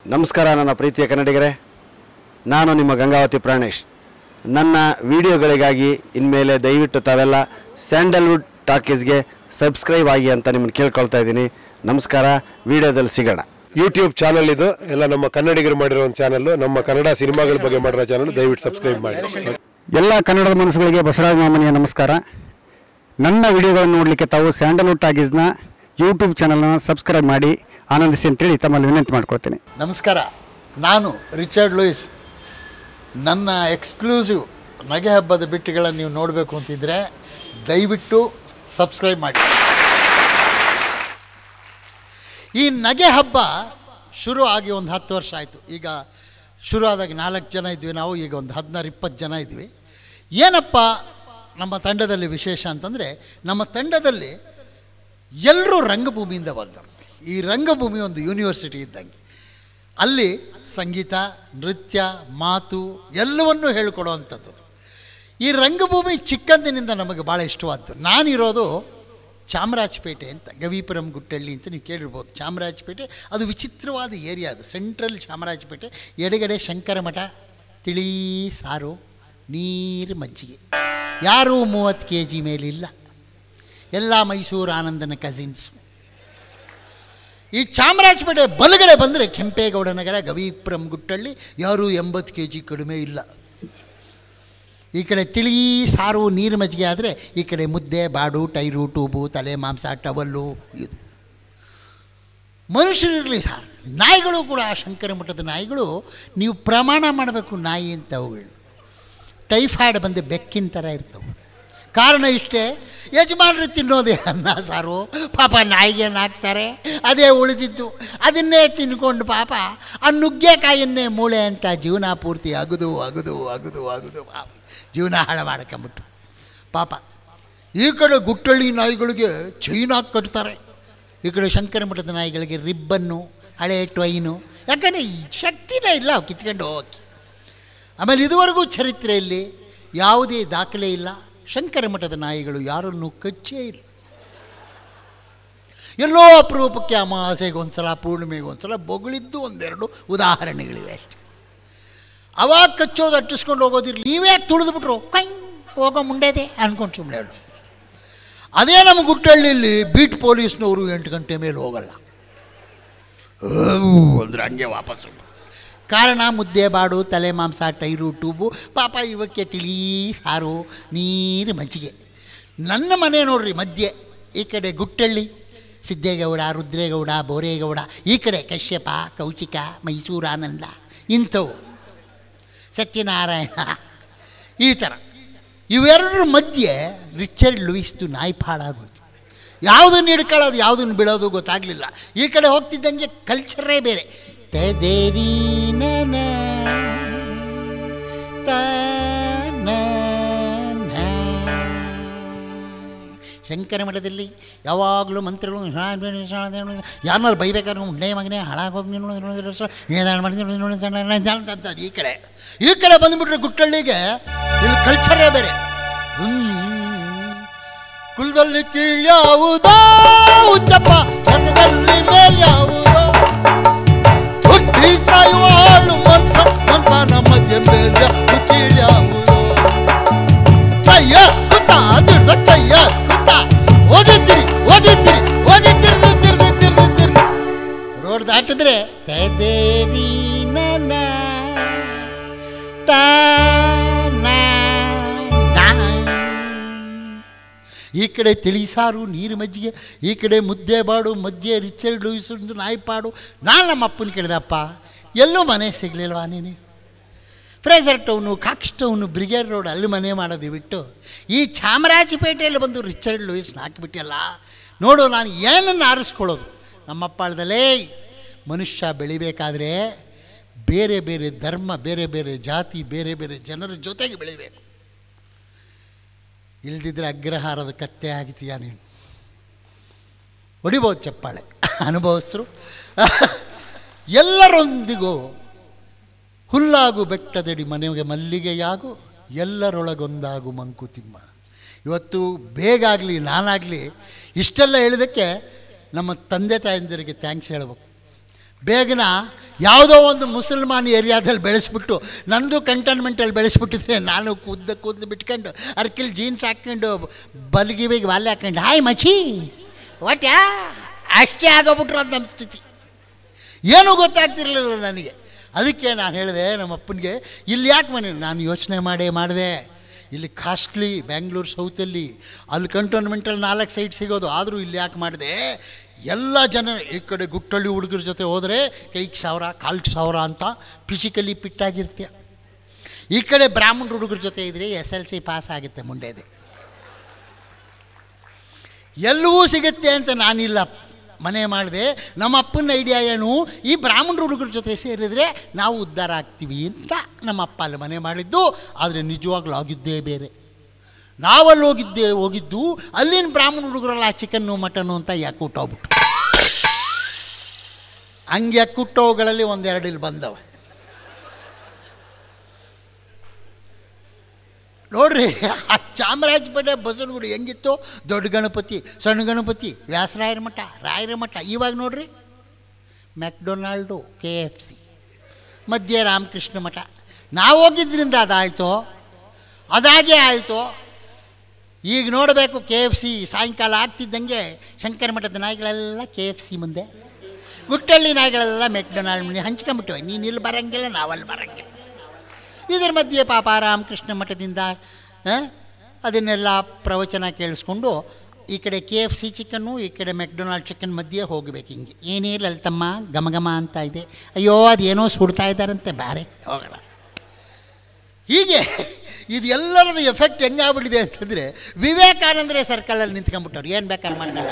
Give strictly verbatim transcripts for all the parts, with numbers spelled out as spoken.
ನಮಸ್ಕಾರ ನನ್ನ ಪ್ರೀತಿಯ ಕನ್ನಡಿಗರೇ, ನಾನು ನಿಮ್ಮ ಗಂಗಾವತಿ ಪ್ರಾಣೇಶ್. ನನ್ನ ವಿಡಿಯೋಗಳಿಗಾಗಿ ಇನ್ಮೇಲೆ ದಯವಿಟ್ಟು ತಾವೆಲ್ಲ ಸ್ಯಾಂಡಲ್ವುಡ್ ಟಾಕೀಸ್ಗೆ ಸಬ್ಸ್ಕ್ರೈಬ್ ಆಗಿ ಅಂತ ನಿಮ್ಮನ್ನು ಕೇಳ್ಕೊಳ್ತಾ ಇದ್ದೀನಿ. ನಮಸ್ಕಾರ. ವಿಡಿಯೋದಲ್ಲಿ ಸಿಗೋಣ. ಯೂಟ್ಯೂಬ್ ಚಾನಲ್ ಇದು, ಎಲ್ಲ ನಮ್ಮ ಕನ್ನಡಿಗರು ಮಾಡಿರೋ ಒಂದು ಚಾನಲ್, ನಮ್ಮ ಕನ್ನಡ ಸಿನಿಮಾಗಳ ಬಗ್ಗೆ ಮಾಡಿರೋ ಚಾನಲ್. ದಯವಿಟ್ಟು ಸಬ್ಸ್ಕ್ರೈಬ್ ಮಾಡಿ. ಎಲ್ಲ ಕನ್ನಡದ ಮನಸ್ಸುಗಳಿಗೆ ಬಸವರಾಜ ಮಾಮನಿಯ ನಮಸ್ಕಾರ. ನನ್ನ ವಿಡಿಯೋಗಳನ್ನು ನೋಡಲಿಕ್ಕೆ ತಾವು ಸ್ಯಾಂಡಲ್ವುಡ್ ಟಾಕೀಸ್ನ ಯೂಟ್ಯೂಬ್ ಚಾನಲ್ನ ಸಬ್ಸ್ಕ್ರೈಬ್ ಮಾಡಿ ಆನಂದಿಸಿ ಅಂತೇಳಿ ತಮ್ಮಲ್ಲಿ ವಿನಂತಿ ಮಾಡ್ಕೊಳ್ತೀನಿ. ನಮಸ್ಕಾರ. ನಾನು ರಿಚರ್ಡ್ ಲೂಯಿಸ್. ನನ್ನ ಎಕ್ಸ್ಕ್ಲೂಸಿವ್ ನಗೆ ಹಬ್ಬದ ಬಿಟ್ಟುಗಳನ್ನು ನೀವು ನೋಡಬೇಕು ಅಂತಿದ್ದರೆ ದಯವಿಟ್ಟು ಸಬ್ಸ್ಕ್ರೈಬ್ ಮಾಡಿ. ಈ ನಗೆ ಹಬ್ಬ ಶುರು ಆಗಿ ಒಂದು ಹತ್ತು ವರ್ಷ ಆಯಿತು. ಈಗ ಶುರು ಆದಾಗ ನಾಲ್ಕು ಜನ ಇದ್ವಿ ನಾವು, ಈಗ ಒಂದು ಹದಿನಾರು ಇಪ್ಪತ್ತು ಜನ ಇದ್ವಿ. ಏನಪ್ಪ ನಮ್ಮ ತಂಡದಲ್ಲಿ ವಿಶೇಷ ಅಂತಂದರೆ, ನಮ್ಮ ತಂಡದಲ್ಲಿ ಎಲ್ಲರೂ ರಂಗಭೂಮಿಯಿಂದ ಬಂದರು. ಈ ರಂಗಭೂಮಿ ಒಂದು ಯೂನಿವರ್ಸಿಟಿ ಇದ್ದಂಗೆ. ಅಲ್ಲಿ ಸಂಗೀತ, ನೃತ್ಯ, ಮಾತು ಎಲ್ಲವನ್ನೂ ಹೇಳಿಕೊಡುವಂಥದ್ದು. ಈ ರಂಗಭೂಮಿ ಚಿಕ್ಕಂದಿನಿಂದ ನಮಗೆ ಭಾಳ ಇಷ್ಟವಾದ್ದು. ನಾನಿರೋದು ಚಾಮರಾಜಪೇಟೆ ಅಂತ, ಗವಿಪುರಂ ಗುಟ್ಟಳ್ಳಿ ಅಂತ ನೀವು ಕೇಳಿರ್ಬೋದು. ಚಾಮರಾಜಪೇಟೆ ಅದು ವಿಚಿತ್ರವಾದ ಏರಿಯಾ. ಅದು ಸೆಂಟ್ರಲ್ ಚಾಮರಾಜಪೇಟೆ. ಎಡಗಡೆ ಶಂಕರ ಮಠ, ತಿಳಿ ಸಾರು, ನೀರು ಮಜ್ಜಿಗೆ. ಯಾರೂ ಮೂವತ್ತು ಕೆ ಜಿ ಮೇಲಿಲ್ಲ, ಎಲ್ಲ ಮೈಸೂರು ಆನಂದನ ಕಸಿನ್ಸು. ಈ ಚಾಮರಾಜಪೇಟೆ ಬಲಗಡೆ ಬಂದರೆ ಕೆಂಪೇಗೌಡ ನಗರ, ಗವಿಪುರಂ ಗುಟ್ಟಳ್ಳಿ, ಯಾರೂ ಎಂಬತ್ತು ಕೆ ಜಿ ಕಡಿಮೆ ಇಲ್ಲ. ಈ ಕಡೆ ತಿಳಿ ಸಾರು ನೀರು ಮಜ್ಜಿಗೆ ಆದರೆ ಈ ಕಡೆ ಮುದ್ದೆ, ಬಾಡು, ಟೈರು, ಟೂಬು, ತಲೆ ಮಾಂಸ, ಟವಲ್ಲು. ಇದು ಮನುಷ್ಯರಿರಲಿ ಸಾರ್, ನಾಯಿಗಳು ಕೂಡ ಶಂಕರ ಮಠದ ನಾಯಿಗಳು ನೀವು ಪ್ರಮಾಣ ಮಾಡಬೇಕು ನಾಯಿ ಅಂತ. ಅವುಗಳು ಟೈಫಾಯ್ಡ್ ಬಂದು ಬೆಕ್ಕಿನ ಥರ ಇರ್ತವೆ. ಕಾರಣ ಇಷ್ಟೇ, ಯಜಮಾನರು ತಿನ್ನೋದೇ ಅನ್ನ ಸಾರು. ಪಾಪ ನಾಯಿಗೇನು ಹಾಕ್ತಾರೆ, ಅದೇ ಉಳಿದಿತ್ತು, ಅದನ್ನೇ ತಿನ್ಕೊಂಡು ಪಾಪ ಆ ನುಗ್ಗೆಕಾಯನ್ನೇ ಮೂಳೆ ಅಂತ ಜೀವನ ಪೂರ್ತಿ ಅಗದು ಅಗದು ಅಗದು ಅಗದು ಪಾಪ ಜೀವನ ಹಾಳು ಮಾಡ್ಕೊಂಬಿಟ್ಟು ಪಾಪ. ಈ ಕಡೆ ಗುಟ್ಟಳ್ಳಿ ನಾಯಿಗಳಿಗೆ ಚೈನ್ ಹಾಕಿ ಕಟ್ತಾರೆ, ಈ ಕಡೆ ಶಂಕರ ಮಠದ ನಾಯಿಗಳಿಗೆ ರಿಬ್ಬನ್ನು, ಹಳೆ ಟ್ವೈನು. ಯಾಕಂದರೆ ಈ ಶಕ್ತಿನೇ ಇಲ್ಲ ಅವು ಕಿತ್ಕೊಂಡು ಹೋಗೋಕ್ಕೆ. ಆಮೇಲೆ ಇದುವರೆಗೂ ಚರಿತ್ರೆಯಲ್ಲಿ ಯಾವುದೇ ದಾಖಲೆ ಇಲ್ಲ, ಶಂಕರ ಮಠದ ನಾಯಿಗಳು ಯಾರನ್ನು ಕಚ್ಚೇ ಇಲ್ಲ. ಎಲ್ಲೋ ಅಪರೂಪಕ್ಕೆ ಅಮಾವಾಸ್ಯೆಗೆ ಒಂದು ಸಲ, ಪೂರ್ಣಿಮೆಗೆ ಒಂದು ಸಲ ಬೊಗಳಿದ್ದು ಒಂದೆರಡು ಉದಾಹರಣೆಗಳಿವೆ ಅಷ್ಟೆ. ಅವಾಗ ಕಚ್ಚೋದು ಅಟ್ಟಿಸ್ಕೊಂಡು ಹೋಗೋದಿರಲಿ, ನೀವೇ ತುಳಿದ್ಬಿಟ್ರು ಕೈ ಹೋಗೋ ಮುಂಡೆದೆ ಅಂದ್ಕೊಂಡು ಸುಮ್ಮನೆ ಹೇಳು. ಅದೇ ನಮ್ಮ ಗುಟ್ಟಳ್ಳಿಯಲ್ಲಿ ಬೀಟ್ ಪೊಲೀಸ್ನವರು ಎಂಟು ಗಂಟೆ ಮೇಲೆ ಹೋಗಲ್ಲ ಅಂದರೆ ಹಂಗೆ ವಾಪಸ್ಸು. ಕಾರಣ ಮುದ್ದೆ, ಬಾಡು, ತಲೆ ಮಾಂಸ, ಟೈರು, ಟೂಬು, ಪಾಪ ಇವಕ್ಕೆ ತಿಳಿ ಸಾರು, ನೀರು ಮಜ್ಜಿಗೆ. ನನ್ನ ಮನೆ ನೋಡ್ರಿ ಮಧ್ಯೆ, ಈ ಕಡೆ ಗುಟ್ಟಳ್ಳಿ ಸಿದ್ದೇಗೌಡ, ರುದ್ರೇಗೌಡ, ಬೋರೇಗೌಡ, ಈ ಕಡೆ ಕಶ್ಯಪ, ಕೌಶಿಕ, ಮೈಸೂರು ಆನಂದ, ಇಂಥವು ಸತ್ಯನಾರಾಯಣ, ಈ ಥರ. ಇವೆರಡರ ಮಧ್ಯೆ ರಿಚರ್ಡ್ ಲೂಯಿಸ್ದು ನಾಯಿ ಪಾಡಾಗೋದು. ಯಾವುದನ್ನು ಹಿಡ್ಕೊಳ್ಳೋದು ಯಾವುದನ್ನು ಬಿಡೋದು ಗೊತ್ತಾಗಲಿಲ್ಲ. ಈ ಕಡೆ ಹೋಗ್ತಿದ್ದಂಗೆ ಕಲ್ಚರೇ ಬೇರೆ. ತದೇರಿ ನನ ತನ ಶಂಕರ ಮಠದಲ್ಲಿ ಯಾವಾಗಲೂ ಮಂತ್ರಗಳು ಯಾರನ್ನಾರು ಬೈಬೇಕಾದ್ರೆ ಉಂಡೆ ಮಗನೇ ಹಾಳಾಗೋಗಿ ಅಂತ. ಈ ಕಡೆ ಈ ಕಡೆ ಬಂದುಬಿಟ್ರೆ ಗುಟ್ಟಳ್ಳಿಗೆ ಇಲ್ಲಿ ಕಲ್ಚರೇ ಬೇರೆ. ಕುಲದಲ್ಲಿ ಕೀಳ್ಯಾವುದೋ ಉಚ್ಚಪ್ಪ, ಮತದಲ್ಲಿ ಮೇಲ್ಯಾವುದೋ, ಹುಟ್ಟಿ ಸಾಯುವಾಳು ಮನ್ಸ ಮನ್ಸನ ಮಧ್ಯ ಮೇಲೆ ಕೀಳ್ಯಾವುದೋ. ಕೈಯ ಕುತ್ತ ತಿರ್ದ ಕೈಯ ಕುತ್ತ ಓದಿದ್ದಿರಿ ಓದಿದ್ದಿರಿ ಓದಿದ್ದಿರ್ದು ತಿರ್ದು ತಿರ್ದು ತಿರ್ದು ರೋಡ್ ದಾಟಿದ್ರೆ ತದೇರಿ ನನ ತಾನ. ಈ ಕಡೆ ತಿಳಿಸಾರು ನೀರು ಮಜ್ಜಿಗೆ, ಈ ಕಡೆ ಮುದ್ದೆ ಬಾಡು, ಮಧ್ಯೆ ರಿಚರ್ಡ್ ಲೂಯಿಸ್ ನಾಯಿಪಾಡು. ನಾನು ನಮ್ಮ ಅಪ್ಪನ ಕೇಳಿದಪ್ಪ, ಎಲ್ಲೂ ಮನೆ ಸಿಗಲಿಲ್ವಾ ನೀನು? Fraser town, Cox town, Brigade road ಅಲ್ಲಿ ಮನೆ ಮಾಡೋದು ಬಿಟ್ಟು ಈ ಚಾಮರಾಜಪೇಟೆಯಲ್ಲಿ ಬಂದು ರಿಚರ್ಡ್ ಲೂಯಿಸ್ನ ಹಾಕಿಬಿಟ್ಟಿಯಲ್ಲ. ನೋಡು, ನಾನು ಏನನ್ನು ಆರಿಸ್ಕೊಳ್ಳೋದು? ನಮ್ಮಪ್ಪಾಳದಲ್ಲೇ ಮನುಷ್ಯ ಬೆಳಿಬೇಕಾದ್ರೆ ಬೇರೆ ಬೇರೆ ಧರ್ಮ, ಬೇರೆ ಬೇರೆ ಜಾತಿ, ಬೇರೆ ಬೇರೆ ಜನರ ಜೊತೆಗೆ ಬೆಳಿಬೇಕು. ಇಲ್ದಿದ್ರೆ ಅಗ್ರಹಾರದ ಕತ್ತೆ ಆಗ್ತೀಯ ನೀನು. ಹೊಡಿಬೋದು ಚಪ್ಪಾಳೆ ಅನುಭವಿಸ್ತರು. ಎಲ್ಲರೊಂದಿಗೂ ಹುಲ್ಲಾಗು ಬೆಟ್ಟದಡಿ ಮನೆಗೆ ಮಲ್ಲಿಗೆಯಾಗು, ಎಲ್ಲರೊಳಗೊಂದಾಗು ಮಂಕುತಿಮ್ಮ. ಇವತ್ತು ಬೇಗಾಗಲಿ ನಾನಾಗಲಿ ಇಷ್ಟೆಲ್ಲ ಹೇಳಿದ್ದಕ್ಕೆ ನಮ್ಮ ತಂದೆ ತಾಯಂದಿರಿಗೆ ಥ್ಯಾಂಕ್ಸ್ ಹೇಳಬೇಕು. ಬೇಗನ ಯಾವುದೋ ಒಂದು ಮುಸಲ್ಮಾನ್ ಏರಿಯಾದಲ್ಲಿ ಬೆಳೆಸ್ಬಿಟ್ಟು ನಂದು ಕಂಟೋನ್ಮೆಂಟಲ್ಲಿ ಬೆಳೆಸ್ಬಿಟ್ಟಿದ್ರೆ ನಾನು ಕೂದ ಕೂದಲು ಬಿಟ್ಕೊಂಡು ಅರ್ಕಿಲ್ ಜೀನ್ಸ್ ಹಾಕ್ಕೊಂಡು ಬಲ್ಗಿವಿಗೆ ವಾಲೆ ಹಾಕ್ಕೊಂಡು ಹಾಯ್ ಮಚಿ ಒಟ್ಟ ಅಷ್ಟೇ ಆಗೋಗ್ಬಿಟ್ರು ಅದು ನಮ್ಮ ಸ್ಥಿತಿ. ಏನೂ ಗೊತ್ತಾಗ್ತಿರ್ಲಿಲ್ಲ ನನಗೆ. ಅದಕ್ಕೆ ನಾನು ಹೇಳಿದೆ ನಮ್ಮ ಅಪ್ಪನಿಗೆ, ಇಲ್ಲಿ ಯಾಕೆ ಮನೆ ನಾನು ಯೋಚನೆ ಮಾಡೇ ಮಾಡಿದೆ, ಇಲ್ಲಿ ಕಾಸ್ಟ್ಲಿ ಬ್ಯಾಂಗ್ಳೂರು ಸೌತಲ್ಲಿ, ಅಲ್ಲಿ ಕಂಟೋನ್ಮೆಂಟಲ್ಲಿ ನಾಲ್ಕು ಸೈಟ್ ಸಿಗೋದು, ಆದರೂ ಇಲ್ಲಿ ಯಾಕೆ ಮಾಡಿದೆ, ಎಲ್ಲ ಜನ ಈ ಕಡೆ ಗುಟ್ಟಳ್ಳಿ ಹುಡುಗರ ಜೊತೆ ಹೋದರೆ ಕೈಗೆ ಸಾವಿರ ಕಾಲ್ಗೆ ಸಾವಿರ ಅಂತ ಫಿಸಿಕಲಿ ಫಿಟ್ಟಾಗಿರ್ತೀಯ, ಈ ಕಡೆ ಬ್ರಾಹ್ಮಣ ಹುಡುಗರ ಜೊತೆ ಇದ್ದರೆ ಎಸ್ ಎಲ್ ಸಿ ಪಾಸ್ ಆಗುತ್ತೆ ಮುಂಡೆದೆ, ಎಲ್ಲವೂ ಸಿಗುತ್ತೆ ಅಂತ ನಾನಿಲ್ಲ ಮನೆ ಮಾಡಿದೆ. ನಮ್ಮ ಅಪ್ಪನ ಐಡಿಯಾ ಏನು, ಈ ಬ್ರಾಹ್ಮಣ ಹುಡುಗರ ಜೊತೆ ಸೇರಿದರೆ ನಾವು ಉದ್ಧಾರ ಆಗ್ತೀವಿ ಅಂತ ನಮ್ಮ ಅಪ್ಪ ಅಲ್ಲಿ ಮನೆ ಮಾಡಿದ್ದು. ಆದರೆ ನಿಜವಾಗ್ಲೂ ಆಗಿದ್ದೇ ಬೇರೆ. ನಾವಲ್ಲಿ ಹೋಗಿದ್ದೆ ಹೋಗಿದ್ದು ಅಲ್ಲಿನ ಬ್ರಾಹ್ಮಣ ಹುಡುಗರಲ್ಲ ಚಿಕನ್ನು ಮಟನ್ನು ಅಂತ ಯಾಕೆ ಹುಟ್ಟೋಗ್ಬಿಟ್ಟು, ಹಂಗೆ ಯಾಕೆ ಹುಟ್ಟೋಗಳಲ್ಲಿ ಒಂದೆರಡು ಇಲ್ಲಿ ಬಂದವೆ ನೋಡ್ರಿ. ಆ ಚಾಮರಾಜಪೇಟೆ ಬಸವನಗುಡಿ ಹೆಂಗಿತ್ತು, ದೊಡ್ಡ ಗಣಪತಿ, ಸಣ್ಣ ಗಣಪತಿ, ವ್ಯಾಸರಾಯರ ಮಠ, ರಾಯರ ಮಠ. ಇವಾಗ ನೋಡ್ರಿ ಮ್ಯಾಕ್ಡೊನಾಲ್ಡು, ಕೆ ಎಫ್ ಸಿ, ಮಧ್ಯೆ ರಾಮಕೃಷ್ಣ ಮಠ. ನಾವು ಹೋಗಿದ್ದರಿಂದ ಅದಾಯಿತು, ಅದಾಗೇ ಆಯಿತು. ಈಗ ನೋಡಬೇಕು ಕೆ ಎಫ್ ಸಿ ಸಾಯಂಕಾಲ ಆಗ್ತಿದ್ದಂಗೆ ಶಂಕರ ಮಠದ ನಾಯಿಗಳೆಲ್ಲ ಕೆ ಎಫ್ ಸಿ ಮುಂದೆ, ಗುಟ್ಟಳ್ಳಿ ನಾಯಿಗಳೆಲ್ಲ ಮೆಕ್ಡೊನಾಲ್ಡ್ ಮುಂದೆ ಹಂಚ್ಕೊಂಬಿಟ್ಟವೆ. ನೀನು ಇಲ್ಲಿ ಬರೋಂಗಿಲ್ಲ, ನಾವಲ್ಲಿ ಬರೋಂಗಿಲ್ಲ. ಇದರ ಮಧ್ಯೆ ಪಾಪ ರಾಮಕೃಷ್ಣ ಮಠದಿಂದ ಅದನ್ನೆಲ್ಲ ಪ್ರವಚನ ಕೇಳಿಸ್ಕೊಂಡು ಈ ಕಡೆ ಕೆ ಎಫ್ ಸಿ ಚಿಕನ್ನು, ಈ ಕಡೆ ಮೆಕ್ಡೊನಾಲ್ಡ್ ಚಿಕನ್ ಮಧ್ಯೆ ಹೋಗಬೇಕು. ಹಿಂಗೆ ಏನೇ ಲಲಿತಮ್ಮ ಘಮ ಘಮ ಅಂತ ಇದೆ, ಅಯ್ಯೋ ಅದೇನೋ ಸುಡ್ತಾ ಇದ್ದಾರಂತೆ, ಬೇರೆ ಹೋಗೋಣ. ಹೀಗೆ ಇದು ಎಲ್ಲರದ್ದು ಎಫೆಕ್ಟ್ ಹೆಂಗಾಗ್ಬಿಟ್ಟಿದೆ ಅಂತಂದರೆ, ವಿವೇಕಾನಂದರೇ ಸರ್ಕಲಲ್ಲಿ ನಿಂತ್ಕೊಂಡ್ಬಿಟ್ಟವ್ರು, ಏನು ಬೇಕಾದ್ರೆ ಮಾಡ್ಕೊಂಡು.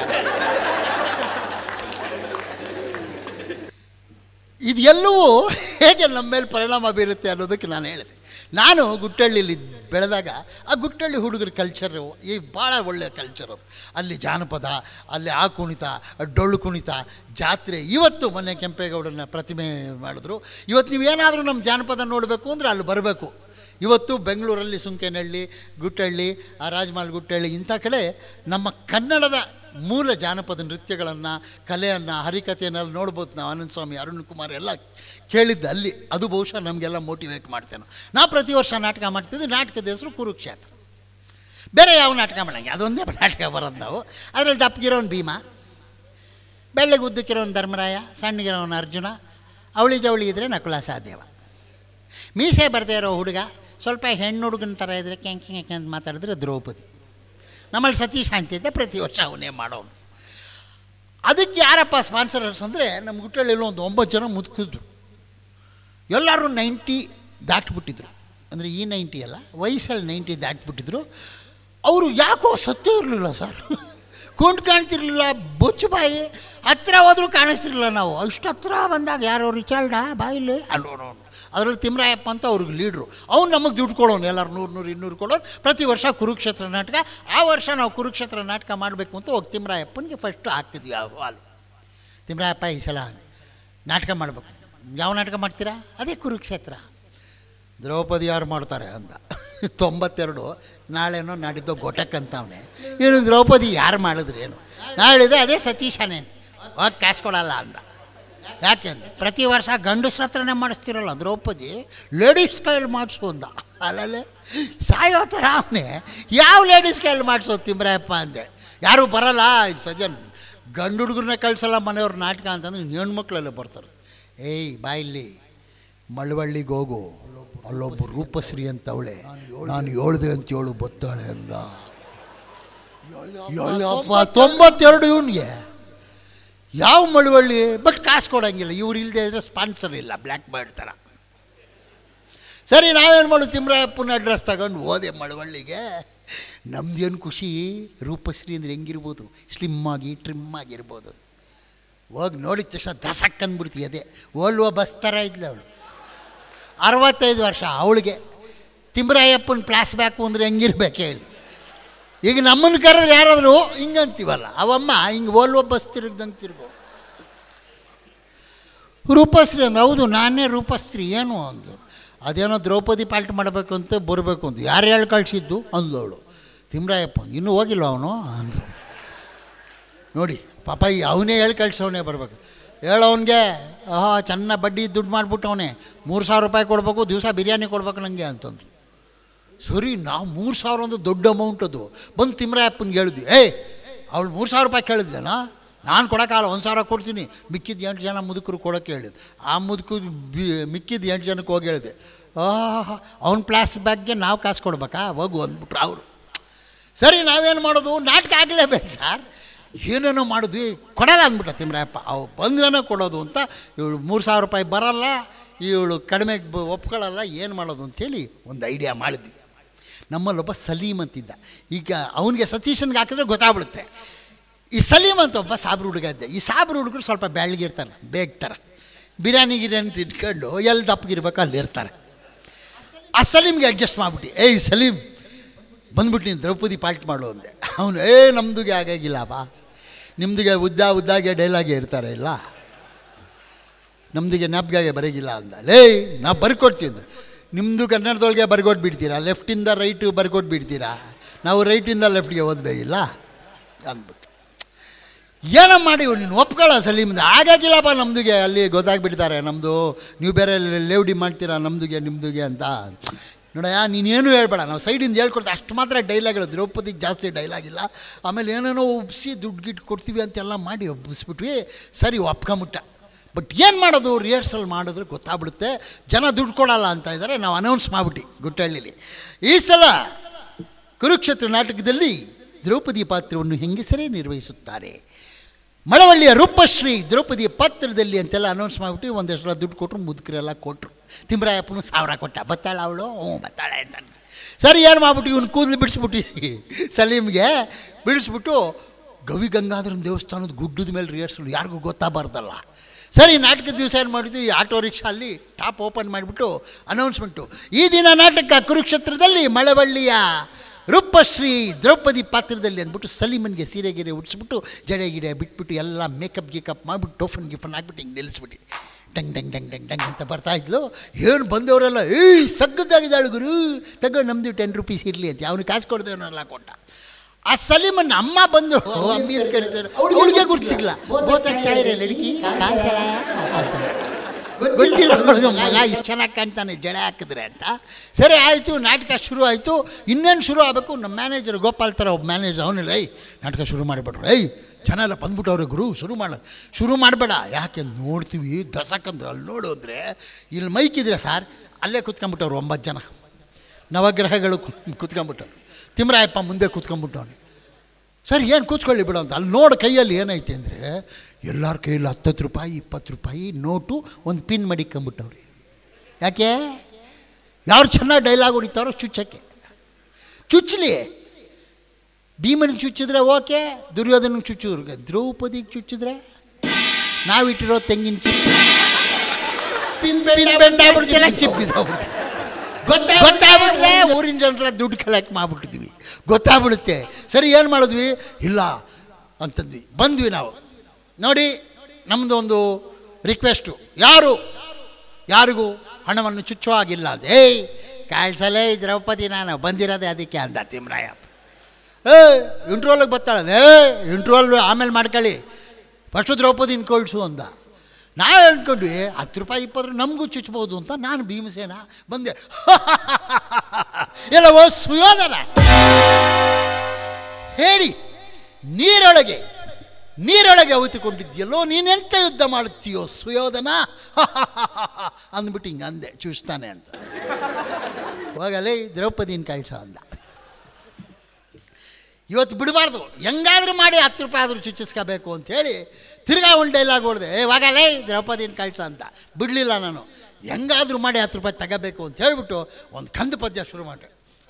ಇದು ಎಲ್ಲವೂ ಹೇಗೆ ನಮ್ಮ ಮೇಲೆ ಪರಿಣಾಮ ಬೀರುತ್ತೆ ಅನ್ನೋದಕ್ಕೆ ನಾನು ಹೇಳಿದೆ. ನಾನು ಗುಟ್ಟಳ್ಳಿಲಿ ಬೆಳೆದಾಗ ಆ ಗುಟ್ಟಳ್ಳಿ ಹುಡುಗರ ಕಲ್ಚರು ಈ ಭಾಳ ಒಳ್ಳೆಯ ಕಲ್ಚರ್ ಅದು. ಅಲ್ಲಿ ಜಾನಪದ, ಅಲ್ಲಿ ಆ ಕುಣಿತ, ಡೊಳ್ಳು ಕುಣಿತ, ಜಾತ್ರೆ. ಇವತ್ತು ಮೊನ್ನೆ ಕೆಂಪೇಗೌಡನ ಪ್ರತಿಮೆ ಮಾಡಿದ್ರು. ಇವತ್ತು ನೀವೇನಾದರೂ ನಮ್ಮ ಜಾನಪದ ನೋಡಬೇಕು ಅಂದರೆ ಅಲ್ಲಿ ಬರಬೇಕು. ಇವತ್ತು ಬೆಂಗಳೂರಲ್ಲಿ ಸುಂಕೇನಹಳ್ಳಿ, ಗುಟ್ಟಳ್ಳಿ, ಆ ರಾಜಮಾಲ್ ಗುಟ್ಟಳ್ಳಿ ಇಂಥ ಕಡೆ ನಮ್ಮ ಕನ್ನಡದ ಮೂಲ ಜಾನಪದ ನೃತ್ಯಗಳನ್ನು, ಕಲೆಯನ್ನು, ಹರಿಕಥೆಯನ್ನೆಲ್ಲ ನೋಡ್ಬೋದು ನಾವು. ಆನಂದ ಸ್ವಾಮಿ, ಅರುಣ್ ಕುಮಾರ್ ಎಲ್ಲ ಕೇಳಿದ್ದು ಅಲ್ಲಿ. ಅದು ಬಹುಶಃ ನಮಗೆಲ್ಲ ಮೋಟಿವೇಟ್ ಮಾಡ್ತೇನೆ. ನಾವು ಪ್ರತಿ ವರ್ಷ ನಾಟಕ ಮಾಡ್ತಿದ್ವಿ. ನಾಟಕದ ಹೆಸರು ಕುರುಕ್ಷೇತ್ರ. ಬೇರೆ ಯಾವ ನಾಟಕ ಮಾಡಂಗೆ, ಅದೊಂದೇ ನಾಟಕ ಬರೋದು ನಾವು. ಅದರಲ್ಲಿ ದಪ್ಪಗಿರೋನು ಭೀಮ, ಬೆಳ್ಳಗೆ ಉದ್ದಕ್ಕಿರೋನು ಧರ್ಮರಾಯ, ಸಣ್ಣಗಿರೋನು ಅರ್ಜುನ, ಅವಳಿ ಜವಳಿ ಇದ್ದರೆ ನಕುಲ ಸಹದೇವ, ಮೀಸೆ ಬರದೇ ಇರೋ ಹುಡುಗ, ಸ್ವಲ್ಪ ಹೆಣ್ಣು ಹುಡುಗನ ಥರ ಇದ್ದರೆ ಕೆಂಕ್ ಕೆಂಕ್ ಅಂತ ಮಾತಾಡಿದ್ರೆ ದ್ರೌಪದಿ. ನಮ್ಮಲ್ಲಿ ಸತೀಶ್ ಅಂತಿದ್ದೆ, ಪ್ರತಿ ವರ್ಷ ಅವನೇ ಮಾಡೋನು. ಅದಕ್ಕೆ ಯಾರಪ್ಪ ಸ್ಪಾನ್ಸರರ್ಸ್ ಅಂದರೆ ನಮ್ಮ ಗುಟ್ಟಳ್ಳಿలో ಒಂದು ಒಂಬತ್ತು ಜನ ಮುದುಕಿದ್ರು. ಎಲ್ಲರೂ ನೈಂಟಿ ದಾಟ್ಬಿಟ್ಟಿದ್ರು. ಅಂದರೆ ಈ ನೈಂಟಿ ಅಲ್ಲ, ವಯಸ್ಸಲ್ಲಿ ನೈಂಟಿ ದಾಟ್ಬಿಟ್ಟಿದ್ರು. ಅವರು ಯಾಕೋ ಸತ್ತೇ ಇರಲಿಲ್ಲ ಸರ್, ಕೊಂಡು ಕಾಣ್ತಿರ್ಲಿಲ್ಲ, ಬೊಚ್ಚು ಬಾಯಿ, ಹತ್ತಿರ ಹೋದರೂ ಕಾಣಿಸ್ತಿರ್ಲಿಲ್ಲ. ನಾವು ಅಷ್ಟು ಹತ್ರ ಬಂದಾಗ ಯಾರೋ ರಿಚಾಲ್ಡ ಬಾಯಿಲಿ ಅಲ್ಲೋನು, ಅದರಲ್ಲಿ ತಿಮ್ಮರಾಯಪ್ಪ ಅಂತ ಅವ್ರಿಗೆ ಲೀಡ್ರು. ಅವ್ನು ನಮಗೆ ದುಡ್ಡು ಕೊಡೋನು, ಎಲ್ಲರೂ ನೂರು ನೂರು ಇನ್ನೂರು ಕೊಡೋನು. ಪ್ರತಿ ವರ್ಷ ಕುರುಕ್ಷೇತ್ರ ನಾಟಕ. ಆ ವರ್ಷ ನಾವು ಕುರುಕ್ಷೇತ್ರ ನಾಟಕ ಮಾಡಬೇಕು ಅಂತ ಹೋಗಿ ತಿಮ್ಮರಾಯಪ್ಪನಿಗೆ ಫಸ್ಟು ಹಾಕ್ತಿದ್ವಿ ಆ ಹಾಲು. ತಿಮ್ಮರಾಯಪ್ಪ ಈ ಸಲ ನಾಟಕ ಮಾಡಬೇಕು. ಯಾವ ನಾಟಕ ಮಾಡ್ತೀರಾ? ಅದೇ ಕುರುಕ್ಷೇತ್ರ. ದ್ರೌಪದಿ ಯಾರು ಮಾಡ್ತಾರೆ ಅಂದ. ತೊಂಬತ್ತೆರಡು, ನಾಳೆನೋ ನಾಡಿದ್ದೋ ಗೊಟಕ್ ಅಂತವನೇ. ಇನ್ನು ದ್ರೌಪದಿ ಯಾರು ಮಾಡಿದ್ರು ಏನು? ನಾ ಹೇಳಿದೆ ಅದೇ ಸತೀಶನೇ ಅಂತ. ಹೋಗಿ ಕಾಸು ಕೊಡಲ್ಲ ಅಂದ. ಯಾಕೆ ಅಂದರೆ ಪ್ರತಿ ವರ್ಷ ಗಂಡಸ್ರ ಹತ್ರನೇ ಮಾಡಿಸ್ತಿರಲ್ಲ ದ್ರೌಪದಿ, ಲೇಡೀಸ್ ಕೈಯಲ್ಲಿ ಮಾಡಿಸು ಅಂದ. ಅಲ್ಲಲ್ಲೇ ಸಾಯೋ ಥರ ಅವನೇ, ಯಾವ ಲೇಡೀಸ್ ಕೈಯಲ್ಲಿ ಮಾಡಿಸೋದು ತಿಮ್ಮರಾಯಪ್ಪ ಅಂದೆ. ಯಾರೂ ಬರಲ್ಲ, ಇದು ಸದ್ಯ ಗಂಡು ಹುಡುಗರನ್ನ ಕಳಿಸಲ್ಲ ಮನೆಯವ್ರ ನಾಟಕ ಅಂತಂದ್ರೆ ಹೆಣ್ಮಕ್ಳೆಲ್ಲ ಬರ್ತಾರೆ. ಏಯ್ ಬಾಯಿಲ್ಲಿ ಮಳವಳ್ಳಿಗೆ ಹೋಗು, ಅಲ್ಲೊಬ್ಬ ರೂಪಶ್ರೀ ಅಂತವಳೆ, ನಾನು ಹೇಳ್ದೆ ಅಂತ ಹೇಳು ಬತ್ತಾಳೆ ಅಂದ. ತೊಂಬತ್ತೆರಡು ಇವನಿಗೆ ಯಾವ ಮಳವಳ್ಳಿ, ಬಟ್ ಕಾಸು ಕೊಡೋಂಗಿಲ್ಲ. ಇವ್ರು ಇಲ್ಲದೆ ಇದ್ರೆ ಸ್ಪಾನ್ಸರ್ ಇಲ್ಲ, ಬ್ಲ್ಯಾಕ್ ಬರ್ಡ್ ಥರ. ಸರಿ ನಾವೇನು ಮಾಡೋದು, ತಿಮ್ಮರಾಯಪ್ಪನ ಅಡ್ರೆಸ್ ತಗೊಂಡು ಹೋದೆ ಮಳವಳ್ಳಿಗೆ. ನಮ್ದೇನು ಖುಷಿ, ರೂಪಶ್ರೀ ಅಂದರೆ ಹೆಂಗಿರ್ಬೋದು, ಸ್ಲಿಮ್ ಆಗಿ ಟ್ರಿಮ್ ಆಗಿರ್ಬೋದು. ಹೋಗಿ ನೋಡಿದ ತಕ್ಷಣ ದಸಕ್ಕಂದ್ಬಿಡ್ತೀವಿ. ಅದೇ ಓಲ್ವ ಬಸ್ ಥರ ಇದ್ಲು ಅವಳು, ಅರವತ್ತೈದು ವರ್ಷ ಅವಳಿಗೆ. ತಿಮ್ಮರಾಯಪ್ಪನ ಫ್ಲಾಶ್ ಬ್ಯಾಕು ಅಂದರೆ ಹೆಂಗಿರ್ಬೇಕು ಹೇಳಿ. ಈಗ ನಮ್ಮನ್ನು ಕರೆದ್ರೆ ಯಾರಾದರೂ ಹಿಂಗಂತೀವಲ್ಲ, ಅವಮ್ಮ ಹಿಂಗೆ ಓಲ್ವ ಬಸ್ ತಿರುಗ್ದಂಗೆ ತಿರುಗು. ರೂಪಶ್ರೀ ಅಂದ. ಹೌದು ನಾನೇ ರೂಪಶ್ರೀ, ಏನು ಅಂದು. ಅದೇನೋ ದ್ರೌಪದಿ ಪಾಲ್ಟ್ ಮಾಡಬೇಕು ಅಂತ ಬರಬೇಕು ಅಂತ ಯಾರು ಹೇಳಿ ಕಳಿಸಿದ್ದು ಅಂದವಳು. ತಿಮ್ಮರಾಯಪ್ಪ ಇನ್ನೂ ಹೋಗಿಲ್ಲ ಅವನು ಅಂದು. ನೋಡಿ ಪಾಪ ಅವನೇ ಹೇಳಿ ಕಳ್ಸವನೇ ಬರಬೇಕು. ಹೇಳೋವನಿಗೆ ಆಹಾ ಚೆನ್ನಾಗಿ ಬಡ್ಡಿ ದುಡ್ಡು ಮಾಡಿಬಿಟ್ಟವನೇ ಮೂರು ಸಾವಿರ ರೂಪಾಯಿ ಕೊಡಬೇಕು, ದಿವಸ ಬಿರಿಯಾನಿ ಕೊಡ್ಬೇಕು ನನಗೆ ಅಂತಂದು. ಸರಿ, ನಾವು ಮೂರು ಸಾವಿರ ಒಂದು ದೊಡ್ಡ ಅಮೌಂಟ್ ಅದು. ಬಂದು ತಿಮ್ರಾಯಪ್ಪನಿಗೆ ಹೇಳಿದ್ವಿ, ಏಯ್ ಅವಳು ಮೂರು ಸಾವಿರ ರೂಪಾಯಿ ಕೇಳಿದ್ಲೇನಾ, ನಾನು ಕೊಡೋಕ್ಕಾಗಲ್ಲ, ಒಂದು ಸಾವಿರ ಕೊಡ್ತೀನಿ, ಮಿಕ್ಕಿದ್ದು ಎಂಟು ಜನ ಮುದುಕರು ಕೊಡೋಕ್ಕೆ ಹೇಳಿದೆ. ಆ ಮುದುಕು ಬಿ ಮಿಕ್ಕಿದ್ದು ಎಂಟು ಜನಕ್ಕೆ ಹೋಗಿ ಹೇಳಿದೆ. ಆಹಾ ಅವ್ನ ಪ್ಲಾಸ್ ಬ್ಯಾಗ್ಗೆ ನಾವು ಕಾಸು ಕೊಡ್ಬೇಕಾ, ಹೋಗು ಅಂದ್ಬಿಟ್ರು ಅವರು. ಸರಿ, ನಾವೇನು ಮಾಡೋದು, ನಾಟಕ ಆಗಲೇಬೇಕು ಸರ್, ಏನೇನೋ ಮಾಡಿದ್ವಿ, ಕೊಡಲ್ಲ ಅಂದ್ಬಿಟ್ಟ ತಿಮ್ರಾಯಪ್ಪ. ಅವು ಬಂದ್ರೇ ಕೊಡೋದು ಅಂತ. ಇವಳು ಮೂರು ಸಾವಿರ ರೂಪಾಯಿ ಬರಲ್ಲ, ಇವಳು ಕಡಿಮೆ ಒಪ್ಕೊಳ್ಳಲ್ಲ, ಏನು ಮಾಡೋದು ಅಂಥೇಳಿ ಒಂದು ಐಡಿಯಾ ಮಾಡಿದ್ವಿ. ನಮ್ಮಲ್ಲೊಬ್ಬ ಸಲೀಮ್ ಅಂತಿದ್ದ. ಈಗ ಅವನಿಗೆ ಸತೀಶನ್ಗೆ ಹಾಕಿದ್ರೆ ಗೊತ್ತಾಗ್ಬಿಡುತ್ತೆ. ಈ ಸಲೀಮ್ ಅಂತ ಒಬ್ಬ ಸಾಬ್ರು ಹುಡುಗ ಇದ್ದೆ. ಈ ಸಾಬ್ರು ಹುಡುಗರು ಸ್ವಲ್ಪ ಬೆಳ್ಳಗಿರ್ತಾರೆ, ಬೇಗ್ತಾರೆ, ಬಿರಿಯಾನಿ ಗಿರಿಯಾನಿ ತಿಟ್ಕೊಂಡು ಎಲ್ಲಿ ದಪ್ಪಗಿರ್ಬೇಕು ಅಲ್ಲಿ ಇರ್ತಾರೆ. ಆ ಸಲೀಮ್ಗೆ ಅಡ್ಜಸ್ಟ್ ಮಾಡಿಬಿಟ್ಟು, ಏಯ್ ಸಲೀಮ್ ಬಂದ್ಬಿಟ್ಟು ನೀನು ದ್ರೌಪದಿ ಪಾಲ್ಟ್ ಮಾಡು ಅಂದೆ. ಅವನು ಏ ನಮ್ಮದುಗೆ ಆಗಾಗಿಲ್ಲ ಬಾ, ನಿಮ್ದಿಗೆ ಉದ್ದ ಉದ್ದಾಗೆ ಡೈಲಾಗೆ ಇರ್ತಾರೆ, ಇಲ್ಲ ನಮ್ದಿಗೆ ನೆಪ್ಗಾಗೆ ಬರೋಗಿಲ್ಲ ಅಂದ. ಲೇ ನಾವು ಬರ್ಕೊಡ್ತೀವಿ ಅಂದ. ನಿಮ್ಮದು ಕನ್ನಡದೊಳಗೆ ಬರ್ಕೊಟ್ಟು ಬಿಡ್ತೀರಾ, ಲೆಫ್ಟಿಂದ ರೈಟು ಬರ್ಕೊಟ್ಟು ಬಿಡ್ತೀರಾ, ನಾವು ರೈಟಿಂದ ಲೆಫ್ಟ್ಗೆ ಓದಬೇಕಿಲ್ಲ ಅಂದ್ಬಿಟ್ಟು. ಏನೋ ಮಾಡಿ ನೀನು ಒಪ್ಕೊಳ್ಳೋ ಸಲೀಮ್ದು. ಆಗಾಗಿಲ್ಲಪ್ಪ ನಮ್ಮದುಗೆ, ಅಲ್ಲಿ ಗೊತ್ತಾಗ್ಬಿಡ್ತಾರೆ ನಮ್ಮದು, ನೀವು ಬೇರೆ ಲೇವಡಿ ಮಾಡ್ತೀರಾ ನಮ್ಮದುಗೆ ನಿಮ್ಮದುಗೆ ಅಂತ. ನೋಡಯ್ಯ ನೀನೇನು ಹೇಳ್ಬೇಡ, ನಾವು ಸೈಡಿಂದ ಹೇಳ್ಕೊಡ್ತೀವಿ, ಅಷ್ಟು ಮಾತ್ರ ಡೈಲಾಗ್ಗಳು. ದ್ರೌಪದಿಗೆ ಜಾಸ್ತಿ ಡೈಲಾಗ್ ಇಲ್ಲ. ಆಮೇಲೆ ಏನೇನೋ ಉಬ್ಬಿಸಿ ದುಡ್ಡು ಗಿಟ್ಟು ಕೊಡ್ತೀವಿ ಅಂತೆಲ್ಲ ಮಾಡಿ ಒಬ್ಬಿಸ್ಬಿಟ್ವಿ. ಸರಿ ಒಪ್ಕೊಂಬಿಟ್ಟ. ಬಟ್ ಏನು ಮಾಡೋದು, ರಿಹರ್ಸಲ್ ಮಾಡಿದ್ರೆ ಗೊತ್ತಾಗ್ಬಿಡುತ್ತೆ, ಜನ ದುಡ್ಡು ಕೊಡಲ್ಲ ಅಂತ ಇದ್ದಾರೆ. ನಾವು ಅನೌನ್ಸ್ ಮಾಡಿಬಿಟ್ಟು ಗುಟ್ಟಹಳ್ಳಿಲಿ ಈ ಸಲ ಕುರುಕ್ಷೇತ್ರ ನಾಟಕದಲ್ಲಿ ದ್ರೌಪದಿ ಪಾತ್ರವನ್ನು ಹೆಂಗಸರೇ ನಿರ್ವಹಿಸುತ್ತಾರೆ, ಮಳವಳ್ಳಿಯ ರೂಪಶ್ರೀ ದ್ರೌಪದಿಯ ಪಾತ್ರದಲ್ಲಿ ಅಂತೆಲ್ಲ ಅನೌನ್ಸ್ ಮಾಡಿಬಿಟ್ಟು ಒಂದಷ್ಟು ಸಲ ದುಡ್ಡು ಕೊಟ್ಟರು, ಮುದುಕರೆಲ್ಲ ಕೊಟ್ಟರು. ತಿಮ್ರಾಯಪ್ಪನು ಸಾವಿರ ಕೊಟ್ಟ. ಬತ್ತಾಳ ಅವಳು, ಹ್ಞೂ ಬತ್ತಾಳೆ ಅಂತ. ಸರಿ, ಏನು ಮಾಡ್ಬಿಟ್ಟು ಇವನು ಕೂದಲು ಬಿಡಿಸ್ಬಿಟ್ಟು ಸಲೀಮ್ಗೆ ಬಿಡಿಸ್ಬಿಟ್ಟು ಗವಿ ಗಂಗಾಧರನ ದೇವಸ್ಥಾನದ ಗುಡ್ಡದ ಮೇಲೆ ರಿಹರ್ಸಲ್, ಯಾರಿಗೂ ಗೊತ್ತಾಗಬಾರ್ದಲ್ಲ. ಸರಿ, ನಾಟಕದ ದಿವಸ ಏನು ಮಾಡಿದ್ವಿ, ಆಟೋ ರಿಕ್ಷಾಲ್ಲಿ ಟಾಪ್ ಓಪನ್ ಮಾಡಿಬಿಟ್ಟು ಅನೌನ್ಸ್ಮೆಂಟು, ಈ ದಿನ ನಾಟಕ ಕುರುಕ್ಷೇತ್ರದಲ್ಲಿ ಮಳವಳ್ಳಿಯ ರೂಪಶ್ರೀ ದ್ರೌಪದಿ ಪಾತ್ರದಲ್ಲಿ ಅಂದ್ಬಿಟ್ಟು ಸಲೀಮನ್ಗೆ ಸೀರೆ ಗಿರೆ ಉಡಿಸ್ಬಿಟ್ಟು ಜಡೆ ಗಿಡೆ ಬಿಟ್ಬಿಟ್ಟು ಎಲ್ಲ ಮೇಕಪ್ ಗೀಕಪ್ ಮಾಡಿಬಿಟ್ಟು ಟೋಫನ್ ಗಿಫನ್ ಹಾಕ್ಬಿಟ್ಟು ಹಿಂಗೆ ನಿಲ್ಲಿಸ್ಬಿಟ್ಟು ಡಂಗ್ ಡಂಗ್ ಡಂಗ್ ಡಂಗ್ ಡಂಗ್ ಅಂತ ಬರ್ತಾಯಿದ್ಲು. ಏನು ಬಂದವರೆಲ್ಲ ಏಯ್ ಸಗ್ಗದಾಗಿದ್ದಾಳು ಗುರು, ತಗೋ ನಮ್ಮದು ಟೆನ್ ರುಪೀಸ್ ಇರಲಿ ಅಂತ ಅವನು ಕಾಸು ಕೊಡ್ದೇವನ್ನೆಲ್ಲ ಕೊಟ್ಟ. ಆ ಸಲೀಮನ್ನ ಅಮ್ಮ ಬಂದು ಅಮ್ಮಿ ಅಂತ ಕರೀತಾರೆ, ಅವಳಿಗೆ ಗುರ್ತಿಸಿಲ್ಲ. ಲಡ್ಕಿ ಗೊತ್ತಿಲ್ಲ ಮಗ ಇಷ್ಟು ಚೆನ್ನಾಗಿ ಕಾಣ್ತಾನೆ ಜಡೆ ಹಾಕಿದ್ರೆ ಅಂತ. ಸರಿ ಆಯಿತು, ನಾಟಕ ಶುರು ಆಯಿತು. ಇನ್ನೇನು ಶುರು ಆಗಬೇಕು, ನಮ್ಮ ಮ್ಯಾನೇಜರ್ ಗೋಪಾಲ್ ಥರ ಒಬ್ಬ ಮ್ಯಾನೇಜರ್ ಅವನಿಲ್ಲ, ಏಯ್ ನಾಟಕ ಶುರು ಮಾಡಿಬಿಟ್ರು, ಏಯ್ ಚೆನ್ನಾಗೆಲ್ಲ ಬಂದ್ಬಿಟ್ಟವ್ರೆ ಗುರು, ಶುರು ಮಾಡ ಶುರು ಮಾಡಬೇಡ ಯಾಕೆ ನೋಡ್ತೀವಿ ದಸಕಂದ್ರೆ ಅಲ್ಲಿ ನೋಡು ಅಂದರೆ ಇಲ್ಲಿ ಮೈಕಿದ್ರೆ ಸಾರ್ ಅಲ್ಲೇ ಕೂತ್ಕೊಂಡ್ಬಿಟ್ಟವ್ರು ಒಂಬತ್ತು ಜನ ನವಗ್ರಹಗಳು ಕೂತ್ಕೊಂಡ್ಬಿಟ್ಟವ್ರು. ತಿಮ್ರಾಯಪ್ಪ ಮುಂದೆ ಕೂತ್ಕೊಂಡ್ಬಿಟ್ಟವನು. ಸರಿ ಏನು ಕೂತ್ಕೊಳ್ಳಿ ಬಿಡು ಅಂತ. ಅಲ್ಲಿ ನೋಡಿ ಕೈಯಲ್ಲಿ ಏನೈತೆ ಅಂದರೆ ಎಲ್ಲರ ಕೈಯಲ್ಲಿ ಹತ್ತತ್ತು ರೂಪಾಯಿ ಇಪ್ಪತ್ತು ರೂಪಾಯಿ ನೋಟು ಒಂದು ಪಿನ್ ಮಡಿಕೊಂಬಿಟ್ಟವ್ರಿ. ಯಾಕೆ ಯಾರು ಚೆನ್ನಾಗಿ ಡೈಲಾಗ್ ಹೊಡಿತಾರೋ ಚುಚ್ಚಕ್ಕೆ, ಚುಚ್ಚಲಿ. ಭೀಮನಿಗೆ ಚುಚ್ಚಿದ್ರೆ ಓಕೆ, ದುರ್ಯೋಧನಿಗೆ ಚುಚ್ಚಿದ್ರು, ದ್ರೌಪದಿಗೆ ಚುಚ್ಚಿದ್ರೆ ನಾವಿಟ್ಟಿರೋ ತೆಂಗಿನ ಚಿಪ್ಪು ಪಿನ್ ಬೆಂಟಾಗ್ಬಿಡ್ತಿಲ್ಲ, ಚಿಪ್ಪಿದ್ಬಿಡ್ತೀವಿ. ಗೊತ್ತಾ ಗೊತ್ತಾಗ್ಬಿಟ್ರೆ ಊರಿನ ಜನರ ದುಡ್ಡು ಕಲೆಕ್ಟ್ ಮಾಡಿಬಿಡ್ತೀವಿ, ಗೊತ್ತಾಗ್ಬಿಡುತ್ತೆ. ಸರಿ ಏನು ಮಾಡಿದ್ವಿ, ಇಲ್ಲ ಅಂತಂದ್ವಿ. ಬಂದ್ವಿ ನಾವು. ನೋಡಿ ನಮ್ಮದು ಒಂದು ರಿಕ್ವೆಸ್ಟು, ಯಾರು ಯಾರಿಗೂ ಹಣವನ್ನು ಚುಚ್ಚೋ ಆಗಿಲ್ಲ ಅದು. ಏಯ್ ಕಾಳ್ಸಲೇ ದ್ರೌಪದಿ ನಾನು ಬಂದಿರೋದೆ ಅದಕ್ಕೆ ಅಂದ ತಿಮ್ರಾಯಪ್ಪ. ಏ ಇಂಟ್ರೋಲಿಗೆ ಬರ್ತಾಳೆ, ಏ ಇಂಟ್ರೋಲ್ ಆಮೇಲೆ ಮಾಡ್ಕೊಳ್ಳಿ, ಫಸ್ಟು ದ್ರೌಪದಿನ ಕಳಿಸು ಅಂದ. ನಾವು ಹೇಳ್ಕೊಂಡ್ವಿ ಹತ್ತು ರೂಪಾಯಿ ಇಪ್ಪತ್ತು ನಮಗೂ ಚುಚ್ಚಬಹುದು ಅಂತ. ನಾನು ಭೀಮಸೇನ ಬಂದೆ. ಎಲ್ಲ ಓ ಸುಯೋಧನ ಹೇಳಿ ನೀರೊಳಗೆ ನೀರೊಳಗೆ ಅವತಿಕೊಂಡಿದ್ಯಲ್ಲೋ, ನೀನೆಂತ ಯುದ್ಧ ಮಾಡುತ್ತೀಯೋ ಸುಯೋಧನ ಅಂದ್ಬಿಟ್ಟು ಹಿಂಗೆ ಅಂದೆ, ಚುಚ್ತಾನೆ ಅಂತ. ಹೋಗಲೇ ದ್ರೌಪದಿನ ಕಳಿಸೋ ಅಂದ. ಇವತ್ತು ಬಿಡಬಾರ್ದು, ಹೆಂಗಾದ್ರೂ ಮಾಡಿ ಹತ್ತು ರೂಪಾಯಿ ಆದರೂ ಚುಚ್ಚಿಸ್ಕೋಬೇಕು ಅಂಥೇಳಿ ತಿರ್ಗಾ ಒಂದು ಡೈಲಾಗ್ ಹೊಡೆದೆ, ಏ ವಾಗಲೇ ದ್ರೌಪದಿನ ಕಳಿಸ ಅಂತ. ಬಿಡಲಿಲ್ಲ ನಾನು, ಹೆಂಗಾದ್ರೂ ಮಾಡಿ ಹತ್ತು ರೂಪಾಯಿ ತಗೋಬೇಕು ಅಂತ ಹೇಳ್ಬಿಟ್ಟು ಒಂದು ಕಂದು ಪದ್ಯ ಶುರು ಮಾಡಿ.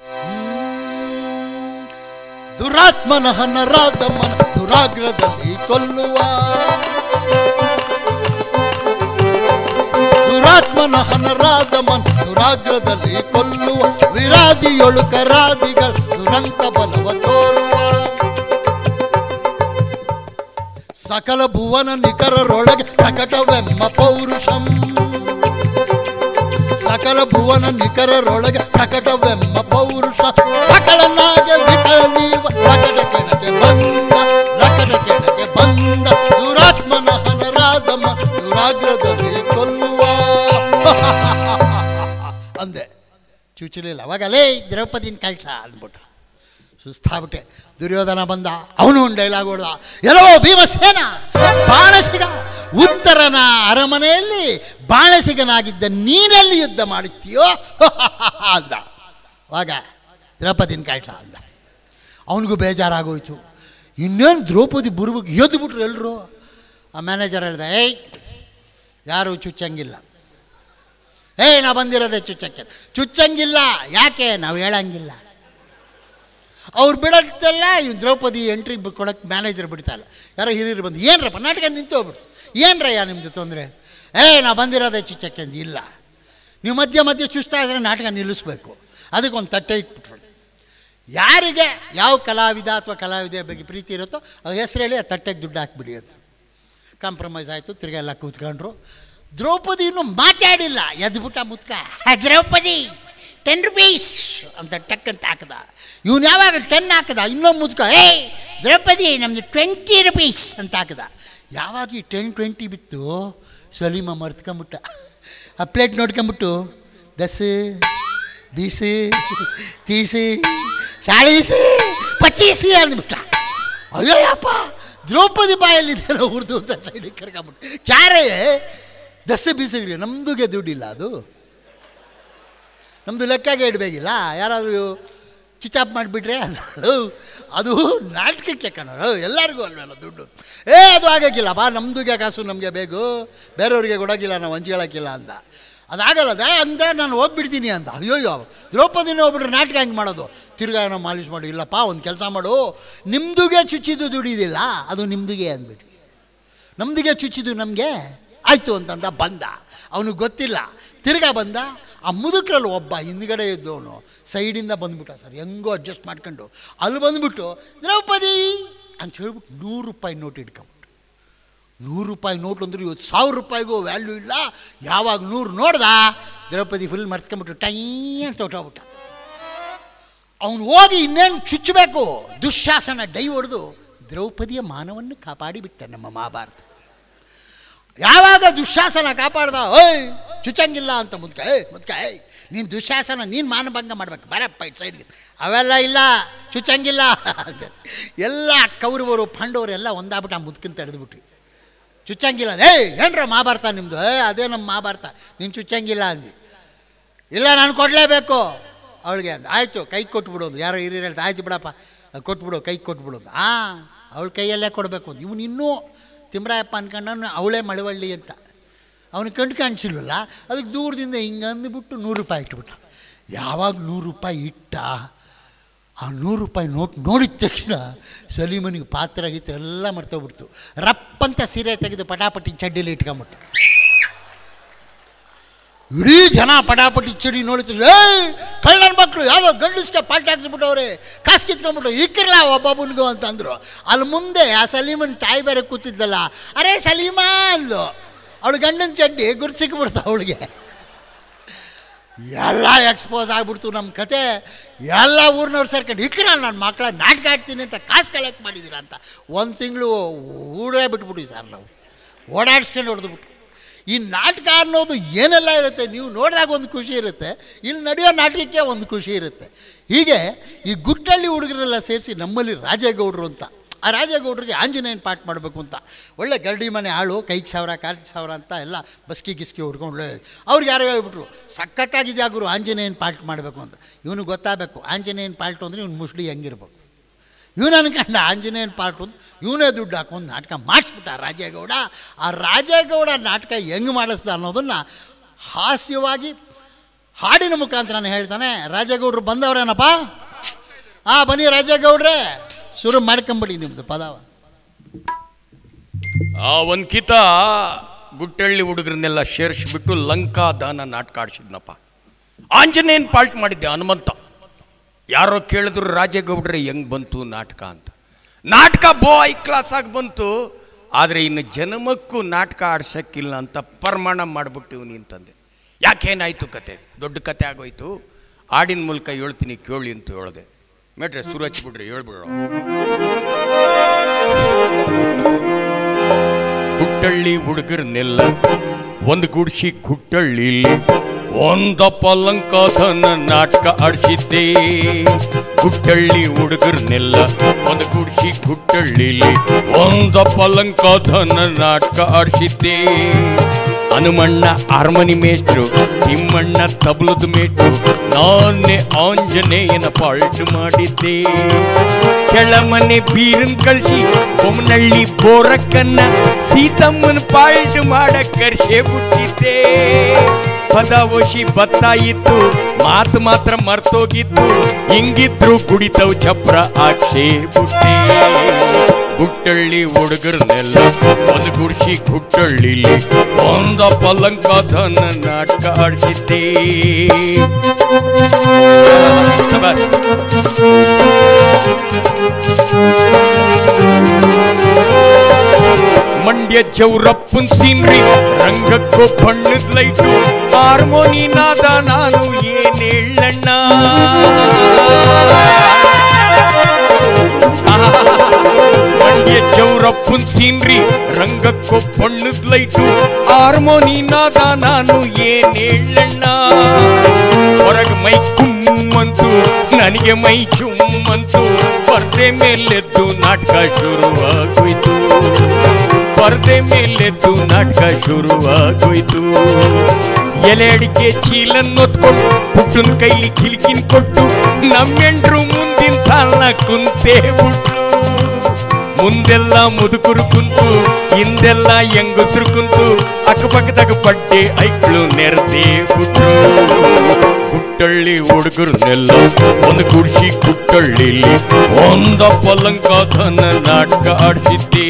ದುರಾತ್ಮನ ಹನರಾದ ಮನ ದುರಾಗ್ರದಲ್ಲಿ ಕೊಲ್ಲುವ, ದುರಾತ್ಮನ ಹನರಾದ ಮನ ದುರಾಗ್ರದಲ್ಲಿ ಕೊಲ್ಲುವ, ವಿರಾದಿಯೊಳು ಕರಾದಿಗಳ ದುರಂತ ಬಲವ ತೋರುವ, ಸಕಲ ಭುವನ ನಿಖರರೊಳಗೆ ಪ್ರಕಟವೆಮ್ಮ ಪೌರುಷಂ, ಸಕಲ ಭುವನ ನಿಖರರೊಳಗೆ ಪ್ರಕಟವೆಮ್ಮ ಪೌರುಷ, ಸಕಲನಾಗೆ ವಿಕಲ ನೀವ ರಕಟ ಕೆಣಕೆ ಬಂದ, ರಕಟ ಕೆಣಕೆ ಬಂದ, ದುರಾತ್ಮನ ಹನರಾದ ಮ ಚುಚ್ಚಲಿಲ್ಲ. ಅವಾಗ ಅಲೇ ದ್ರೌಪದಿನ ಕಳ್ಸ ಅಂದ್ಬಿಟ್ಟ. ಸುಸ್ತಾಗ್ಬಿಟ್ಟೆ. ದುರ್ಯೋಧನ ಬಂದ, ಅವನು ಒಂದು ಡೈಲಾಗ್ ಹೊಡೆದ, ಎಲ್ಲೋ ಭೀಮಸೇನ ಬಾಣಸಿಗ, ಉತ್ತರನ ಅರಮನೆಯಲ್ಲಿ ಬಾಣಸಿಗನಾಗಿದ್ದ ನೀನೆಲ್ಲಿ ಯುದ್ಧ ಮಾಡುತ್ತೀಯೋ ಅಂದ. ಅವಾಗ ದ್ರೌಪದಿನ ಕಳ್ಸ ಅಂದ. ಅವನಿಗೂ ಬೇಜಾರಾಗೋಯ್ತು. ಇನ್ನೇನು ದ್ರೌಪದಿ ಬುರ್ಬೇಕು ಎದ್ದು ಬಿಟ್ರು ಎಲ್ಲರೂ. ಆ ಮ್ಯಾನೇಜರ್ ಹೇಳ್ದೆ, ಏಯ್ ಯಾರು ಚುಚ್ಚಂಗಿಲ್ಲ, ಏಯ್ ನಾ ಬಂದಿರೋದೆ ಚುಚ್ಚಕ್ಕೆ. ಚುಚ್ಚಂಗಿಲ್ಲ ಯಾಕೆ? ನಾವು ಹೇಳಂಗಿಲ್ಲ. ಅವ್ರು ಬಿಡೋದೆಲ್ಲ ಇವ್ ದ್ರೌಪದಿ ಎಂಟ್ರಿ ಕೊಡೋಕ್ಕೆ ಮ್ಯಾನೇಜರ್ ಬಿಡ್ತಾಯಿಲ್ಲ. ಯಾರೋ ಹಿರಿಯರು ಬಂದು, ಏನರಪ್ಪ ನಾಟಕ ನಿಂತು ಹೋಗ್ಬಿಡ್ತು, ಏನರಯ್ಯ ನಿಮ್ಮದು ತೊಂದರೆ? ಏಯ್ ನಾ ಬಂದಿರೋದೆ ಚುಚ್ಚಕ್ಕೆ ಅಂದು. ಇಲ್ಲ, ನೀವು ಮಧ್ಯೆ ಮಧ್ಯೆ ಚುಸ್ತಾ ಇದ್ರೆ ನಾಟಕ ನಿಲ್ಲಿಸ್ಬೇಕು. ಅದಕ್ಕೆ ಒಂದು ತಟ್ಟೆ ಇಟ್ಬಿಟ್ರು. ಯಾರಿಗೆ ಯಾವ ಕಲಾವಿದ ಅಥವಾ ಕಲಾವಿದೆಯ ಬಗ್ಗೆ ಪ್ರೀತಿ ಇರುತ್ತೋ ಅವ್ರ ಹೆಸರು ಹೇಳಿ ಆ ತಟ್ಟೆಗೆ ದುಡ್ಡು ಹಾಕ್ಬಿಡಿ ಅಂತ ಕಾಂಪ್ರಮೈಸ್ ಆಯಿತು. ತಿರ್ಗಿ ಎಲ್ಲ ಕೂತ್ಕೊಂಡ್ರು. ದ್ರೌಪದಿ ಇನ್ನೂ ಮಾತಾಡಿಲ್ಲ, ಎದ್ಬಿಟ್ಟ ಮುತ್ಕ, ದ್ರೌಪದಿ ಟೆನ್ ರುಪೀಸ್ ಅಂತ ಟಕ್ ಅಂತ ಹಾಕದ. ಇವನು ಯಾವಾಗ ಟೆನ್ ಹಾಕದ, ಇನ್ನೊಂದು ಮುತ್ಕ, ಏಯ್ ದ್ರೌಪದಿ ನಮ್ಮದು ಟ್ವೆಂಟಿ ರುಪೀಸ್ ಅಂತ ಹಾಕದ. ಯಾವಾಗ ಈ ಟೆನ್ ಟ್ವೆಂಟಿ ಬಿತ್ತು ಸಲೀಮ ಮರ್ತ್ಕೊಂಬಿಟ್ಟ. ಆ ಪ್ಲೇಟ್ ನೋಡ್ಕೊಂಬಿಟ್ಟು ದಸ್ ಬೀಸು ತೀಸು ಚಾಳೀಸು ಪಚೀಸಿ ಅಂದ್ಬಿಟ್ಟ. ಅಯ್ಯೋಯಪ್ಪ, ದ್ರೌಪದಿ ಬಾಯಲ್ಲಿದ್ದಾರೋ ಉರ್ದು ಅಂತ ಸೈಡಿಗೆ ಕರ್ಕೊಂಬಿಟ್ಟು. ಕ್ಯಾರೇ ದಸ್ ಬೀಸಿಗ್ರಿ, ನಮ್ಮದುಗೆ ದುಡ್ಡಿಲ್ಲ, ಅದು ನಮ್ಮದು ಲೆಕ್ಕಾಗೆ ಇಡಬೇಕಿಲ್ಲ. ಯಾರಾದರೂ ಚಿಚಾಪ್ ಮಾಡಿಬಿಟ್ರೆ ಅದು ಅದು ನಾಟಕಕ್ಕೆ ಕಣೋ, ಎಲ್ಲರಿಗೂ ಅಲ್ವಲ್ಲ ದುಡ್ಡು. ಏ ಅದು ಆಗೋಕ್ಕಿಲ್ಲ ಬಾ, ನಮ್ಮದುಗೆ ಕಾಸು ನಮಗೆ ಬೇಕು, ಬೇರೆಯವ್ರಿಗೆ ಕೊಡೋಕ್ಕಿಲ್ಲ, ನಾವು ಹಂಚ್ಕೊಳ್ಳೋಕ್ಕಿಲ್ಲ ಅಂತ. ಅದಾಗಲ್ಲದ ಅಂದೆ ನಾನು ಹೋಗ್ಬಿಡ್ತೀನಿ ಅಂತ. ಅಯ್ಯೋಯ್ಯೋ, ದ್ರೌಪದಿನೇ ಹೋಗ್ಬಿಟ್ರೆ ನಾಟಕ ಹೆಂಗೆ ಮಾಡೋದು? ತಿರ್ಗಾ ಏನೋ ಮಾಲಿಷ್ ಮಾಡಿ, ಇಲ್ಲಪ್ಪ ಒಂದು ಕೆಲಸ ಮಾಡು, ನಿಮ್ಮದುಗೆ ಚುಚ್ಚಿದ್ದು ದುಡಿದಿಲ್ಲ, ಅದು ನಿಮ್ಮದುಗೆ ಅಂದ್ಬಿಟ್ಟು. ನಮ್ಮದುಗೆ ಚುಚ್ಚಿದ್ದು ನಮಗೆ ಆಯಿತು ಅಂತಂದ. ಬಂದ, ಅವನಿಗೆ ಗೊತ್ತಿಲ್ಲ. ತಿರ್ಗಾ ಬಂದ. ಆ ಮುದುಕರಲ್ಲಿ ಒಬ್ಬ ಹಿಂದ್ಗಡೆ ಇದ್ದವನು ಸೈಡಿಂದ ಬಂದ್ಬಿಟ್ಟ ಸರ್, ಹೆಂಗೋ ಅಡ್ಜಸ್ಟ್ ಮಾಡ್ಕೊಂಡು ಅಲ್ಲಿ ಬಂದುಬಿಟ್ಟು ದ್ರೌಪದಿ ಅಂತ ಹೇಳ್ಬಿಟ್ಟು ನೂರು ರೂಪಾಯಿ ನೋಟ್ ಇಟ್ಕೊಂಬಿಟ್ಟು. ನೂರು ರೂಪಾಯಿ ನೋಟ್ ಅಂದ್ರೆ ಇವತ್ತು ಸಾವಿರ ರೂಪಾಯಿಗೂ ವ್ಯಾಲ್ಯೂ ಇಲ್ಲ. ಯಾವಾಗ ನೂರು ನೋಡ್ದ ದ್ರೌಪದಿ ಫುಲ್ ಮರ್ತ್ಕೊಂಬಿಟ್ಟು ಟೈ ಅಂತ ಹೊಟ್ಟೋಗ್ಬಿಟ್ಟ. ಅವನು ಹೋಗಿ ಇನ್ನೇನು ಚುಚ್ಚಬೇಕು, ದುಶ್ಯಾಸನ ಡೈ ಹೊಡೆದು ದ್ರೌಪದಿಯ ಮಾನವನ್ನು ಕಾಪಾಡಿಬಿಟ್ಟ ನಮ್ಮ ಮಹಾಭಾರತ. ಯಾವಾಗ ದುಶ್ಯಾಸನ ಕಾಪಾಡ್ದ, ಓಯ್ ಚುಚ್ಚಂಗಿಲ್ಲ ಅಂತ ಮುದ್ಕ, ಏಯ್ ಮುದ್ಕ, ಏಯ್ ನೀನು ದುಶ್ಯಾಸನ ನೀನು ಮಾನಭಂಗ ಮಾಡ್ಬೇಕು, ಬರಪ್ಪ ಇಟ್ ಸೈಡ್ಗೆ. ಅವೆಲ್ಲ ಇಲ್ಲ, ಚುಚ್ಚಂಗಿಲ್ಲ ಅಂತ ಎಲ್ಲ ಕೌರವರು ಪಾಂಡವರು ಎಲ್ಲ ಒಂದಾಗ್ಬಿಟ್ಟು ಆ ಮುದ್ಕಿಂತ ಹಿಡಿದ್ಬಿಟ್ವಿ. ಚುಚ್ಚಂಗಿಲ್ಲ, ಏಯ್ ಏನ್ರ ಮಹಾಭಾರತ ನಿಮ್ಮದು? ಏ ಅದೇ ನಮ್ಮ ಮಹಾಭಾರತ, ನೀನು ಚುಚ್ಚಂಗಿಲ್ಲ ಅಂದು. ಇಲ್ಲ ನಾನು ಕೊಡಲೇಬೇಕು ಅವಳಿಗೆ ಅಂದ. ಆಯಿತು ಕೈ ಕೊಟ್ಬಿಡೋದು. ಯಾರೋ ಹಿರಿಯರು ಹೇಳ್ತಾ, ಆಯ್ತು ಬಿಡಪ್ಪ ಕೊಟ್ಬಿಡು, ಕೈ ಕೊಟ್ಬಿಡೋದು. ಹಾಂ ಅವಳ ಕೈಯಲ್ಲೇ ಕೊಡಬೇಕು ಅಂತ. ಇವನು ಇನ್ನೂ ತಿಮ್ರಾಯಪ್ಪ ಅನ್ಕೊಂಡವನು ಅವಳೇ ಮಳವಳ್ಳಿ ಅಂತ. ಅವನಿಗೆ ಕಂಡು ಕಾಣಿಸಿಲ್ವಲ್ಲ, ಅದಕ್ಕೆ ದೂರದಿಂದ ಹಿಂಗೆ ಅಂದ್ಬಿಟ್ಟು ನೂರು ರೂಪಾಯಿ ಇಟ್ಬಿಟ್ಟ. ಯಾವಾಗ ನೂರು ರೂಪಾಯಿ ಇಟ್ಟ, ಆ ನೂರು ರೂಪಾಯಿ ನೋಟ್ ನೋಡಿದ ತಕ್ಷಣ ಸಲೀಮನಿಗೆ ಪಾತ್ರ ಗೀತ್ರ ಎಲ್ಲ ಮರ್ತೋಗ್ಬಿಡ್ತು. ರಪ್ಪಂತ ಸೀರೆ ತೆಗೆದು ಪಟಾಪಟಿ ಚಡ್ಡಿಲಿ ಇಟ್ಕೊಂಬಿಟ್ಟ. ಇಡೀ ಜನ ಪಟಾಪಟಿ ಚಡಿ ನೋಡ್ತಿದ್ರು, ಏಯ್ ಕಳ್ಳನ ಮಕ್ಕಳು ಯಾವುದೋ ಗಂಡಸ್ಗೆ ಪಾಲ್ಟಿ ಹಾಕ್ಸ್ಬಿಟ್ಟವ್ರೆ, ಕಾಸು ಕಿತ್ಕೊಂಡ್ಬಿಟ್ಟು ಇಕ್ಕಿರಲ್ಲ ಒಬ್ಬೊಬ್ಬನಿಗೂ ಅಂತ ಅಂದರು. ಅಲ್ಲಿ ಮುಂದೆ ಆ ಸಲೀಮನ ತಾಯಿ ಬೇರೆ ಕೂತಿದ್ದಲ್ಲ, ಅರೇ ಸಲೀಮಾ ಅಂದ್ಲು. ಅವಳು ಗಂಡನ ಚಡ್ಡಿ ಗುರು ಸಿಕ್ಬಿಡ್ತು ಅವಳಿಗೆ. ಎಲ್ಲ ಎಕ್ಸ್ಪೋಸ್ ಆಗ್ಬಿಡ್ತು ನಮ್ಮ ಕತೆ. ಎಲ್ಲ ಊರಿನವ್ರು ಸೇರ್ಕೊಂಡು ಇಕ್ಕಿರಲ್ಲ ನನ್ನ ಮಕ್ಕಳ ನಾಟಕ ಆಡ್ತೀನಿ ಅಂತ ಕಾಸು ಕಲೆಕ್ಟ್ ಮಾಡಿದ್ದೀರ ಅಂತ ಒಂದು ತಿಂಗಳು ಊರೇ ಬಿಟ್ಬಿಟ್ಟು ಸರ್ ನಾವು ಓಡಾಡಿಸ್ಕೊಂಡು ಹೊಡೆದ್ಬಿಟ್ಟು. ಈ ನಾಟಕ ಅನ್ನೋದು ಏನೆಲ್ಲ ಇರುತ್ತೆ, ನೀವು ನೋಡಿದಾಗ ಒಂದು ಖುಷಿ ಇರುತ್ತೆ, ಇಲ್ಲಿ ನಡೆಯೋ ನಾಟಕಕ್ಕೆ ಒಂದು ಖುಷಿ ಇರುತ್ತೆ. ಹೀಗೆ ಈ ಗುಟ್ಟಳ್ಳಿ ಹುಡುಗರೆಲ್ಲ ಸೇರಿಸಿ ನಮ್ಮಲ್ಲಿ ರಾಜೇಗೌಡರು ಅಂತ, ಆ ರಾಜೇಗೌಡರಿಗೆ ಆಂಜನೇಯನ ಪಾಠ ಮಾಡಬೇಕು ಅಂತ ಒಳ್ಳೆ ಗರಡಿ ಮನೆ ಆಳು, ಕೈಗೆ ಸಾವಿರ ಕಾಲಿಗೆ ಸಾವಿರ ಅಂತ ಎಲ್ಲ ಬಸ್ಕಿ ಗಿಸ್ಕಿ ಹೊಡ್ಕೊಂಡು ಅವ್ರಿಗೆ ಯಾರೋ ಹೇಳ್ಬಿಟ್ರು, ಸಖತ್ತಾಗಿದೆ ಗುರು ಆಂಜನೇಯನ ಪಾಠ ಮಾಡಬೇಕು ಅಂತ. ಇವನು ಗೊತ್ತಾಗಬೇಕು ಆಂಜನೇಯನ ಪಾಠ ಅಂದರೆ ಇವ್ನು ಮುಸ್ಲಿ ಹೆಂಗಿರ್ಬೇಕು. ಇವನು ಅನ್ಕಂಡ ಆಂಜನೇಯನ ಪಾಠ ಅಂತ ಇವನೇ ದುಡ್ಡು ಹಾಕೊಂಡು ನಾಟಕ ಮಾಡಿಸ್ಬಿಟ್ಟ ರಾಜೇಗೌಡ. ಆ ರಾಜೇಗೌಡ ನಾಟಕ ಹೆಂಗೆ ಮಾಡಿಸ್ದ ಅನ್ನೋದನ್ನು ಹಾಸ್ಯವಾಗಿ ಹಾಡಿನ ಮುಖಾಂತರ ನಾನು ಹೇಳ್ತಾನೆ. ರಾಜೇಗೌಡರು ಬಂದವ್ರೇನಪ್ಪ? ಹಾಂ ಬನ್ನಿ ರಾಜೇಗೌಡ್ರೆ, ಶುರು ಮಾಡ್ಕೊಂಬಿಡಿ ನಿಮ್ಮದು ಪದವ. ಆ ಒಂದು ಕಿತ ಗುಟ್ಟಳ್ಳಿ ಹುಡುಗರನ್ನೆಲ್ಲ ಸೇರಿಸ್ಬಿಟ್ಟು ಲಂಕಾ ದಾನ ನಾಟಕ ಆಡಿಸಿದ್ನಪ್ಪ. ಆಂಜನೇಯನ ಪಾಲ್ಟ್ ಮಾಡಿದ್ದೆ ಹನುಮಂತ. ಯಾರೋ ಕೇಳಿದ್ರು ರಾಜೇಗೌಡ್ರೆ ಹೆಂಗೆ ಬಂತು ನಾಟಕ ಅಂತ. ನಾಟಕ ಬೋ ಐ ಕ್ಲಾಸ್ ಆಗಿ ಬಂತು, ಆದರೆ ಇನ್ನು ಜನ್ಮಕ್ಕೂ ನಾಟಕ ಆಡ್ಸೋಕ್ಕಿಲ್ಲ ಅಂತ ಪ್ರಮಾಣ ಮಾಡಿಬಿಟ್ಟಿವ್ ನಿಂತಂದೆ. ಯಾಕೇನಾಯಿತು ಕತೆ? ದೊಡ್ಡ ಕತೆ ಆಗೋಯ್ತು. ಹಾಡಿನ ಮೂಲಕ ಹೇಳ್ತೀನಿ ಕೇಳಿ ಅಂತ ಹೇಳಿದೆ. ಮೇಟ್ರೆ ಸುರು ಹಚ್ಬಿಡ್ರಿ, ಹೇಳ್ಬಿಡೋ. ಗುಟ್ಟಳ್ಳಿ ಹುಡುಗರನ್ನೆಲ್ಲ ಒಂದು ಗುಡ್ಸಿ ಗುಟ್ಟಳ್ಳಿಲಿ ಒಂದಪ್ಪ ಲಂಕಾಧನ ನಾಟಕ ಆಡಿಸಿದ್ದೆ. ಗುಟ್ಟಳ್ಳಿ ಹುಡುಗರ್ನೆಲ್ಲ ಒಂದು ಗುಡ್ಸಿ ಗುಟ್ಟಳ್ಳಿಲಿ ಒಂದಪ್ಪ ಲಂಕಾಧನ ನಾಟಕ ಆಡಿಸಿದ್ದೆ. ಹನುಮಣ್ಣ ಹಾರ್ಮೋನಿ ಮೇಷ್ಟ್ರು, ನಿಮ್ಮಣ್ಣ ತಬಲದ ಮೇಷ್ಟ್ರು, ನಾನೇ ಆಂಜನೇಯನ ಪಾಲ್ಟ್ ಮಾಡಿದ್ದೆ. ಕೆಳಮನೆ ಬೀರನ್ ಕಳಿಸಿ ಬೊಮ್ಮನಳ್ಳಿ ಬೋರಕ್ಕನ್ನ ಸೀತಮ್ಮನ ಪಾಲ್ಟ್ ಮಾಡಕ್ ಕರ್ಸೆ ಬಿಟ್ಟಿದ್ದೆ. ಪದವಶಿ ಭತ್ತ ಇತ್ತು, ಮಾತು ಮಾತ್ರ ಮರ್ತೋಗಿತ್ತು, ಹಿಂಗಿದ್ರು ಕುಡಿತವ್ ಚಪ್ರ ಆಕ್ಷೇ ಬುಟ್ಟಿ. ಗುಟ್ಟಳ್ಳಿ ಹುಡುಗರ್ನೆಲ್ಲ ಒಂದು ಗುಡ್ಸಿ ಗುಟ್ಟಳ್ಳಿಲಿ ಒಂದಪ್ಪ ಲಂಕಾಧನ ನಾಟಕ ಆಡಿಸಿದ್ದೆ. ಮಂಡ್ಯ ಚೌರಪ್ಪನ್ ಸೀನ್ರಿ ರಂಗಕ್ಕೋ ಬಣ್ಣದ ಲೈಟು, ಹಾರ್ಮೋನಿ ನಾದ ನಾನು ಏನ್ ಹೇಳಣ್ಣ. ಮಂಡ್ಯ ಚೌರಪ್ಪನ್ ಸೀನ್ರಿ ರಂಗಕ್ಕೋ ಬಣ್ಣದ ಲೈಟು, ಹಾರ್ಮೋನಿ ನಾದ ನಾನು ಏನ್ ಹೇಳಣ್ಣ. ಹೊರಗ ಮೈ ಕುಮ್ಮಂತು ನನಗೆ ಮೈ ಚುಮ್ಮಂತು, ಪರ್ದೆ ಮೇಲೆದ್ದು ನಾಟಕ ಶುರುವಾಗೋಯ್ತು. ಪರ್ದೆ ಮೇಲೆದ್ದು ನಾಟಕ ಶುರುವಾಗೋಯ್ತು. ಎಲೆ ಅಡಿಕೆ ಚೀಲನ್ನೊತ್ಕೊಂಡು ಪುಟ್ಟನ್ ಕೈಲಿ ಕಿಲ್ಕಿನ್ ಕೊಟ್ಟು ನಮ್ಮೆಂಡ್ರು ಮುಂದಿನ ಸಾಲ ಕುಂತೇ ಬಿಟ್ರು. ಮುಂದೆಲ್ಲ ಮುದುಕರು ಕುಂತು ಹಿಂದೆಲ್ಲ ಹೆಂಗಸರು ಕುಂತು ಅಕ್ಕಪಕ್ಕದಾಗ ಪಡ್ಡೆ ಐಕ್ಳು ನೆರೆದೇ ಬಿಟ್ರು. ಗುಟ್ಟಳ್ಳಿ ಹುಡುಗರ್ನೆಲ್ಲ ಒಂದು ಗುಡ್ಸಿ ಗುಟ್ಟಳ್ಳಿಲಿ ಒಂದಪ್ಪ ಲಂಕಾಧನ ನಾಟಕ ಆಡಿಸಿದ್ದೆ.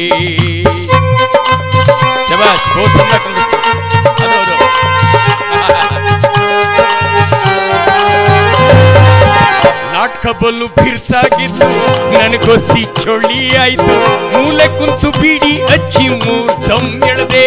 ನಾಟಕ ಬಲು ಬಿರ್ಸಾಗಿದ್ದು ನನಗೊಸಿ ಚೊಳ್ಳಿ ಆಯ್ತು. ಮೂಲೆ ಕುಂತು ಬೀಡಿ ಹಚ್ಚಿ ಮೂರ್ಧಂ ಎಳದೆ.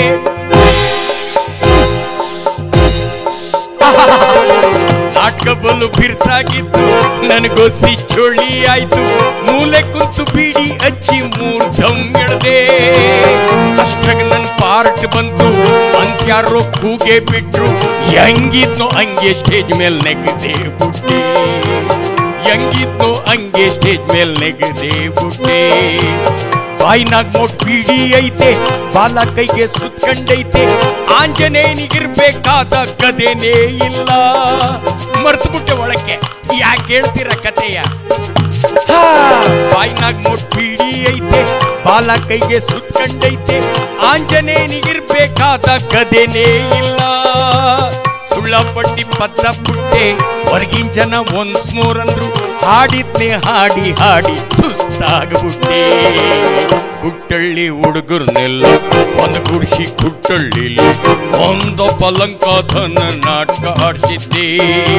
ನಾಟಕ ಬಲು ಬಿರ್ಸಾಗಿದ್ದು ನನಗೊಸಿ ಚೊಳ್ಳಿ ಆಯ್ತು. ಮೂಲೆ ಕುಂತು ಬೀಡಿ ಹಚ್ಚಿ ಮೂರ್ಧಂ ಎಳದೆ. ಅಷ್ಟಾಗ ನನ್ನ ಪಾರ್ಟ್ ಬಂತು, ಅಂತ್ಯಾರೋ ಕೂಗೆ ಬಿಟ್ರು. ಹೆಂಗಿದ್ನೋ ಹಂಗೆ ಸ್ಟೇಜ್ ಮೇಲೆ ನೆಗದೆ ಬುಟ್ಟಿ. ಹೆಂಗಿದ್ನೋ ಹಂಗೆ ಸ್ಟೇಜ್ ಮೇಲೆ ನೆಗದೆ ಬುಟ್ಟಿ. ಬಾಯಿನಾಗ ನೋಟ್ ಬೀಡಿ ಐತೆ, ಬಾಲ ಕೈಗೆ ಸುತ್ಕಂಡೈತೆ. ಆಂಜನೇಯನಿಗಿರ್ಬೇಕಾದ ಕದೇನೇ ಇಲ್ಲ. ಮರ್ತು ಬಿಟ್ಟೆ ಒಳಕ್ಕೆ, ಯಾಕೆ ಹೇಳ್ತೀರ ಕತೆಯ? ಬಾಯಿನಾಗ ನೋಟ್ ಬೀಡಿ ಐತೆ, ಬಾಲ ಕೈಗೆ ಸುತ್ಕಂಡೈತೆ. ಆಂಜನೇಯನಿಗಿರ್ಬೇಕಾದ ಕದೇನೇ ಇಲ್ಲ. ಸುಳ್ಳ ಪಟ್ಟಿ ಪದ್ದ ಪುಟ್ಟೆ, ಹೊರಗಿನ ಜನ ಒನ್ಸ್ ಮೋರ್ ಅಂದ್ರು. ಹಾಡಿದ್ನೆ ಹಾಡಿ ಹಾಡಿ ಸುಸ್ತಾಗ್ಬಿಟ್ಟೆ. ಗುಟ್ಟಳ್ಳಿ ಹುಡುಗರ್ನೆಲ್ಲ ಒಂದು ಗುಡ್ಸಿ ಗುಟ್ಟಳ್ಳಿಲಿ ಒಂದೊಬ್ಬ ಲಂಕಾಧನ ನಾಟಕ ಆಡಿಸಿದ್ದೆ.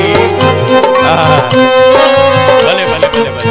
ಬಲೆ ಬಲೆ ಬಲೆ ಬಲೆ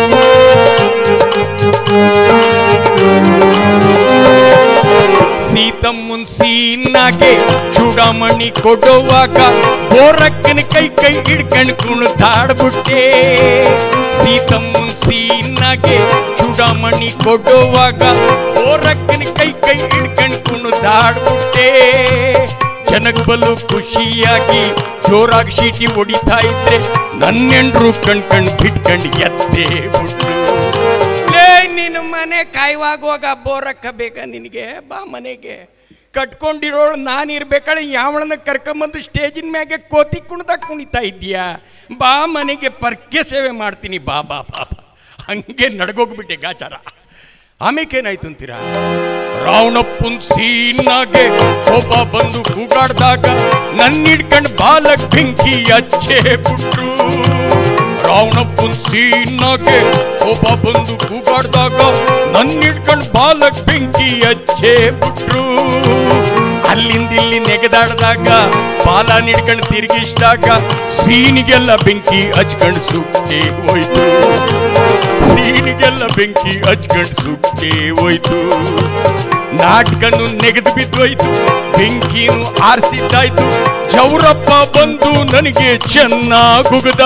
ಸೀತಮ್ಮನ್ ಸೀನಾಗೆ ಚೂಡಾಮಣಿ ಕೊಡುವಾಗ ಬೋರಕ್ಕನ ಕೈ ಕೈ ಹಿಡ್ಕಂಡ್ ಕುಣಿದಾಡ್ಬಿಟ್ಟೆ. ಸೀತಮ್ಮನ್ ಸೀನಾಗೆ ಚೂಡಾಮಣಿ ಕೊಡುವಾಗ ಬೋರಕ್ಕನ ಕೈ ಕೈ ಹಿಡ್ಕಂಡ್ ಕುಣಿದಾಡ್ಬಿಟ್ಟೆ. ಜನಕ್ ಬಲು ಖುಷಿಯಾಗಿ ಜೋರಾಗಿ ಶೀಟಿ ಹೊಡಿತಾ ಇದ್ರೆ ನನ್ನೆಂಡ್ರು ಕಣ್ಕಂಡ್ ಬಿಟ್ಕಂಡ್ ಎದ್ದೇ ಬಿಟ್ರು. ನಿನ್ನ ಮನೆ ಕಾಯುವಾಗುವಾಗ ಬೋರಕ್ಕ ಬೇಕ ನಿನಗೆ? ಬಾ ಮನೆಗೆ. ಕಟ್ಕೊಂಡಿರೋಳು ನಾನು ಇರ್ಬೇಕಾಳೆ ಯಾವಳನ್ನ ಕರ್ಕೊಂಬಂದು ಸ್ಟೇಜಿನ ಮ್ಯಾಗೆ ಕೋತಿ ಕುಣ್ದಾಗ ಕುಣಿತಾ ಇದ್ದೀಯಾ? ಬಾ ಮನೆಗೆ ಪರ್ಕೆ ಸೇವೆ ಮಾಡ್ತೀನಿ, ಬಾ ಬಾ ಬಾ. ಹಂಗೆ ನಡ್ಗೋಗ್ಬಿಟ್ಟೆ ಗಾಚಾರ. ಆಮೇಕೇನಾಯ್ತು ಅಂತೀರಾ? ರಾವಣಪ್ಪನ್ ಸೀನಾಗೆ ಒಬ್ಬ ಬಂದು ಕೂಗಾಡ್ದಾಗ ನನ್ನ ಹಿಡ್ಕಂಡು ಬಾಲಕ್ ಬೆಂಕಿ ಹಚ್ಚೇ ಬಿಟ್ರು. ರಾವಣಪ್ಪನ್ ಸೀನಾಗೆ ಒಬ್ಬ ಬಂದು ಕೂಗಾಡ್ದಾಗ ನನ್ನ ಹಿಡ್ಕಂಡು ಬಾಲಕ್ ಬೆಂಕಿ ಹಚ್ಚೇ ಬಿಟ್ರು. ಅಲ್ಲಿಂದ ಇಲ್ಲಿ ನೆಗೆದಾಡ್ದಾಗ ಬಾಲ ನಿಡ್ಕಂಡು ತಿರುಗಿಸಿದಾಗ ಸೀನಿಗೆಲ್ಲ ಬೆಂಕಿ ಹಚ್ಕಂಡು ಸುಟ್ಟೆ ಹೋಯ್ತು. ಸೀನಿಗೆಲ್ಲ ಬೆಂಕಿ ಹಚ್ಕಂಡು ಸುಟ್ಟೆ ಹೋಯ್ತು. ನಾಟಕನು ನೆಗೆದು ಬಿದ್ದೋಯ್ತು, ಬೆಂಕಿನು ಆರಿಸಿದ್ದಾಯ್ತು. ಚೌರಪ್ಪ ಬಂದು ನನಗೆ ಚೆನ್ನಾಗುಗದ.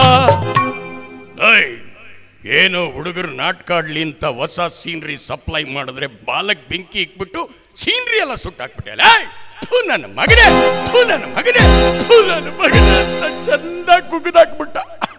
ಏನೋ ಹುಡುಗರು ನಾಟಕ ಆಡ್ಲಿ ಅಂತ ಹೊಸ ಸೀನ್ರಿ ಸಪ್ಲೈ ಮಾಡಿದ್ರೆ ಬಾಲಕ್ ಬೆಂಕಿ ಇಕ್ಬಿಟ್ಟು ಸೀನ್ರಿ ಎಲ್ಲ ಸುಟ್ಟಾಕ್ಬಿಟ್ಟೆ. ಥೂ ನನ್ನ ಮಗನೇ, ಥೂ ನನ್ನ ಮಗನೇ, ಥೂ ನನ್ನ ಮಗನೇ ಅಂತ ಚಂದ ಕುಗ್ದಾಕ್ಬಿಟ್ಟ.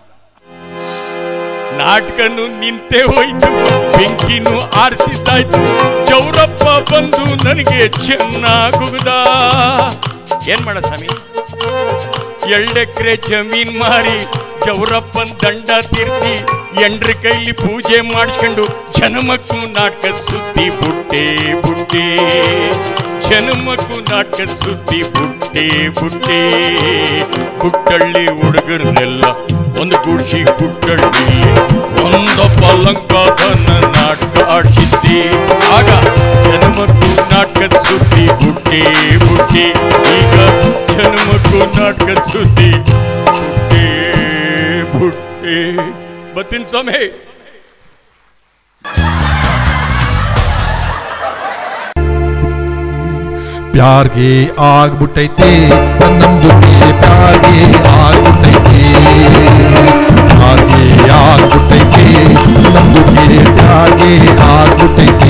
ನಾಟಕನು ನಿಂತೆ ಹೋಯ್ತು, ಬೆಂಕಿನೂ ಆರಿಸಿದ್ದಾಯ್ತು. ಚೌರಪ್ಪ ಬಂದು ನನಗೆ ಚೆನ್ನಾಗಿ ಕುಗ್ದ. ಏನ್ ಮಾಡ ಸ್ವಾಮಿ, ಎರಡೆಕ್ರೆ ಜಮೀನ್ ಮಾರಿ ಚೌರಪ್ಪನ ದಂಡ ತೀರ್ಸಿ ಎಂಡ್ರ ಕೈಲಿ ಪೂಜೆ ಮಾಡಿಸ್ಕೊಂಡು ಜನ್ಮಕ್ಕೂ ನಾಟಕ ಸುದ್ದಿ ಬುಟ್ಟೆ ಬುಟ್ಟೆ, ಜನ್ಮಕ್ಕೂ ನಾಟಕ ಸುದ್ದಿ ಬುಟ್ಟೆ ಬುಟ್ಟೆ. ಗುಟ್ಟಳ್ಳಿ ಹುಡುಗರನ್ನೆಲ್ಲ ಒಂದು ಗುಡ್ಸಿ ಗುಟ್ಟಳ್ಳಿ ಒಂದೊಬ್ಬ ಲಂಕಾದನ ನಾಟಕ ಆಡಿಸಿದ್ದೆ. ಆಗ ಜನ್ಮಕ್ಕೂ ನಾಟಕದ ಸುದ್ದಿ ಬುಟ್ಟೆ ಬುಟ್ಟೆ, ಈಗ ಜನ್ಮಕ್ಕೂ ನಾಟಕದ ಸುದ್ದಿ ಬುಟ್ಟೆ ಬುಟ್ಟೆ. ಬತ್ತೀನಿ ಸ್ವಾಮಿ. ಪ್ಯಾರ್ಗೆ ಆಗ್ಬಿಟ್ಟೈತೆ ನಮ್ದುಗೆ, ಪ್ಯಾರ್ಗೆ ಆಗ್ಬಿಟ್ಟೈತೆ, ಪ್ಯಾರ್ಗೆ ಆಗ್ಬಿಟ್ಟೈತೆ ನಮ್ದುಗೆ, ಪ್ಯಾರ್ಗೆ ಆಗ್ಬಿಟ್ಟೈತೆ.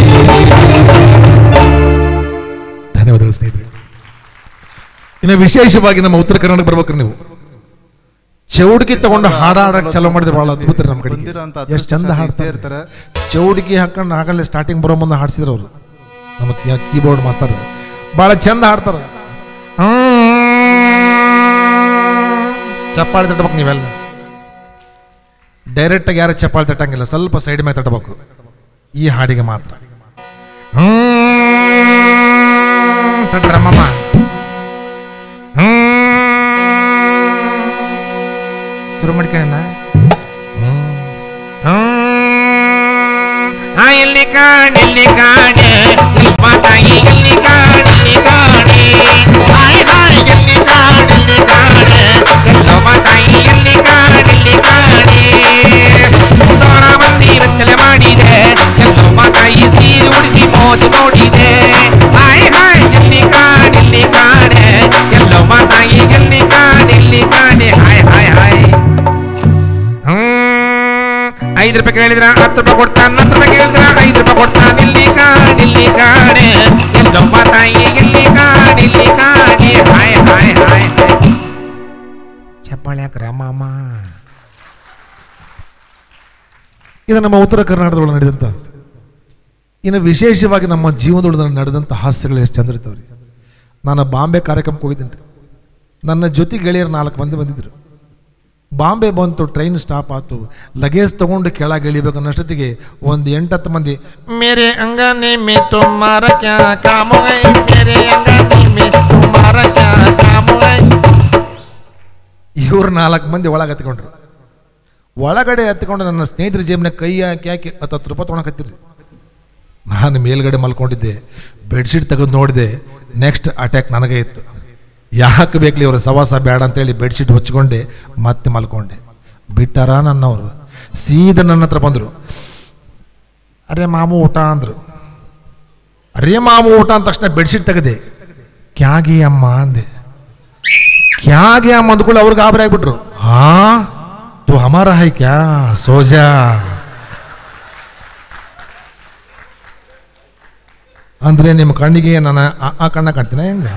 ಧನ್ಯವಾದಗಳು ಸ್ನೇಹಿತರೆ. ಇನ್ನು ವಿಶೇಷವಾಗಿ ನಮ್ಮ ಉತ್ತರ ಕರ್ನಾಟಕ ಬರ್ಬೇಕ್ರಿ ನೀವು. ಚೌಡಿಗೆ ತಗೊಂಡು ಹಾಡ ಹಾಡಕ್ಕೆ ಚಾಲೂ ಮಾಡಿದ್ರೆ ಬಹಳ ಅದ್ಭುತ. ನಮ್ಮ ಕಡೆ ಎಷ್ಟು ಚಂದ ಹಾಡ್ತಾ ಇರ್ತಾರೆ. ಚೌಡಿಗೆ ಹಾಕೊಂಡು ಆಗಲೇ ಸ್ಟಾರ್ಟಿಂಗ್ ಬರೋ ಮುಂದೆ ಹಾಡ್ಸಿದ್ರು ಅವರು, ನಮ್ಮ ಕೀಬೋರ್ಡ್ ಮಾಸ್ತರ್ ಬಹಳ ಚಂದ ಹಾಡ್ತಾರ. ಚಪ್ಪಾಳಿ ತಟ್ಟಬೇಕು ನೀವೆಲ್ಲ. ಡೈರೆಕ್ಟ್ ಆಗಿ ಯಾರು ಚಪ್ಪಾಳಿ ತಟ್ಟಂಗಿಲ್ಲ, ಸ್ವಲ್ಪ ಸೈಡ್ ಮೇಲೆ ತಟ್ಟಬೇಕು ಈ ಹಾಡಿಗೆ ಮಾತ್ರ. ತಟ್ರಮ್ಮ ಶುರು ಮಾಡ್ಕೊಳ್ಳೋಣ. ಎಲ್ಲಿ ಕಾಣಿಲ್ಲಿ ಕಾಣೆ ಮಾತಾಯಿ, ಎಲ್ಲಿ ಕಾಣಿಲ್ಲಿ ಕಾಣೆ, ಹಾಯ್ ಹಾಯ್ ಎಲ್ಲಿ ಕಾಣಿಲ್ಲಿ ಕಾಣೆ, ಎಲ್ಲೋ ಮಾತಾಯಿ ಎಲ್ಲಿ ಕಾಣಿಲ್ಲಿ ಕಾಣೆ. ಮುಂದೋಣ ಮಂದಿ ಬೆತ್ತಲೆ ಮಾಡಿದೆ, ಎಲ್ಲೋ ಮಾತಾಯಿ ಸೀರೆ ಉಡಿಸಿ ಮೋದು ನೋಡಿದೆ. ಹಾಯ್ ಹಾಯ್ ಎಲ್ಲಿ ಕಾಣಿಲ್ಲಿ ಕಾಣೆ, ಎಲ್ಲೋ ಮಾತಾಯಿ ಎಲ್ಲಿ ಕಾಣಿಲ್ಲಿ ಕಾಣೆ. ಹಾಯ್ ಹಾಯ್ ಹಾಯ್. ಐದು ರೂಪಾಯಿ ಕೇಳಿದ್ರ ಹತ್ತು ರೂಪಾಯಿ ಕೊಡ್ತಾನ, ಹತ್ತು ರೂಪಾಯಿ ಕೇಳಿದ್ರ ಐದು ರೂಪಾಯಿ ಕೊಡ್ತಾನ. ಇಲ್ಲಿ ಕಾಣಿಲ್ಲಿ ಕಾಣೆ, ಎಲ್ಲೊಬ್ಬ ತಾಯಿ ಇಲ್ಲಿ ಕಾಣಿಲ್ಲಿ ಕಾಣೆ. ಹಾಯ್ ಹಾಯ್ ಹಾಯ್. ಚಪ್ಪಾಳೆ ಹಾಕ್ರ ಮಾಮ. ಇದು ನಮ್ಮ ಉತ್ತರ ಕರ್ನಾಟಕದೊಳಗೆ ನಡೆದಂತ, ಇನ್ನು ವಿಶೇಷವಾಗಿ ನಮ್ಮ ಜೀವನದೊಳಗೆ ನಡೆದಂಥ ಹಾಸ್ಯಗಳು ಎಷ್ಟು ಚಂದ ಇರ್ತಾವ್ರಿ. ನಾನು ಬಾಂಬೆ ಕಾರ್ಯಕ್ರಮಕ್ಕೆ ಹೋಗಿದ್ದೀನಿ ರೀ. ನನ್ನ ಜೊತೆ ಗೆಳೆಯರು ನಾಲ್ಕು ಮಂದಿ ಬಂದಿದ್ರು. ಬಾಂಬೆ ಬಂತು, ಟ್ರೈನ್ ಸ್ಟಾಪ್ ಆಯ್ತು, ಲಗೇಜ್ ತಗೊಂಡು ಕೆಳಗೆ ಇಳಿಬೇಕು ಅನ್ನೋಷ್ಟೊತ್ತಿಗೆ ಒಂದು ಎಂಟತ್ತು ಮಂದಿ ಮೇರೆ ಅಂಗನೆ ಮೇ ತುಮಾರ ಕ್ಯಾ ಕಾಮ ಹೈ, ಮೇರೆ ಅಂಗನೆ ಮೇ ತುಮಾರ ಕ್ಯಾ ಕಾಮ ಹೈ. ಇವ್ರು ನಾಲ್ಕು ಮಂದಿ ಒಳಗೆ ಹತ್ಕೊಂಡ್ರು. ಒಳಗಡೆ ಹತ್ಕೊಂಡು ನನ್ನ ಸ್ನೇಹಿತರ ಜೇಬ್ನ ಕೈ ಹಾಕಿ ಹಾಕಿ ಹತ್ತು ಹತ್ತು ರೂಪಾಯಿ ತೊಗೊಳಕತ್ತಿರಿ. ನಾನು ಮೇಲ್ಗಡೆ ಮಲ್ಕೊಂಡಿದ್ದೆ, ಬೆಡ್ಶೀಟ್ ತೆಗೆದು ನೋಡಿದೆ. ನೆಕ್ಸ್ಟ್ ಅಟ್ಯಾಕ್ ನನಗೆ ಇತ್ತು. ಯಾಕೆ ಬೇಕಲಿ ಇವರು ಸವಾಸ ಬೇಡ ಅಂತೇಳಿ ಬೆಡ್ಶೀಟ್ ಹೊಚ್ಕೊಂಡೆ, ಮತ್ತೆ ಮಲ್ಕೊಂಡೆ. ಬಿಟ್ಟಾರ ನನ್ನವರು. ಸೀದಾ ನನ್ನ ಹತ್ರ ಬಂದರು. ಅರೆ ಮಾಮು ಊಟ ಅಂದರು. ಅರೆ ಮಾಮು ಊಟ ಅಂದ ತಕ್ಷಣ ಬೆಡ್ಶೀಟ್ ತೆಗೆದೆ. ಕ್ಯಾಗಿ ಅಮ್ಮ ಅಂದೆ. ಕ್ಯಾಗಿ ಅಮ್ಮ ಅಂದ್ಕೊಳ್ಳಿ ಅವ್ರಿಗೆ ಗಾಬರಿ ಆಗ್ಬಿಟ್ರು. ಹಾ ತು ಹಮಾರ ಹೈ ಕ್ಯಾ ಸೋಜಾ ಅಂದ್ರೆ ನಿಮ್ಮ ಕಣ್ಣಿಗೆ ನಾನು ಆ ಕಣ್ಣ ಕಾಣ್ತೀನಿ ಹೆಂಗ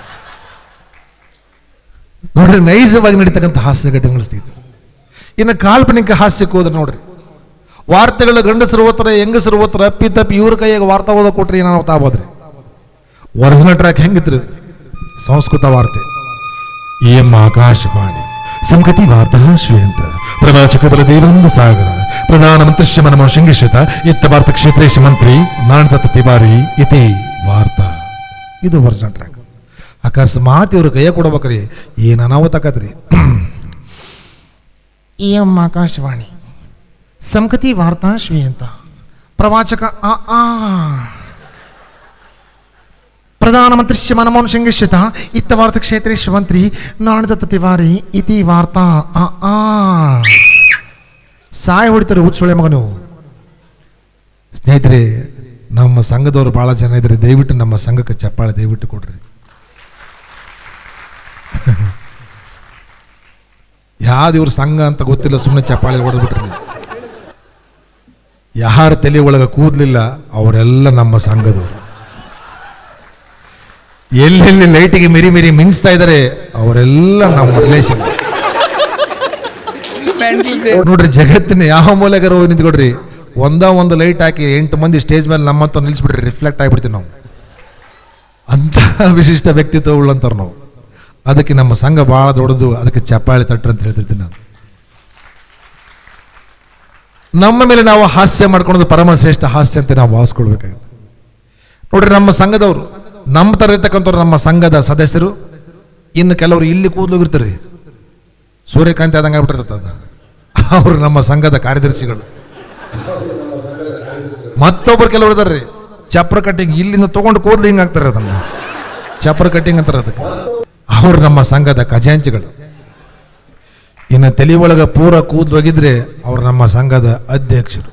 ನೋಡ್ರಿ. ನೈಜವಾಗಿ ನಡೀತಕ್ಕಂಥ ಹಾಸ್ಯ ಘಟನೆಗಳು ಸ್ಥಿತಿ. ಇನ್ನು ಕಾಲ್ಪನಿಕ ಹಾಸ್ಯಕ್ಕೆ ಹೋದ್ರೆ ನೋಡ್ರಿ, ವಾರ್ತೆಗಳ ಗಂಡಸರು ಓದ್ತಾರೆ, ಹೆಂಗಸರು ಓದ್ತಾರೆ, ಅಪ್ಪಿ ತಪ್ಪಿ ಇವ್ರ ಕೈಯಾಗ ವಾರ್ತಾ ಓದೋ ಕೊಟ್ರಿ ಏನಾವ ತಾಬೋದ್ರಿ. ಒರಿಜಿನಲ್ ಟ್ರ್ಯಾಕ್ ಹೆಂಗಿತ್ರಿ? ಸಂಸ್ಕೃತ ವಾರ್ತೆ. ಎಂ ಆಕಾಶವಾಣಿ ಸಂಗತಿ ವಾರ್ತಾ ಶ್ರೇಯಂತ ಪ್ರವಾಚಕ ಬಲದೇವಂದ ಸಾಗರ ಪ್ರಧಾನಮಂತ್ರಿ ಮನಮೋ ಶೃಂಗಿಷತ ಇತ್ತ ಭಾರತ ಕ್ಷೇತ್ರೇಶ ಮಂತ್ರಿ ನಾಣದತ್ತ ತಿವಾರಿ ಇತಿ ವಾರ್ತಾ. ಇದು ಒರಿಜಿನಲ್ ಟ್ರ್ಯಾಕ್. ಅಕಸ್ಮಾತ್ ಇವ್ರ ಕೈಯ ಕೊಡ್ಬೇಕ್ರಿ ಏನ ನಾವು ತಕತ್ರಿ. ಎಂ ಆಕಾಶವಾಣಿ ಸಂಗತಿ ವಾರ್ತಾ ಶ್ರೇಯಂತ ಪ್ರವಾಚಕ ಆ ಆ ಪ್ರಧಾನಮಂತ್ರಿ ಮನಮೋಹನ್ ಸಿಂಗ್ ಇತ್ತ ವಾರ್ತಾ ಕ್ಷೇತ್ರೇಶ ಮಂತ್ರಿ ನಾಣದತ್ತ ತಿವಾರಿ ಇತಿ ವಾರ್ತಾ ಆ ಆ. ಸಾಯ ಹೊಡಿತಾರೆ ಹುಚ್ಚೊಳೆ ಮಗ ನೀವು. ಸ್ನೇಹಿತರೆ, ನಮ್ಮ ಸಂಘದವರು ಬಹಳ ಜನ ಇದ್ರೆ ದಯವಿಟ್ಟು ನಮ್ಮ ಸಂಘಕ್ಕೆ ಚಪ್ಪಾಳೆ ದಯವಿಟ್ಟು ಕೊಡ್ರಿ. ಯಾವ್ದು ಇವ್ರ ಸಂಘ ಅಂತ ಗೊತ್ತಿಲ್ಲ, ಸುಮ್ಮನೆ ಚಪ್ಪಾಳೆ ಹೊಡೆದ್ಬಿಟ್ರಿ. ಯಾರ ತಲೆ ಒಳಗೆ ಕೂದಲಿಲ್ಲ ಅವರೆಲ್ಲ ನಮ್ಮ ಸಂಘದವರು. ಎಲ್ಲೆಲ್ಲಿ ಲೈಟಿಗೆ ಮಿರಿ ಮಿರಿ ಮಿಂಚ್ತಾ ಇದ್ದಾರೆ ಅವರೆಲ್ಲ ನಮ್ಮ ರಿಲೇಷನ್. ನೋಡ್ರಿ, ಜಗತ್ತಿನ ಯಾವ ಮೂಲೆಗಾರ ಹೋಗಿ ನಿಂತ್ಕೊಡ್ರಿ, ಒಂದ ಒಂದು ಲೈಟ್ ಹಾಕಿ ಎಂಟು ಮಂದಿ ಸ್ಟೇಜ್ ಮೇಲೆ ನಮ್ಮಂತ ನಿಲ್ಸ್ಬಿಟ್ರಿ, ರಿಫ್ಲೆಕ್ಟ್ ಆಗಿಬಿಡ್ತೀವಿ ನಾವು. ಅಂತ ವಿಶಿಷ್ಟ ವ್ಯಕ್ತಿತ್ವ ಉಳ್ಳಂತಾರ ನಾವು. ಅದಕ್ಕೆ ನಮ್ಮ ಸಂಘ ಬಹಳ ದೊಡ್ಡದು, ಅದಕ್ಕೆ ಚಪ್ಪಾಳಿ ತಟ್ರು ಅಂತ ಹೇಳ್ತಿರ್ತೀನಿ ನಾನು. ನಮ್ಮ ಮೇಲೆ ನಾವು ಹಾಸ್ಯ ಮಾಡ್ಕೊಳ್ಳೋದು ಪರಮ ಶ್ರೇಷ್ಠ ಹಾಸ್ಯ ಅಂತ ನಾವು ಭಾವಿಸ್ಕೊಳ್ಬೇಕಾಗುತ್ತೆ. ನೋಡ್ರಿ, ನಮ್ಮ ಸಂಘದವರು, ನಮ್ಮ ತರ ಇರ್ತಕ್ಕಂಥವ್ರು ನಮ್ಮ ಸಂಘದ ಸದಸ್ಯರು. ಇನ್ನು ಕೆಲವರು ಇಲ್ಲಿ ಕೂದಲೋಗಿರ್ತಾರೆ, ಸೂರ್ಯಕಾಂತಿ ಆದಂಗೆ ಆಗ್ಬಿಟ್ಟಿರ್ತದೆ ಅದು. ಅವರು ನಮ್ಮ ಸಂಘದ ಕಾರ್ಯದರ್ಶಿಗಳು. ಮತ್ತೊಬ್ಬರು ಕೆಲವರು ಇದಾರೆ ಚಪ್ರ ಕಟ್ಟಿಂಗ್, ಇಲ್ಲಿಂದ ತಗೊಂಡು ಕೂದಲು ಹಿಂಗೆ ಆಗ್ತಾರೆ, ಅದನ್ನ ಚಪ್ರ ಕಟ್ಟಿಂಗ್ ಅಂತಾರೆ ಅದಕ್ಕೆ. ಅವರು ನಮ್ಮ ಸಂಘದ ಖಜಾಂಚಿಗಳು. ಇನ್ನು ತಲೆ ಒಳಗ ಪೂರ ಕೂದಲು ಹೋಗಿದ್ರೆ ಅವ್ರು ನಮ್ಮ ಸಂಘದ ಅಧ್ಯಕ್ಷರು.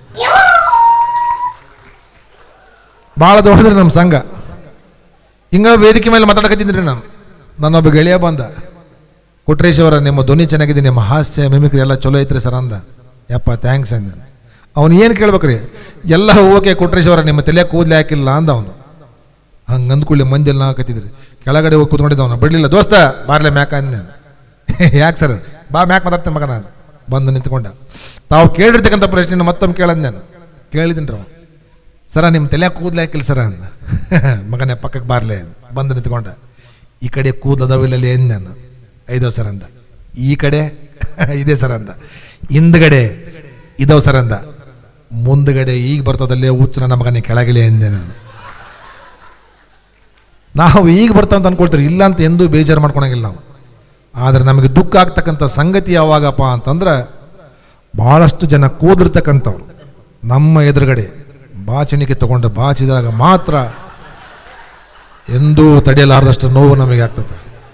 ಬಹಳ ದೊಡ್ಡದ್ರಿ ನಮ್ಮ ಸಂಘ. ಹಿಂಗ ವೇದಿಕೆ ಮೇಲೆ ಮಾತಾಡಕತ್ತಿದ್ರಿ ನಾನು. ನನ್ನೊಬ್ಬ ಗೆಳೆಯ ಬಂದ, ಕೊಟ್ರೇಶ್ ಅವರ ನಿಮ್ಮ ಧ್ವನಿ ಚೆನ್ನಾಗಿದೆ, ನಿಮ್ಮ ಹಾಸ್ಯ ಮಿಮಿಕ್ರಿ ಎಲ್ಲ ಚಲೋ ಐತ್ರಿ ಸರ್ ಅಂದ. ಯಪ್ಪ ಥ್ಯಾಂಕ್ಸ್ ಅಂದ. ಅವನು ಏನು ಕೇಳ್ಬೇಕ್ರಿ, ಎಲ್ಲ ಓಕೆ ಕೊಟ್ರೇಶ್ ಅವರ ನಿಮ್ಮ ತಲೆ ಕೂದಲೇ ಹಾಕಿಲ್ಲ ಅಂದ ಅವನು. ಹಂಗೆ ಅಂದ್ಕೊಳ್ಳಿ ಮಂದಿ ಎಲ್ಲ ಹಾಕತ್ತಿದ್ರಿ. ಕೆಳಗಡೆ ಹೋಗಿ ಕೂತ್ಕೊಂಡಿದ್ದ ಅವನು, ಬಿಡ್ಲಿಲ್ಲ ದೋಸ್ತ ಬಾರ್ಲೆ ಮ್ಯಾಕ ಅಂದೆ. ಯಾಕೆ ಸರ್? ಬಾ ಮ್ಯಾಕ್ ಮಾತಾಡ್ತೇನೆ ಮಗ ನಾನು. ಬಂದು ನಿಂತ್ಕೊಂಡ. ತಾವು ಕೇಳಿರ್ತಕ್ಕಂಥ ಪ್ರಶ್ನೆ ಮತ್ತೊಮ್ಮೆ ಕೇಳಂದ್ ನಾನು. ಕೇಳಿದ್ದೀನಿ ರೀ, ಸರ ನಿಮ್ಮ ತಲೆ ಕೂದಲು ಹಾಕಿಲ್ಲ ಸರ ಅಂದ. ಮಗನೇ ಪಕ್ಕಕ್ಕೆ ಬಾರ್ಲೆ ಬಂದು ನಿಂತ್ಕೊಂಡ. ಈ ಕಡೆ ಕೂದಲದವಿಲ್ಲಲ್ಲಿ ಏನ್ ನಾನು ಐದವ್ ಸರ್ ಅಂದ. ಈ ಕಡೆ ಇದೆ ಸರ್ ಅಂದ. ಹಿಂದ್ಗಡೆ ಇದವ್ ಸರ್ ಅಂದ. ಮುಂದ್ಗಡೆ ಈಗ ಬರ್ತದಲ್ಲೇ ಹುಚ್ಚು ನನ್ನ ಮಗನೇ ಕೆಳಗಿಳಿ ಅಂದೆ ನಾನು. ನಾವು ಈಗ ಬರ್ತಾವಂತ ಅನ್ಕೊಳ್ತೀವಿ, ಇಲ್ಲ ಅಂತ ಎಂದೂ ಬೇಜಾರು ಮಾಡ್ಕೊಳಂಗಿಲ್ಲ ನಾವು. ಆದರೆ ನಮಗೆ ದುಃಖ ಆಗ್ತಕ್ಕಂಥ ಸಂಗತಿ ಯಾವಾಗಪ್ಪ ಅಂತಂದ್ರೆ, ಬಹಳಷ್ಟು ಜನ ಕೂದಿರ್ತಕ್ಕಂಥವ್ರು ನಮ್ಮ ಎದುರುಗಡೆ ಬಾಚಣಿಕೆ ತಗೊಂಡು ಬಾಚಿದಾಗ ಮಾತ್ರ ಎಂದೂ ತಡೆಯಲಾರದಷ್ಟು ನೋವು ನಮಗೆ ಆಗ್ತದೆ.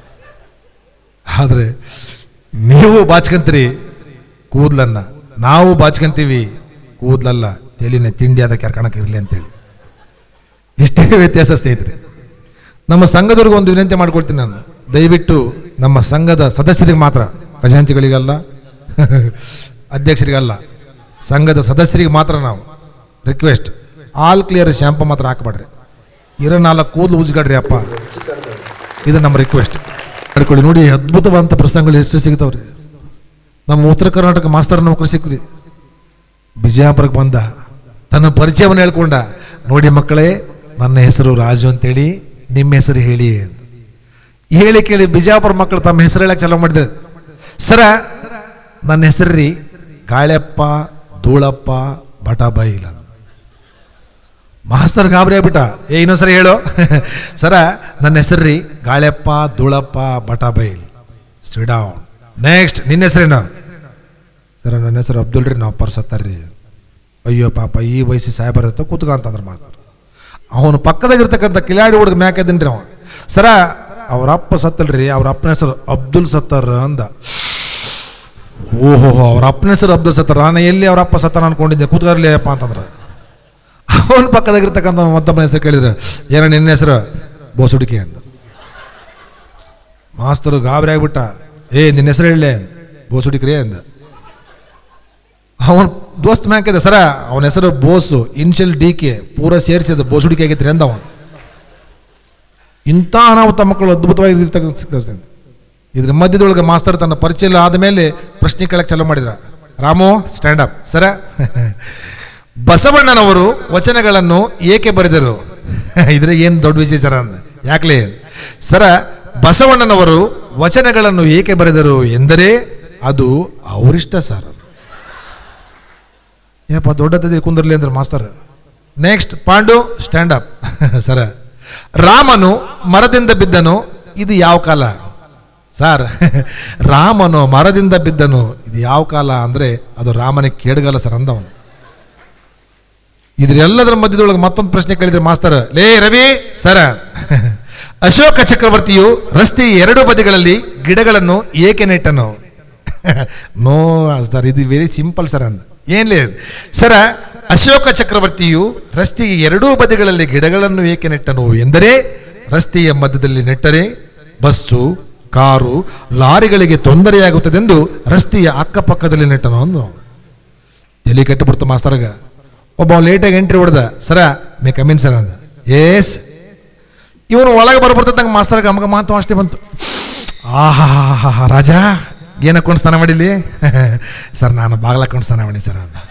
ಆದರೆ ನೀವು ಬಾಚ್ಕಂತೀರಿ ಕೂದಲನ್ನ, ನಾವು ಬಾಚ್ಕಂತೀವಿ ಕೂದಲಲ್ಲ, ತಲೆನೇ ತಿಂಡಿ ಆದ ಕೆರ್ಕಣಕ್ಕೆ ಇರಲಿ ಅಂತೇಳಿ. ಇಷ್ಟೇ ವ್ಯತ್ಯಾಸ ಸ್ನೇಹಿತರೆ. ನಮ್ಮ ಸಂಘದವ್ರಿಗೆ ಒಂದು ವಿನಂತಿ ಮಾಡ್ಕೊಳ್ತೀನಿ ನಾನು, ದಯವಿಟ್ಟು ನಮ್ಮ ಸಂಘದ ಸದಸ್ಯರಿಗೆ ಮಾತ್ರ, ಖಜಾಂಚಿಗಳಿಗಲ್ಲ, ಅಧ್ಯಕ್ಷರಿಗಲ್ಲ, ಸಂಘದ ಸದಸ್ಯರಿಗೆ ಮಾತ್ರ ನಾವು ರಿಕ್ವೆಸ್ಟ್, ಆಲ್ ಕ್ಲಿಯರ್ ಶಾಂಪು ಮಾತ್ರ ಹಾಕಬೇಡ್ರಿ, ಇರೋ ನಾಲ್ಕು ಕೂದಲು ಉಜ್ಗಾಡ್ರಿ ಅಪ್ಪ, ಇದು ನಮ್ಮ ರಿಕ್ವೆಸ್ಟ್ ಮಾಡ್ಕೊಳ್ಳಿ. ನೋಡಿ, ಅದ್ಭುತವಾದಂಥ ಪ್ರಸಂಗಗಳು ಎಷ್ಟು ಸಿಗ್ತಾವ್ರಿ. ನಮ್ಮ ಉತ್ತರ ಕರ್ನಾಟಕ ಮಾಸ್ತರ್ ನೌಕರಿ ಸಿಕ್ಕ್ರಿ, ಬಿಜಾಪುರಕ್ಕೆ ಬಂದ, ತನ್ನ ಪರಿಚಯವನ್ನು ಹೇಳ್ಕೊಂಡ. ನೋಡಿ ಮಕ್ಕಳೇ, ನನ್ನ ಹೆಸರು ರಾಜು ಅಂತೇಳಿ, ನಿಮ್ಮ ಹೆಸರು ಹೇಳಿ ಅಂತ ಹೇಳಿ ಕೇಳಿ ಬಿಜಾಪುರ ಮಕ್ಕಳು ತಮ್ಮ ಹೆಸರು ಹೇಳಕ್ಕೆ ಚಾಲೂ ಮಾಡಿದ್ರೆ, ಸರ ನನ್ನ ಹೆಸರು ರೀ ಗಾಳೆಪ್ಪ ಧೂಳಪ್ಪ ಬಟಾಬೈಲ್ ಅಂತ. ಮಾಸ್ತರ್ ಗಾಬರಿ ಆಗ್ಬಿಟ್ಟ, ಏ ಇನ್ನೊಂದ್ಸರಿ ಹೇಳು. ಸರ ನನ್ನ ಹೆಸರು ರೀ ಗಾಳೆಪ್ಪ ಧೂಳಪ್ಪ ಬಟಾಬೈಲ್. ಸಿಡೌನ್. ನೆಕ್ಸ್ಟ್ ನಿನ್ನ ಹೆಸರೇನು? ಸರ ನನ್ನ ಹೆಸರು ಅಬ್ದುಲ್ ರೀ, ನಾವು ಪರ್ಸತ್ತಾರ್ರಿ. ಅಯ್ಯೋ ಪಾಪ, ಈ ವಯಸ್ಸಿ ಸಾಹೇಬರ ಕೂತ್ಕ ಅಂತಂದ್ರೆ ಮಾತಾಡ್ತಾರೆ. ಅವನು ಪಕ್ಕದಾಗಿರ್ತಕ್ಕಂಥ ಕಿಲಾಡಿ ಹುಡುಗ ಮ್ಯಾಕ್ ಎದ್ದನ್ರಿ ಅವ. ಸರ ಅವ್ರ ಅಪ್ಪ ಸತ್ತಲ್ರಿ, ಅವ್ರ ಅಪ್ಪನ ಹೆಸರು ಅಬ್ದುಲ್ ಸತ್ತಾರ ಅಂದ. ಓಹೋ, ಅವ್ರ ಅಪ್ಪನ ಹೆಸರು ಅಬ್ದುಲ್ ಸತ್ತಾರ, ನಾನು ಎಲ್ಲಿ ಅವ್ರ ಅಪ್ಪ ಸತ್ತಾರ ಅನ್ಕೊಂಡಿದ್ದೆ, ಕೂತ್ಕರ್ಲಿ ಅಪ್ಪ ಅಂತಂದ್ರೆ. ಅವನ ಪಕ್ಕದಾಗಿರ್ತಕ್ಕಂಥ ಮತ್ತೊಬ್ಬನ ಹೆಸರು ಕೇಳಿದ್ರೆ, ಏನ ನಿನ್ನ ಹೆಸರು? ಬೋಸುಡಿಕೆ ಅಂದ. ಮಾಸ್ತರು ಗಾಬರಿ ಆಗ್ಬಿಟ್ಟ, ಏ ನಿನ್ನ ಹೆಸರು ಹೇಳಲೆ? ಬೋಸುಡಿಕ್ರಿ ಅಂದ. ಅವನ ದೋಸ್ತ್ ಮ್ಯಾಕಿದೆ, ಸರ ಅವನ ಹೆಸರು ಬೋಸು, ಇನ್ಶಿಯಲ್ ಡಿ ಕೆ ಪೂರ ಸೇರಿಸಿದ ಬೋಸುಡಿಕೆ ಆಗೈತ್ರಿ ಅಂದವ. ಇಂಥ ಅನಾಹುತ ಮಕ್ಕಳು ಅದ್ಭುತವಾಗಿ ಇರ್ತಕ್ಕಂಥ. ಇದ್ರ ಮಧ್ಯದೊಳಗೆ ಮಾಸ್ತರ್ ತನ್ನ ಪರಿಚಯ ಆದಮೇಲೆ ಪ್ರಶ್ನೆ ಕೇಳಕ್ಕೆ ಚಾಲೂ ಮಾಡಿದ್ರ. Ramu stand up. ಸರ, ಬಸವಣ್ಣನವರು ವಚನಗಳನ್ನು ಏಕೆ ಬರೆದರು? ಇದ್ರೆ ಏನು ದೊಡ್ಡ ವಿಷಯ ಸರ ಅಂದ. ಯಾಕಲೇ? ಸರ, ಬಸವಣ್ಣನವರು ವಚನಗಳನ್ನು ಏಕೆ ಬರೆದರು ಎಂದರೆ ಅದು ಅವರಿಷ್ಟ ಸರ್. ಏನಪ್ಪ ದೊಡ್ಡದಿದೆ ಕುಂದರ್ಲಿ ಅಂದ್ರೆ ಮಾಸ್ತರ್. Next Pandu stand up. ಸರ, ರಾಮನು ಮರದಿಂದ ಬಿದ್ದನು, ಇದು ಯಾವ ಕಾಲ? ಸರ್, ರಾಮನು ಮರದಿಂದ ಬಿದ್ದನು, ಇದು ಯಾವ ಕಾಲ ಅಂದ್ರೆ ಅದು ರಾಮನ ಕೇಡಗಾಲ ಸರ್ ಅಂದವನು. ಇದ್ರೆಲ್ಲದರ ಮಧ್ಯದೊಳಗೆ ಮತ್ತೊಂದು ಪ್ರಶ್ನೆ ಕೇಳಿದ್ರೆ ಮಾಸ್ತರ್, ಲೇ ರವಿ ಸರ, ಅಶೋಕ ಚಕ್ರವರ್ತಿಯು ರಸ್ತೆಯ ಎರಡು ಬದಿಗಳಲ್ಲಿ ಗಿಡಗಳನ್ನು ಏಕೆ ನೆಟ್ಟನು? ನೋ ಸರ್, ಇದು ವೆರಿ ಸಿಂಪಲ್ ಸರ್ ಅಂದ. ಏನ್ಲೇ ಸರ, ಅಶೋಕ ಚಕ್ರವರ್ತಿಯು ರಸ್ತೆಯ ಎರಡೂ ಬದಿಗಳಲ್ಲಿ ಗಿಡಗಳನ್ನು ಏಕೆ ನೆಟ್ಟನು ಎಂದರೆ ರಸ್ತೆಯ ಮಧ್ಯದಲ್ಲಿ ನೆಟ್ಟರೆ ಬಸ್ಸು ಕಾರು ಲಾರಿಗಳಿಗೆ ತೊಂದರೆಯಾಗುತ್ತದೆಂದು ರಸ್ತೆಯ ಅಕ್ಕಪಕ್ಕದಲ್ಲಿ ನೆಟ್ಟನು ಅಂದ್ರು. ಎಲ್ಲಿ ಕೆಟ್ಟಬಿಡ್ತು ಮಾಸ್ತರ್ಗ. ಒಬ್ಬ ಲೇಟಾಗಿ ಎಂಟ್ರಿ ಹೊಡೆದ, ಸರ ಮೇ ಕಮಿನ್ ಸರ್ ಅಂದ. ಏಸ್ ಇವನು ಒಳಗೆ ಬರ್ಬರ್ತಂಗೆ ಮಾಸ್ತರ್ಗೆ ನಮಗೆ ಮಾತು ಅಷ್ಟೇ ಬಂತು. ಆಹಾ ಹಾ ಹಾ ರಾಜ ಏನು ಹಾಕೊಂಡು ಸ್ನಾನ ಮಾಡಿಲಿ? ಸರ್ ನಾನು ಬಾಗ್ಲ ಹಾಕೊಂಡು ಸ್ನಾನ ಮಾಡಿ ಸರ್ ಅಂತ.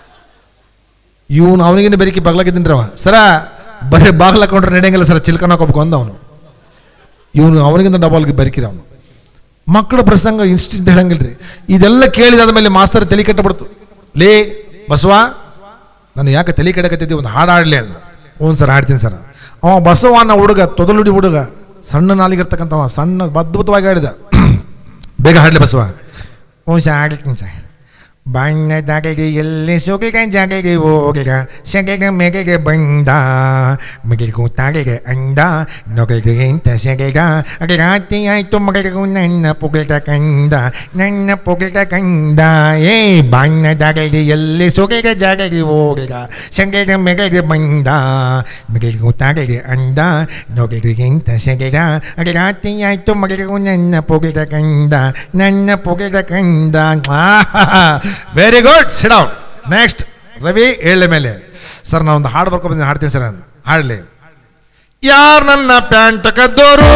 ಇವನು ಅವನಿಗಿನ ಬೆರಿಕೆ ಬಾಗ್ಲಾಕಿದ್ದೀನಿ ಅವ. ಸರ ಬರೀ ಬಾಗ್ಲ ಹಾಕೊಂಡ್ರೆ ನಡೆಯಂಗಿಲ್ಲ ಸರ್, ಚಿಲ್ಕನ್ ಹಾಕೋಬೇಕು ಅಂದ ಅವನು. ಇವನು ಅವನಿಗಿಂತ ಡಬಲ್ಗೆ ಬೆರಿಕಿರ ಅವನು. ಮಕ್ಕಳ ಪ್ರಸಂಗ ಇನ್ಸ್ಟಿಂತ ಹೇಳಂಗಿಲ್ಲ ರೀ. ಇದೆಲ್ಲ ಕೇಳಿದಾದ ಮೇಲೆ ಮಾಸ್ತರ್ ತಲೆ ಕೆಟ್ಟಬಿಡ್ತು. ಲೇ ಬಸವ, ನಾನು ಯಾಕೆ ತಲೆ ಕೆಡಕತ್ತಿದ್ದೆ, ಒಂದು ಹಾಡು ಆಡಲಿ ಅದನ್ನು. ಹ್ಞೂ ಸರ್ ಹಾಡ್ತೀನಿ ಸರ್. ಅವ ಬಸವನ ಹುಡುಗ, ತೊದಲುಡಿ ಹುಡುಗ, ಸಣ್ಣ ನಾಲಿಗಿರ್ತಕ್ಕಂಥವ, ಸಣ್ಣ ಅದ್ಭುತವಾಗಿ ಆಡಿದ. ಬೇಗ ಹಾಡಲಿ ಬಸವ. ಹ್ಞೂ ಸರ್ ಹಾಡ್ತೀನಿ ಸರ್. ಬಣ್ಣದಾಗಲಿ ಎಲ್ಲಿ ಸೊಗಲ್ಗೆ ಜಾಗಲಿಗೆ ಹೋಗಲ್ಗ ಸೆಗಲ್ಗ ಮೆಗಲ್ಗೆ ಬಂದ ಮಿಗಲ್ಗೂ ತಾಗಲ್ಗೆ ಅಂದ ನೊಗಲ್ಗೆ ಎಂತ ಸೆಗಲ್ಗ ಅದು ರಾತ್ರಿ ಆಯ್ತು ಮಗಳಿಗೂ ನನ್ನ ಪುಗಲ್ದ ಕಂದ ನನ್ನ ಪುಗಲ್ದ ಕಂದ. ಏ ಬಣ್ಣದಾಗಲಿ ಎಲ್ಲಿ ಸೊಗಲ್ಗೆ ಜಾಗಲಿಗೆ ಹೋಗಲ್ಗ ಸೆಗಲ್ಗ ಮೆಗಲ್ಗೆ ಬಂದ ಮಿಗಲ್ಗೂ ತಾಗಲ್ಗೆ ಅಂದ ನೊಗಲ್ಗೆ ಎಂತ ಸೆಗಲ್ಗ ಅದು ರಾತ್ರಿ ಆಯ್ತು ಮಗಳಿಗೂ ನನ್ನ ಪುಗಲ್ದ ಕಂದ ನನ್ನ ಪುಗಲ್ದ ಕಂದ. Very good, sit down. Next Ravi ಹೇಳ ಮೇಲೆ ಸರ್ ನಾನು ಒಂದು ಹಾಡು ಬರ್ಕೊ ಬಂದಿದ್ದೀನಿ, ಹಾಡ್ತೀನಿ ಸರ್ ನಾನು. ಹಾಡಲಿ. ಯಾರು ನನ್ನ ಪ್ಯಾಂಟ್ ಕದ್ದೋರು,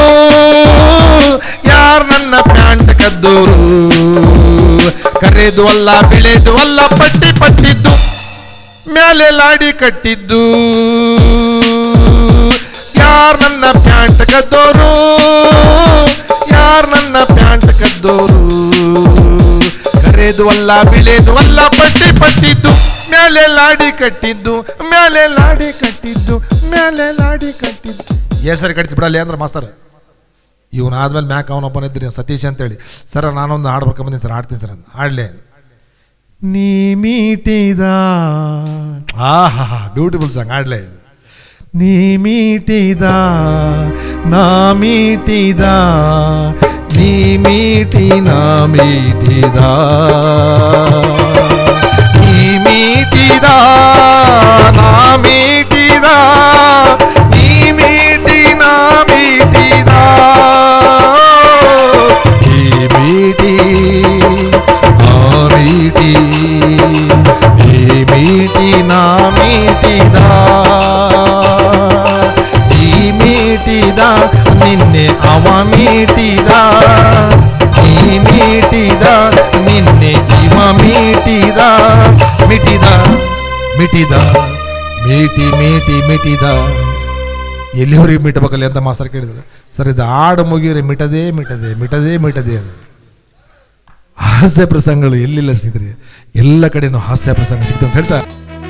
ಯಾರು ನನ್ನ ಪ್ಯಾಂಟ್ ಕದ್ದೋರು, ಕರೆದು ಅಲ್ಲ ಬೆಳೆದು ಅಲ್ಲ ಪಟ್ಟಿ ಪಟ್ಟಿದ್ದು ಮೇಲೆ ಲಾಡಿ ಕಟ್ಟಿದ್ದು. ಯಾರು ನನ್ನ ಪ್ಯಾಂಟ್ ಕದ್ದೋರು, ಯಾರು ನನ್ನ ಪ್ಯಾಂಟ್ ಕದ್ದೋರು, ಕರೆದು ಅಲ್ಲ ಬೆಳೆದು ಅಲ್ಲ ಪಟ್ಟಿ ಪಟ್ಟಿದ್ದು ಮೇಲೆ ಲಾಡಿ ಕಟ್ಟಿದ್ದು ಮೇಲೆ ಲಾಡಿ ಕಟ್ಟಿದ್ದು ಮೇಲೆ ಲಾಡಿ ಕಟ್ಟಿದ್ದು. ಏ ಸರಿ ಕಟ್ತಿ ಬಿಡಲ್ಲ ಅಂದ್ರೆ ಮಾಸ್ತರ್. ಇವನು ಆದ್ಮೇಲೆ ಮ್ಯಾಕ್ ಅವನೊಬ್ಬನ ಇದ್ರಿ ಸತೀಶ್ ಅಂತೇಳಿ. ಸರ್ ನಾನೊಂದು ಹಾಡು ಬರ್ಕೊಂಬಂದಿನಿ ಸರ್, ಹಾಡ್ತೀನಿ ಸರ್ ಅಂತ. ಹಾಡ್ಲೆ. ನೀ ಮೀಟಿದ, ಆ ಹಾ ಹಾ ಬ್ಯೂಟಿಫುಲ್ ಸಾಂಗ್. ಹಾಡ್ಲೆ. ನೀ ಮೀಟಿದ ನಾ ಮೀಟಿದ, ನೀ ಮೀಟಿ ನಾ ಮೀಟಿದ, ನೀ ಮೀಟಿದ ನಾ ಮೀಟಿದ, ನೀ ಮೀಟಿ ನಾ ಮೀಟಿದ, ನೀ ಮೀಟಿ ನಾ ಮೀಟಿ, ನೀ ಮೀಟಿ ನಾ ಮೀಟಿದ, ನೀ ಮೀಟಿದ ನಿನ್ನೆ ಅವ ಮೀಟಿದ, ನೀ ಮೀಟಿದ ನಿನ್ನೆ ಇವ ಮೀಟಿದ, ಮಿಟಿದ ಮಿಟಿದ ಮೀಟಿ ಮೀಟಿ ಮಿಟಿದ. ಎಲ್ಲಿವರೆಗೆ ಮಿಟಬೇಕಲ್ಲಿ ಅಂತ ಮಾಸ್ತರ್ ಕೇಳಿದ್ರು. ಸರ್ ಇದು ಹಾಡು ಮುಗಿಯೋರಿ ಮಿಟದೇ ಮಿಟದೆ ಮಿಟದೇ ಮಿಟದೆ. ಅದು ಹಾಸ್ಯ ಪ್ರಸಂಗಗಳು ಎಲ್ಲಿಲ್ಲ ಸಿಗ್ರಿ, ಎಲ್ಲ ಕಡೆನೂ ಹಾಸ್ಯ ಪ್ರಸಂಗ ಸಿಗ್ತದೆ ಅಂತ ಹೇಳ್ತಾ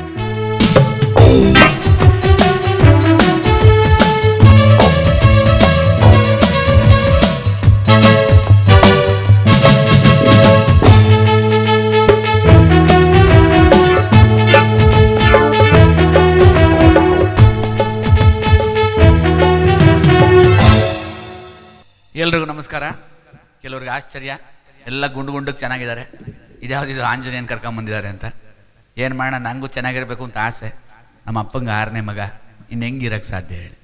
ಎಲ್ರಿಗೂ ನಮಸ್ಕಾರ. ಕೆಲವ್ರಿಗೆ ಆಶ್ಚರ್ಯ, ಎಲ್ಲ ಗುಂಡು ಗುಂಡಕ್ಕೆ ಚೆನ್ನಾಗಿದ್ದಾರೆ, ಇದ್ಯಾವುದಿದು ಆಂಜನೇಯನ್ ಕರ್ಕೊಂಬಂದಿದ್ದಾರೆ ಅಂತ. ಏನು ಮಾಡೋಣ, ನನಗೂ ಚೆನ್ನಾಗಿರಬೇಕು ಅಂತ ಆಸೆ. ನಮ್ಮ ಅಪ್ಪಂಗೆ ಆರನೇ ಮಗ, ಇನ್ನು ಹೆಂಗಿರಕ್ಕೆ ಸಾಧ್ಯ ಹೇಳಿ.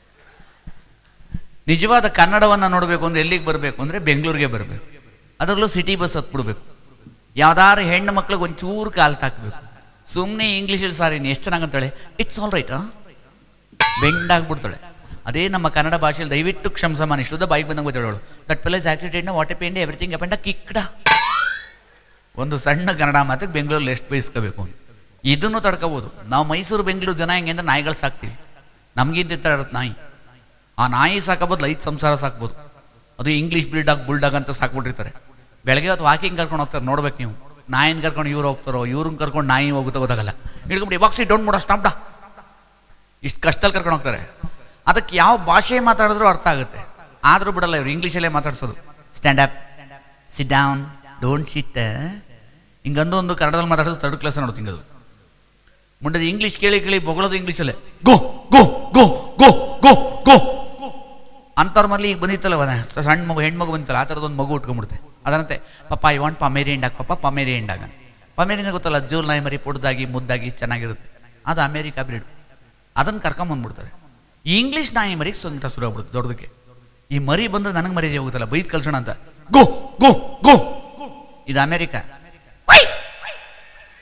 ನಿಜವಾದ ಕನ್ನಡವನ್ನು ನೋಡಬೇಕು ಅಂದರೆ ಎಲ್ಲಿಗೆ ಬರಬೇಕು ಅಂದರೆ ಬೆಂಗಳೂರಿಗೆ ಬರಬೇಕು. ಅದರಲ್ಲೂ ಸಿಟಿ ಬಸ್ ಹತ್ಬಿಡ್ಬೇಕು. ಯಾವ್ದಾರು ಹೆಣ್ಣು ಮಕ್ಳಿಗೆ ಒಂಚೂರು ಕಾಲು ತಾಕಬೇಕು. ಸುಮ್ಮನೆ ಇಂಗ್ಲೀಷಲ್ಲಿ ಸಾರಿ ಎಷ್ಟು ಚೆನ್ನಾಗಂತಾಳೆ, ಇಟ್ಸ್ ಆಲ್ ರೈಟ್ ಬೆಂಡಾಗ್ಬಿಡ್ತಾಳೆ. ಅದೇ ನಮ್ಮ ಕನ್ನಡ ಭಾಷೆಯಲ್ಲಿ ದಯವಿಟ್ಟು ಕ್ಷಮಸಮಾನಿ ಶುದ್ಧ ಬಾಯಿಗೆ ಬಂದಂಗೆ ಗೊತ್ತೇಳೋಳು. That place accident what a pained everything append ಕಿಕ್ಕಡ. ಒಂದು ಸಣ್ಣ ಕನ್ನಡ ಮಾತಿಗೆ ಬೆಂಗಳೂರಲ್ಲಿ ಎಷ್ಟು ಬಯಸ್ಕೋಬೇಕು ಅಂತ. ಇದನ್ನು ತಡ್ಕೋಬೋದು. ನಾವು ಮೈಸೂರು ಬೆಂಗಳೂರು ಜನ ಹೆಂಗೆ ಅಂದ್ರೆ ನಾಯಿಗಳು ಸಾಕ್ತೀವಿ. ನಮಗಿಂತ ಇರುತ್ತೆ ನಾಯಿ. ಆ ನಾಯಿ ಸಾಕಬೋದು, ಐದು ಸಂಸಾರ ಸಾಕ್ಬೋದು. ಅದು ಇಂಗ್ಲೀಷ್ ಬ್ರೀಡಾಗ್ ಬುಲ್ಡಾಗ್ ಅಂತ ಸಾಕ್ಬಿಟ್ಟಿರ್ತಾರೆ. ಬೆಳಗ್ಗೆ ಹೊತ್ತು ವಾಕಿಂಗ್ ಕರ್ಕೊಂಡು ಹೋಗ್ತಾರೆ, ನೋಡ್ಬೇಕು ನೀವು. ನಾಯಿನ ಕರ್ಕೊಂಡು ಇವ್ರು ಹೋಗ್ತಾರೋ, ಇವ್ರನ್ನ ಕರ್ಕೊಂಡು ನಾಯಿ ಹೋಗುತ್ತೋ ಗೊತ್ತಾಗಲ್ಲ. ಹಿಡ್ಕೊಂಡು ಬಾಕ್ಸಿ ಡೌನ್ ಮಾಡೋ ಸ್ಟಾಪ್ಡ ಇಷ್ಟು ಕಷ್ಟದಲ್ಲಿ ಕರ್ಕೊಂಡು ಹೋಗ್ತಾರೆ. ಅದಕ್ಕೆ ಯಾವ ಭಾಷೆ ಮಾತಾಡಿದ್ರು ಅರ್ಥ ಆಗುತ್ತೆ. ಆದರೂ ಬಿಡಲ್ಲ ಇವ್ರು, ಇಂಗ್ಲೀಷಲ್ಲೇ ಮಾತಾಡ್ಸೋದು. Stand up, sit down, don't shit, ಹಿಂಗಂದು ಒಂದು ಕನ್ನಡದಲ್ಲಿ ಮಾತಾಡೋದು ಥರ್ಡ್ ಕ್ಲಾಸ್ ನೋಡು. ಹಿಂಗದು ಮುಂಡದ ಇಂಗ್ಲೀಷ್ ಕೇಳಿ ಕೇಳಿ ಬೊಗಳೋದು ಇಂಗ್ಲೀಷಲ್ಲೇ. ಗೋ ಗೋ ಗೋ ಗೋ ಗೋ ಗೋ ಅಂಥವ್ರ ಮಲ್ಲಿ ಈಗ ಬಂದಿತ್ತಲ್ಲ ಸಣ್ಣ ಮಗು, ಹೆಣ್ಮಗು ಬಂದಿತ್ತಲ್ಲ, ಆ ಥರದೊಂದು ಮಗು ಉಟ್ಕೊಂಡ್ಬಿಡುತ್ತೆ. ಅದರಂತೆ ಪಪ್ಪ ಐ ವಾಂಟ್ ಪಮೇರಿ ಎಂಡಾಗ, ಪಪ್ಪ ಪಮೇರಿ ಎಂಡಾಗ. ಪಮೇರಿನ ಗೊತ್ತಲ್ಲ, ಜೂಲ್ ನಾಯಿ ಮರಿ ಪುಡ್ದಾಗಿ ಮುದ್ದಾಗಿ ಚೆನ್ನಾಗಿರುತ್ತೆ. ಅದು ಅಮೇರಿಕಾ ಬ್ರೀಡ್. ಅದನ್ನು ಕರ್ಕೊಂಬಂದ್ಬಿಡ್ತಾರೆ. ಈ ಇಂಗ್ಲೀಷ್ ನಾಯಿ ಮರಿಗೆ ಸಂಕಟ ಶುರು ಆಗ್ಬಿಡುತ್ತೆ ದೊಡ್ಡದಕ್ಕೆ. ಈ ಮರಿ ಬಂದ್ರೆ ನನಗೆ ಮರಿ ಹೋಗುತ್ತಲ್ಲ, ಬೈದ್ ಕಳ್ಸೋಣ ಅಂತ. ಗೋ ಗೋ ಗೋ ಇದು ಅಮೇರಿಕಾ.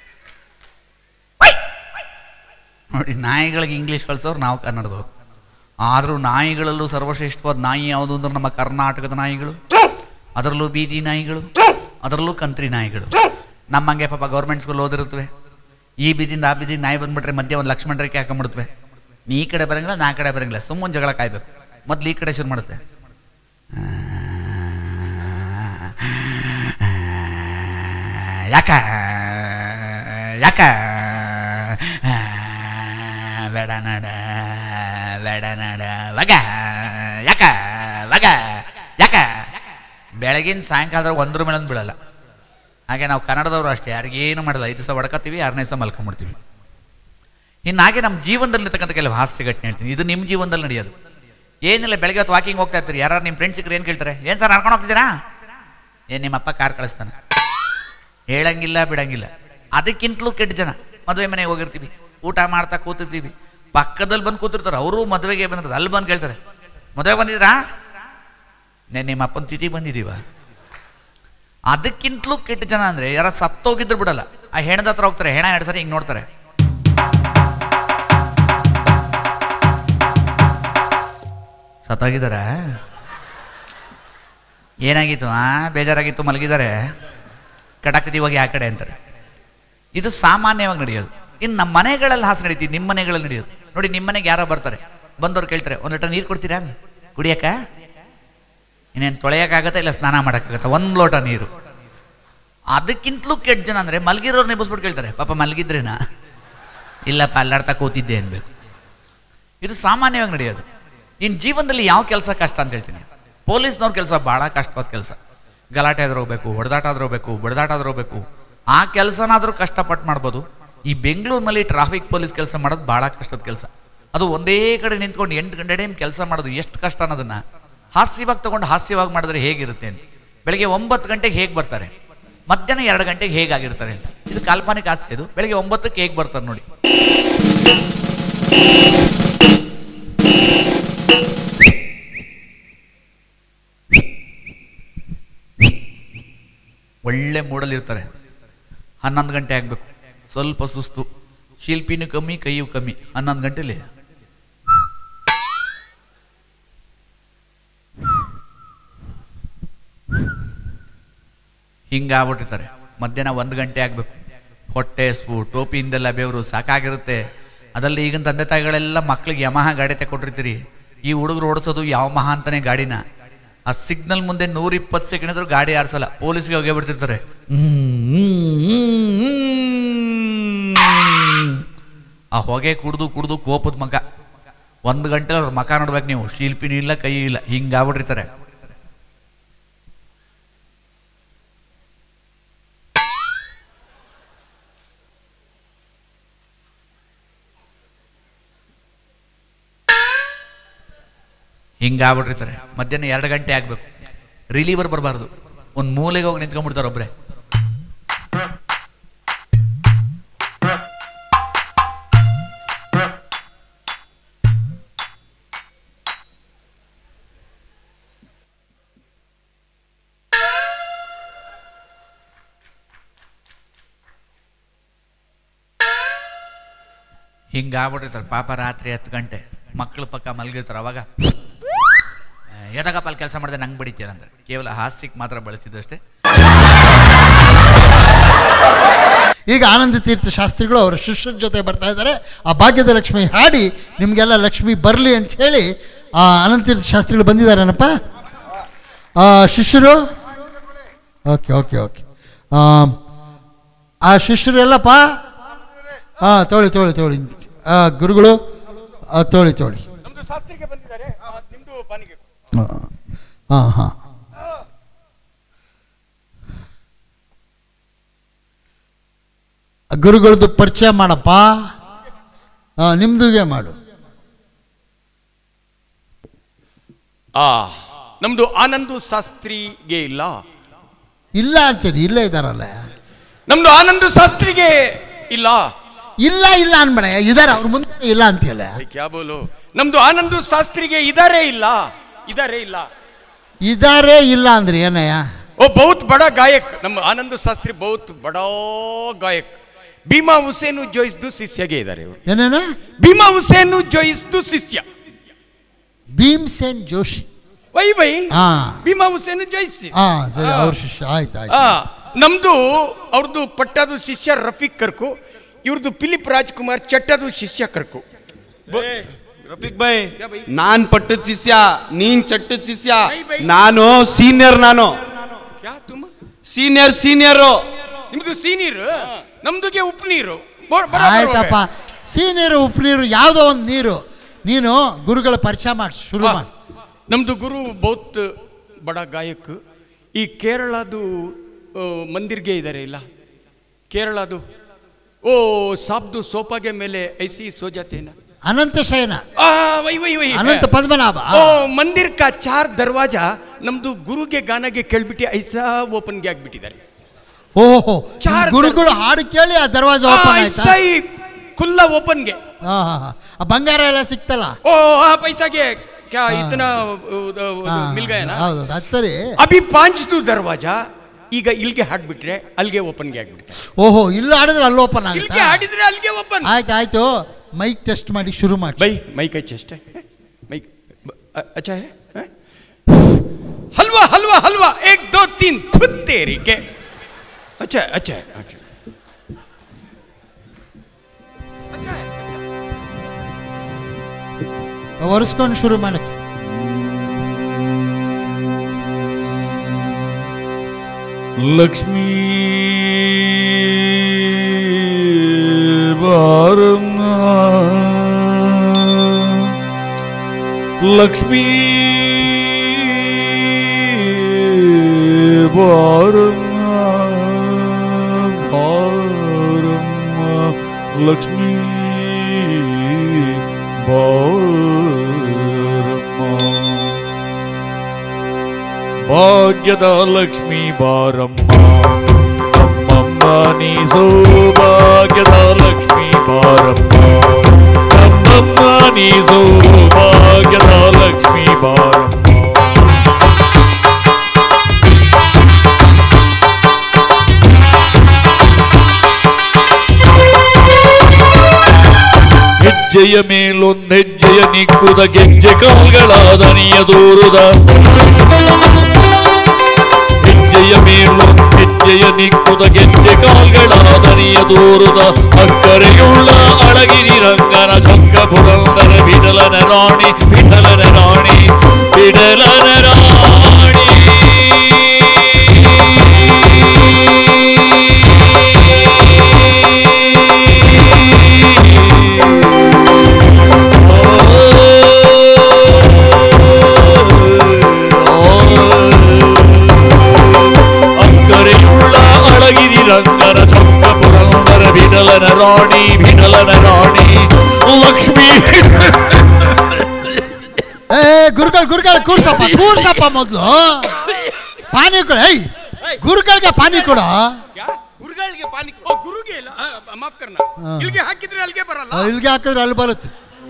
ನೋಡಿ, ನಾಯಿಗಳಿಗೆ ಇಂಗ್ಲೀಷ್ ಕಳ್ಸೋರು, ನಾವು ಕನ್ನಡದವ್ರು. ಆದರೂ ನಾಯಿಗಳಲ್ಲೂ ಸರ್ವಶ್ರೇಷ್ಠವಾದ ನಾಯಿ ಯಾವುದು ಅಂದ್ರೆ ನಮ್ಮ ಕರ್ನಾಟಕದ ನಾಯಿಗಳು, ಅದರಲ್ಲೂ ಬೀದಿ ನಾಯಿಗಳು, ಅದರಲ್ಲೂ ಕಂತ್ರಿ ನಾಯಿಗಳು. ನಮ್ಮಂಗೆ ಪಾಪ ಗೌರ್ಮೆಂಟ್ ಸ್ಕೂಲ್ ಓದಿರುತ್ತವೆ, ಈ ಬೀದಿಂದ ಆ ಬೀದಿ ನಾಯಿ ಬಂದ್ಬಿಟ್ರೆ ಮಧ್ಯೆ ಒಂದು ಲಕ್ಷ್ಮಣ ರೇಖೆ ಹಾಕೊಂಡ್ಬಿಡ್ತವೆ. ನೀ ಈ ಕಡೆ ಬರಂಗಿಲ್ಲ, ನಾ ಕಡೆ ಬರಂಗಿಲ್ಲ, ಸುಮ್ಮನೆ ಜಗಳ ಕಾಯ್ಬೇಕು. ಮೊದಲು ಈ ಕಡೆ ಶುರು ಮಾಡುತ್ತೆ, ಯಾಕ ಯಾಕ ಬೇಡ ನಡ ಬೇಡ ನಡ ವಗ ಯಾಕ ವಗ ಯಾಕ. ಬೆಳಗಿನ ಸಾಯಂಕಾಲದಾಗ ಒಂದ್ರ ಮೇಲೊಂದು ಬೀಳಲ್ಲ. ಹಾಗೆ ನಾವು ಕನ್ನಡದವರು ಅಷ್ಟೇ, ಯಾರಿಗೇನು ಮಾಡಲ್ಲ. ಐದು ದಿವಸ ಹೊಡ್ಕೊತೀವಿ, ಆರನೇ ದಿವಸ ಮಲ್ಕೊಂಡ್ಬಿಡ್ತೀವಿ. ಇನ್ನು ಹಾಗೆ ನಮ್ಮ ಜೀವನದಲ್ಲಿ ಇರ್ತಕ್ಕಂಥ ಕೆಲವು ಹಾಸ್ಯ ಘಟನೆ ಹೇಳ್ತೀನಿ. ಇದು ನಿಮ್ಮ ಜೀವನದಲ್ಲಿ ನಡೆಯೋದು. ಏನಿಲ್ಲ, ಬೆಳಗ್ಗೆ ಹೊತ್ತು ವಾಕಿಂಗ್ ಹೋಗ್ತಾ ಇರ್ತೀರಿ, ಯಾರು ನಿಮ್ಮ ಫ್ರೆಂಡ್ಸ್ ಸಿಕ್ಕರೆ ಏನು ಕೇಳ್ತಾರೆ, ಏನು ಸರ್ ನಡ್ಕೊಂಡು ಹೋಗ್ತಿದ್ದೀರಾ, ಏನು ನಿಮ್ಮಪ್ಪ ಕಾರ್ ಕಳಿಸ್ತಾನೆ, ಹೇಳಂಗಿಲ್ಲ ಬಿಡಂಗಿಲ್ಲ. ಅದಕ್ಕಿಂತಲೂ ಕೆಟ್ಟ ಜನ, ಮದುವೆ ಮನೆಗೆ ಹೋಗಿರ್ತೀವಿ, ಊಟ ಮಾಡ್ತಾ ಕೂತಿರ್ತೀವಿ, ಪಕ್ಕದಲ್ಲಿ ಬಂದು ಕೂತಿರ್ತಾರೆ, ಅವರು ಮದುವೆಗೆ ಬಂದಿರ್ತಾರೆ, ಅಲ್ಲಿ ಬಂದು ಕೇಳ್ತಾರೆ, ಮದುವೆ ಬಂದಿದ್ರಾ, ನೇ ನಿಮ್ಮ ಅಪ್ಪನ ತಿಥಿ ಬಂದಿದ್ದೀವ. ಅದಕ್ಕಿಂತಲೂ ಕೆಟ್ಟ ಜನ ಅಂದರೆ ಯಾರ ಸತ್ತೋಗಿದ್ರು ಬಿಡಲ್ಲ, ಆ ಹೆಣದ ಹತ್ರ ಹೋಗ್ತಾರೆ, ಹೆಣ ಎರಡು ಸರಿ ಹಿಂಗೆ ನೋಡ್ತಾರೆ, ಸತ್ತೋಗಿದ್ದಾರ, ಏನಾಗಿತ್ತು, ಆ ಬೇಜಾರಾಗಿತ್ತು, ಮಲಗಿದ್ದಾರೆ, ಕಟಾಕ್ತಿದ್ದೀವಿ ಹೋಗಿ ಆ ಕಡೆ ಅಂತಾರೆ. ಇದು ಸಾಮಾನ್ಯವಾಗಿ ನಡೆಯೋದು. ಇನ್ನು ನಮ್ಮ ಮನೆಗಳಲ್ಲಿ ಹಾಸ ನಡೀತೀವಿ, ನಿಮ್ಮ ಮನೆಗಳಲ್ಲಿ ನಡೆಯೋದು ನೋಡಿ. ನಿಮ್ಮ ಮನೆಗೆ ಯಾರೋ ಬರ್ತಾರೆ, ಬಂದವ್ರು ಕೇಳ್ತಾರೆ, ಒಂದು ಲೋಟ ನೀರು ಕೊಡ್ತೀರಾ ಕುಡಿಯಕ್ಕ, ಇನ್ನೇನು ತೊಳೆಯೋಕ್ಕಾಗತ್ತಾ ಇಲ್ಲ ಸ್ನಾನ ಮಾಡೋಕ್ಕಾಗತ್ತಾ, ಒಂದು ಲೋಟ ನೀರು. ಅದಕ್ಕಿಂತಲೂ ಕೆಟ್ಟ ಜನ ಅಂದರೆ ಮಲಗಿರೋರು ನೆಬಸ್ಬಿಟ್ಟು ಕೇಳ್ತಾರೆ, ಪಾಪ ಮಲಗಿದ್ರೇನಾ, ಇಲ್ಲಪ್ಪ ಅಲ್ಲಾಡ್ತಾ ಕೂತಿದ್ದೆ ಅನ್ಬೇಕು. ಇದು ಸಾಮಾನ್ಯವಾಗಿ ನಡೆಯೋದು. ಇನ್ನು ಜೀವನದಲ್ಲಿ ಯಾವ ಕೆಲಸ ಕಷ್ಟ ಅಂತ ಹೇಳ್ತೀನಿ. ಪೊಲೀಸ್ನವ್ರ ಕೆಲಸ ಭಾಳ ಕಷ್ಟವಾದ ಕೆಲಸ. ಗಲಾಟೆ ಆದ್ರೂ ಹೋಗ್ಬೇಕು, ಹೊಡೆದಾಟ ಆದ್ರೂ ಹೋಗ್ಬೇಕು, ಬಡದಾಟ ಆದ್ರೂ ಹೋಗ್ಬೇಕು. ಆ ಕೆಲಸನಾದರೂ ಕಷ್ಟಪಟ್ಟು ಮಾಡ್ಬೋದು. ಈ ಬೆಂಗಳೂರಿನಲ್ಲಿ ಟ್ರಾಫಿಕ್ ಪೊಲೀಸ್ ಕೆಲಸ ಮಾಡೋದು ಭಾಳ ಕಷ್ಟದ ಕೆಲಸ. ಅದು ಒಂದೇ ಕಡೆ ನಿಂತ್ಕೊಂಡು ಎಂಟು ಗಂಟೆ ಟೈಮ್ ಕೆಲಸ ಮಾಡೋದು ಎಷ್ಟು ಕಷ್ಟ ಅನ್ನೋದನ್ನು ಹಾಸ್ಯವಾಗಿ ತೊಗೊಂಡು ಹಾಸ್ಯವಾಗಿ ಮಾಡಿದ್ರೆ ಹೇಗಿರುತ್ತೆ ಅಂತ. ಬೆಳಗ್ಗೆ ಒಂಬತ್ತು ಗಂಟೆಗೆ ಹೇಗೆ ಬರ್ತಾರೆ, ಮಧ್ಯಾಹ್ನ ಎರಡು ಗಂಟೆಗೆ ಹೇಗಾಗಿರ್ತಾರೆ ಅಂತ. ಇದು ಕಾಲ್ಪನಿಕ ಹಾಸ್ಯ. ಇದು ಬೆಳಗ್ಗೆ ಒಂಬತ್ತಕ್ಕೆ ಹೇಗೆ ಬರ್ತಾರೆ ನೋಡಿ. ಒಳ್ಳೆ ಮೂಡಲ್ಲಿರ್ತಾರೆ. ಹನ್ನೊಂದು ಗಂಟೆ ಆಗಬೇಕು, ಸ್ವಲ್ಪ ಸುಸ್ತು, ಶಿಲ್ಪಿನೂ ಕಮ್ಮಿ, ಕೈಯೂ ಕಮ್ಮಿ. ಹನ್ನೊಂದು ಗಂಟೆಲಿ ಹಿಂಗಾಗ್ಬಿಟ್ಟಿರ್ತಾರೆ. ಮಧ್ಯಾಹ್ನ ಒಂದು ಗಂಟೆ ಆಗಬೇಕು, ಹೊಟ್ಟೆ ಹಸ್ವು, ಟೋಪಿಯಿಂದೆಲ್ಲ ಬೆವರು ಸಾಕಾಗಿರುತ್ತೆ. ಅದರಲ್ಲಿ ಈಗಿನ ತಂದೆ ತಾಯಿಗಳೆಲ್ಲ ಮಕ್ಳಿಗೆ ಯಮಹ ಗಾಡಿ ತಗೊಂಡಿರ್ತೀರಿ. ಈ ಹುಡುಗರು ಓಡಿಸೋದು ಯಾವ ಮಹಾ ಅಂತಾನೆ ಗಾಡಿನ. ಆ ಸಿಗ್ನಲ್ ಮುಂದೆ ನೂರ ಇಪ್ಪತ್ತು ಸೆಕೆಂಡ್ ಆದ್ರೂ ಗಾಡಿ ಆರಿಸಲ್ಲ, ಪೊಲೀಸ್ಗೆ ಹೋಗೇ ಬಿಡ್ತಿರ್ತಾರೆ. ಆ ಹೊಗೆ ಕುಡ್ದು ಕುಡ್ದು ಕೋಪದ ಮಗ. ಒಂದು ಗಂಟೆ ಅವ್ರ ಮಕ ನೋಡ್ಬೇಕು ನೀವು, ಶಿಲ್ಪಿನೂ ಇಲ್ಲ, ಕೈ ಇಲ್ಲ, ಹಿಂಗಾಗ್ಬಿಟ್ಟಿರ್ತಾರೆ. ಹಿಂಗಾಗ್ಬಿಟ್ಟಿರ್ತಾರೆ. ಮಧ್ಯಾಹ್ನ ಎರಡು ಗಂಟೆ ಆಗ್ಬೇಕು, ರಿಲೀವರ್ ಬರಬಾರ್ದು, ಒಂದು ಮೂಲೆಗೆ ಹೋಗಿ ನಿಂತ್ಕೊಂಡ್ಬಿಡ್ತಾರೆ ಒಬ್ರೆ. ಹಿಂಗಾಗ್ಬಿಟ್ಟಿರ್ತಾರೆ ಪಾಪ. ರಾತ್ರಿ ಹತ್ತು ಗಂಟೆ ಮಕ್ಕಳು ಪಕ್ಕ ಮಲಗಿರ್ತಾರೆ. ಅವಾಗ ಎದಗಪ್ಪ ಅಲ್ಲಿ ಕೆಲಸ ಮಾಡಿದೆ ನಂಗೆ ಬಡಿತೀರ ಅಂತಾರೆ. ಕೇವಲ ಹಾಸ್ಯಕ್ಕೆ ಮಾತ್ರ ಬಳಸಿದಷ್ಟೇ. ಈಗ ಆನಂದ ತೀರ್ಥ ಶಾಸ್ತ್ರಿಗಳು ಅವರ ಶಿಷ್ಯರ ಜೊತೆ ಬರ್ತಾ ಇದ್ದಾರೆ. ಆ ಭಾಗ್ಯದ ಲಕ್ಷ್ಮಿ ಹಾಡಿ ನಿಮಗೆಲ್ಲ ಲಕ್ಷ್ಮಿ ಬರಲಿ ಅಂತ ಹೇಳಿ ಆ ಆನಂದ ತೀರ್ಥ ಶಾಸ್ತ್ರಿಗಳು ಬಂದಿದ್ದಾರೇನಪ್ಪ ಶಿಷ್ಯರು? ಓಕೆ ಓಕೆ ಓಕೆ ಆ ಶಿಷ್ಯರು ಎಲ್ಲಪ್ಪ? ಹಾಂ ತೋಳಿ ತೋಳಿ ತೋಳಿ ಗುರುಗಳು ತೋಳಿ ತೋಳಿ ಹಾಂ ಹಾಂ ಗುರುಗಳದ್ದು ಪರಿಚಯ ಮಾಡಪ್ಪ. ಹಾಂ ನಿಮ್ದುಗೆ ಮಾಡು. ಆ ನಮ್ದು ಆನಂದು ಶಾಸ್ತ್ರಿಗೆ ಇಲ್ಲ ಇಲ್ಲ ಅಂತೀರಿ? ಇಲ್ಲೇ ಇದ್ದಾರಲ್ಲ. ನಮ್ದು ಆನಂದು ಶಾಸ್ತ್ರಿಗೆ ಇಲ್ಲ ಇಲ್ಲ ಇಲ್ಲ ಅನ್ಬೇಡ, ಇದಾರೆ ಅವ್ರ ಮುಂದೆ ಇಲ್ಲ ಅಂತೀಯಲ್ಲ. ಕ್ಯಾ ಬೋಲು? ನಮ್ದು ಆನಂದು ಶಾಸ್ತ್ರಿಗೆ ಇದಾರೆ ಇಲ್ಲ ಇದಾರೆ ಇಲ್ಲ ಇದಾರೆ ಇಲ್ಲ ಅಂದ್ರೆ ಏನಯ್ಯ? ಓ ಬಹುತ್ ಬಡ ಗಾಯಕ್ ನಮ್ಮ ಆನಂದ ಶಾಸ್ತ್ರಿ, ಬಹುತ್ ಬಡ ಗಾಯಕ್. ಭೀಮಾ ಹುಸೇನು ಜೋಯಿಸ್ದು ಶಿಷ್ಯಗೆ ಇದ್ದಾರೆ. ಏನೇನು? ಭೀಮಾ ಹುಸೇನು ಜೋಯಿಸ್ದು ಶಿಷ್ಯ. ಭೀಮ್ಸೇನ್ ಜೋಶಿ. ವೈ ವೈ ಹಾ ಭೀಮಾ ಹುಸೇನ್ ಜೈಸಿ. ಹಾ ಸರಿ, ಅವ್ರ ಶಿಷ್ಯ. ಆಯ್ತು ಆಯ್ತು. ಆ ನಮ್ದು ಅವ್ರದ್ದು ಪಟ್ಟದು ಶಿಷ್ಯ ರಫೀಕ್ ಕರ್ಕು, ಇವ್ರದ್ದು ಫಿಲಿಪ್ ರಾಜ್ಕುಮಾರ್ ಚಟ್ಟದು ಶಿಷ್ಯ ಕರ್ಕು. ರಫೀಕ್ ಬೈ, ನಾನ್ ಪಟ್ಟದ ಶಿಷ್ಯ, ನೀನ್ ಚಟ್ಟದ ಶಿಷ್ಯ. ನಾನು ಸೀನಿಯರ್, ನಾನು ಸೀನಿಯರ್ ಸೀನಿಯರು. ನಿಮ್ದು ಸೀನಿಯರ್, ನಮ್ದುಗೆ ಉಪ್ಪು ನೀರು. ಆಯ್ತಪ್ಪ, ಸೀನೀರು ಉಪ್ಪು ನೀರು ಯಾವುದೋ ಒಂದು ನೀರು. ನೀನು ಗುರುಗಳ ಪರಿಚಯ ಮಾಡಿ ಶುರು ಮಾಡಿ. ನಮ್ದು ಗುರು ಬಹುತ್ ಬಡ ಗಾಯಕ. ಈ ಕೇರಳದು ಮಂದಿರ್ಗೆ ಇದ್ದಾರೆ ಇಲ್ಲ, ಕೇರಳದು ಓ ಸಾಬ್ದು ಸೋಪಾಗೆ ಮೇಲೆ ಐಸಿ ಸೋಜಾತೇನ ಅನಂತ ಶಯನ, ವೈ ವೈ ವೈ ಅನಂತ ಪದ್ಮನಾಭ. ಓ ಮಂದಿರ್ ಕಾ ಚಾರ್ ದರ್ವಾಜಾ ನಮ್ದು ಗುರುಗೆ ಗಾನಗೆ ಕೇಳ್ಬಿಟ್ಟು ಐಸಾ ಓಪನ್ಗೆ ಆಗ್ಬಿಟ್ಟಿದ್ದಾರೆ. ಓಹೋ, ಗುರುಗಳು ಹಾಡು ಕೇಳಿ ಆ ದರ್ವಾಜ ಓಪನ್ ಆಯ್ತಾ? ಖುಲ್ಲಾ ಓಪನ್ಗೆ. ಹಾ ಹಾ ಹಾ, ಬಂಗಾರ ಎಲ್ಲ ಸಿಕ್ತಲ್ಲ. ಓ ಆ ಪೈಸಾಗೆ क्या इतना मिल गया ना. ಹೌದು, ಅದು ಸರಿ. ಅಭಿ ಪಾಂಚ್ದು ದರ್ವಾಜಾ ಈಗ ಇಲ್ಲಿಗೆ ಹಾಡ್ಬಿಟ್ರೆ ಅಲ್ಲಿಗೆ ಓಪನ್ಗೆ ಆಗ್ಬಿಡುತ್ತೆ. ಓಹೋ, ಇಲ್ಲಿ ಹಾಡಿದ್ರೆ ಅಲ್ಲಿ ಓಪನ್ ಆಗುತ್ತೆ. ಇಲ್ಲಿಗೆ ಹಾಡಿದ್ರೆ ಅಲ್ಲಿಗೆ ಓಪನ್. ಆಯ್ತು ಆಯ್ತು, ಮೈಕ್ ಟೆಸ್ಟ್ ಮಾಡಿ ಶುರು ಮಾಡಿ. ಬೈ ಮೈಕ್ ಐ ಚೆಸ್ಟ್ ಮೈಕ್ अच्छा है. हलवा हलवा हलवा एक दो तीन तेरी के. अच्छा अच्छा अच्छा ಒರೆಸ್ಕೊಂಡು ಶುರು ಮಾಡಕ್ಕೆ. ಲಕ್ಷ್ಮೀ ಬಾರಮ್ಮ, ಲಕ್ಷ್ಮೀ ಬಾರಮ್ಮ, ಬಾರಮ್ಮ ಲಕ್ಷ್ಮೀ ಬಾರಮ್ಮ. ಭಾಗ್ಯದ ಲಕ್ಷ್ಮೀ ಬಾರಮ್ಮ, ನಮ್ಮಮ್ಮ ನೀ ಸೌಭಾಗ್ಯದ ಲಕ್ಷ್ಮೀ ಬಾರಮ್ಮ, ನಮ್ಮಮ್ಮ ನೀ ಸೌಭಾಗ್ಯದ ಲಕ್ಷ್ಮೀ ಬಾರಮ್ಮ. ಹೆಜ್ಜೆಯ ಮೇಲೊಂದು ಹೆಜ್ಜೆಯ ನಿಕ್ಕುದ ಗೆಜ್ಜೆ ಕಾಲ್ಗಳ ದನಿಯ ದೂರುದ, ಹೆಜ್ಜೆಯ ಮೇಲೊಂದು ಹೆಜ್ಜೆಯ ನಿಕ್ಕುದ ಗೆಜ್ಜೆ ಕಾಲ್ಗಳ ದನಿಯ ದೂರುದ, ಅಕ್ಕರೆಯುಳ್ಳ ಅಳಗಿರಿ ರಂಗನ ಚೊಕ್ಕ ಪುರಂದರ ಬಿಡಲನ ರಾಣಿ, ಬಿಡಲನ ರಾಣಿ, ಬಿಡಲನ ರಾಣಿ. ರಂಗನ ಚೊಕ್ಕ ಪುರಂದರ ಬಿಡಲನ ರಾಣಿ, ಬಿಡಲನ ರಾಣಿ ಲಕ್ಷ್ಮೀ. ಏ ಗುರುಗಳು ಗುರುಗಳು ಕೂರ್ಸಪ್ಪ ಕೂರ್ಸಪ್ಪ ಮೊದಲು ಪಾನಿ ಕೊಡ. ಏಯ್ ಗುರುಗಳಿಗೆ ಪಾನಿ ಕೊಡ. ಗುರುಗಳಿಗೆ ಪಾನಿ ಗುರುಗೆ ಇಲ್ಲ, ಮಾಫ್ ಕರ್ನ. ಇಲ್ಲಿಗೆ ಹಾಕಿದ್ರೆ ಅಲ್ಲಿಗೆ ಬರಲ್ಲ, ಇಲ್ಲಿಗೆ ಹಾಕಿದ್ರೆ ಅಲ್ಲಿ ಬರುತ್ತೆ.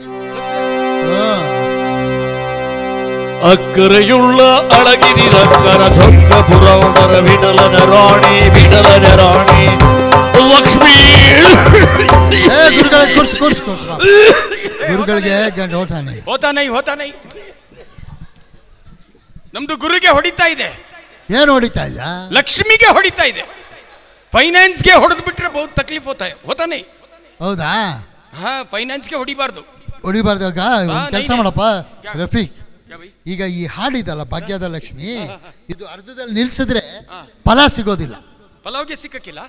ಅಕ್ಕರೆಯುಳ್ಳ ಅಳಗಿರಿ ರಂಗನ ಚೊಕ್ಕ ಪುರಂದರ ಬಿಡಲನ ರಾಣಿ, ಬಿಡಲನ ರಾಣಿ ಲಕ್ಷ್ಮೀ. ಗುರುಗಳಿಗೆ ಕೂರ್ಸು ಕೂರ್ಸು ಕೂರ್ಸು. ಗುರುಗಳಿಗೆ ಗಂಡ ಹೋತಾನೆ ಹೋತಾನೈ ಹೋತಾನೈ. ನಮ್ದು ಗುರುಗೆ ಹೊಡಿತಾ ಇದೆ. ಏನು ಹೊಡಿತಾ ಇದ್ದ? ಲಕ್ಷ್ಮಿಗೆ ಹೊಡಿತಾ ಇದೆ. ಫೈನಾನ್ಸ್ಗೆ ಹೊಡೆದು ಬಿಟ್ರೆ ಬಹುತ್ ತಕ್ಲೀಫ್ ಹೋತಾ ಹೋತಾನೆ. ಹೌದಾ? ಹಾ, ಫೈನಾನ್ಸ್ಗೆ ಹೊಡಿಬಾರ್ದು. ಹೊಡಿಬಾರ್ದಾಗ ಕೆಲಸ ಮಾಡಪ್ಪ ರಫೀಕ್. ಈಗ ಈ ಹಾಡಿದಲ್ಲ ಭಾಗ್ಯದ ಲಕ್ಷ್ಮಿ, ಇದು ಅರ್ಧದಲ್ಲಿ ನಿಲ್ಸಿದ್ರೆ ಫಲ ಸಿಗೋದಿಲ್ಲ. ಪಲಾವ್ಗೆ ಸಿಕ್ಕಕ್ಕಿಲ್ಲ.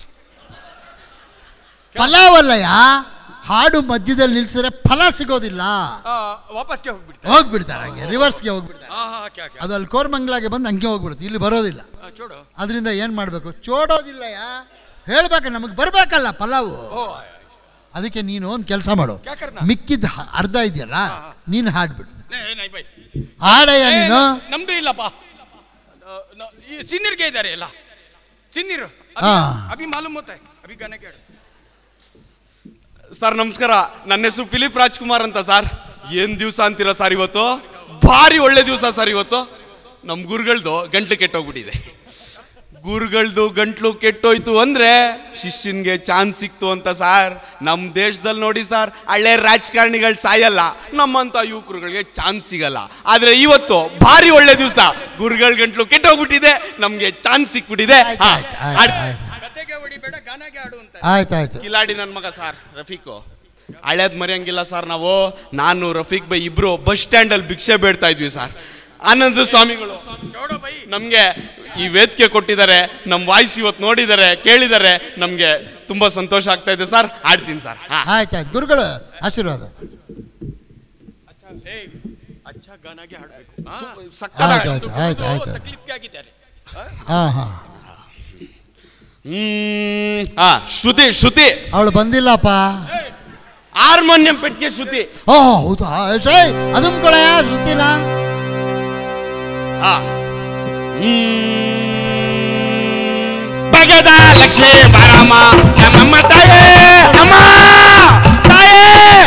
ಫಲಾವಲ್ಲಯ್ಯ, ಹಾಡು ಮಧ್ಯದಲ್ಲಿ ನಿಲ್ಸಿದ್ರೆ ಫಲ ಸಿಗೋದಿಲ್ಲ. ವಾಪಸ್ಗೆ ಹೋಗ್ಬಿಡ್ತಾರೆ, ಹೋಗ್ಬಿಡ್ತಾರೆ ಹಂಗೆ ರಿವರ್ಸ್ಗೆ ಹೋಗ್ಬಿಡ್ತಾರೆ. ಅದು ಅಲ್ಲಿ ಕೋರ್ಮಂಗ್ಲಾಗೆ ಬಂದು ಹಂಗೆ ಹೋಗ್ಬಿಡುತ್ತೆ, ಇಲ್ಲಿ ಬರೋದಿಲ್ಲ. ಅದರಿಂದ ಏನು ಮಾಡಬೇಕು? ಚೋಡೋದಿಲ್ಲಯ್ಯ, ಹೇಳ್ಬೇಕು, ನಮಗೆ ಬರಬೇಕಲ್ಲ ಪಲಾವು. ಅದಕ್ಕೆ ನೀನು ಒಂದು ಕೆಲಸ ಮಾಡು, ಮಿಕ್ಕಿದ ಅರ್ಧ ಇದೆಯಲ್ಲ ನೀನು ಹಾಡ್ಬಿಡು. ಹಾಡಯ್ಯ ನೀನು. ನಮ್ದು ಇಲ್ಲಪ್ಪ, ಸೀನಿಯರ್ಗೆ ಇದ್ದಾರೆ ಎಲ್ಲ ಸೀನಿಯರ್. ಅಭಿ ಮಾಲೂಮ್ ಹೋತಾ ಹೈ, ಅಭಿ ಗಾನ ಕೇಳು. ಸರ್ ನಮಸ್ಕಾರ, ನನ್ನ ಹೆಸರು ಫಿಲಿಪ್ ರಾಜ್ಕುಮಾರ್ ಅಂತ ಸರ್. ಏನ್ ದಿವಸ ಅಂತೀರ ಸರ್ ಇವತ್ತು? ಭಾರಿ ಒಳ್ಳೆ ದಿವಸ ಸರ್ ಇವತ್ತು. ನಮ್ಮ ಗುರುಗಳದು ಗಂಟ್ಲು ಕೆಟ್ಟೋಗ್ಬಿಟ್ಟಿದೆ. ಗುರುಗಳದು ಗಂಟ್ಲು ಕೆಟ್ಟೋಯ್ತು ಅಂದ್ರೆ ಶಿಷ್ಯನ್ಗೆ ಚಾನ್ಸ್ ಸಿಕ್ತು ಅಂತ ಸಾರ್. ನಮ್ಮ ದೇಶದಲ್ಲಿ ನೋಡಿ ಸಾರ್, ಹಳೆ ರಾಜಕಾರಣಿಗಳು ಸಾಯಲ್ಲ, ನಮ್ಮಂತ ಯುವಕರುಗಳಿಗೆ ಚಾನ್ಸ್ ಸಿಗಲ್ಲ. ಆದ್ರೆ ಇವತ್ತು ಭಾರಿ ಒಳ್ಳೆ ದಿವಸ, ಗುರುಗಳ ಗಂಟ್ಲು ಕೆಟ್ಟೋಗ್ಬಿಟ್ಟಿದೆ, ನಮ್ಗೆ ಚಾನ್ಸ್ ಸಿಕ್ಬಿಟ್ಟಿದೆ. ಆಯ್ತಾಯ್ತು. ಕಿಲಾಡಿ ನನ್ನ ಮಗ ಸಾರ್ ರಫೀಕು, ಹಳೇದ್ ಮರೆಯಂಗಿಲ್ಲ ಸರ್. ನಾವು ನಾನು ರಫೀಕ್ ಬೈ ಇಬ್ರು ಬಸ್ ಸ್ಟ್ಯಾಂಡ್ ಅಲ್ಲಿ ಭಿಕ್ಷೆ ಬೇಡ್ತಾ ಇದ್ವಿ ಸರ್. ಆನಂದ ಸ್ವಾಮಿಗಳು ನಮ್ಗೆ ಈ ವೇದಿಕೆ ಕೊಟ್ಟಿದ್ದಾರೆ, ನಮ್ಮ ವಾಯ್ಸ್ ಇವತ್ತು ನೋಡಿದ್ದಾರೆ, ಕೇಳಿದ್ದಾರೆ, ನಮ್ಗೆ ತುಂಬಾ ಸಂತೋಷ ಆಗ್ತಾ ಇದೆ ಸರ್. ಆಡ್ತೀನಿ ಸರ್. ಆಯ್ತಾಯ್ತು ಗುರುಗಳು ಆಶೀರ್ವಾದ. ಶ್ರುತಿ ಶ್ರುತಿ ಅವಳು ಬಂದಿಲ್ಲಪ್ಪ. ಹಾರ್ಮೋನಿಯಂ ಪೆಟ್ಟಿಗೆ ಶ್ರುತಿ. ಓ ಹೌದಾ, ಅದನ್ನ ಕೊಡ ಶ್ರುತಿನ. ಬಗೆದ ಲಕ್ಷ್ಮೀ ಬಾರಮ್ಮ ನಮ್ಮಮ್ಮ ತಾಯೇ, ಅಮ್ಮ ತಾಯೇ.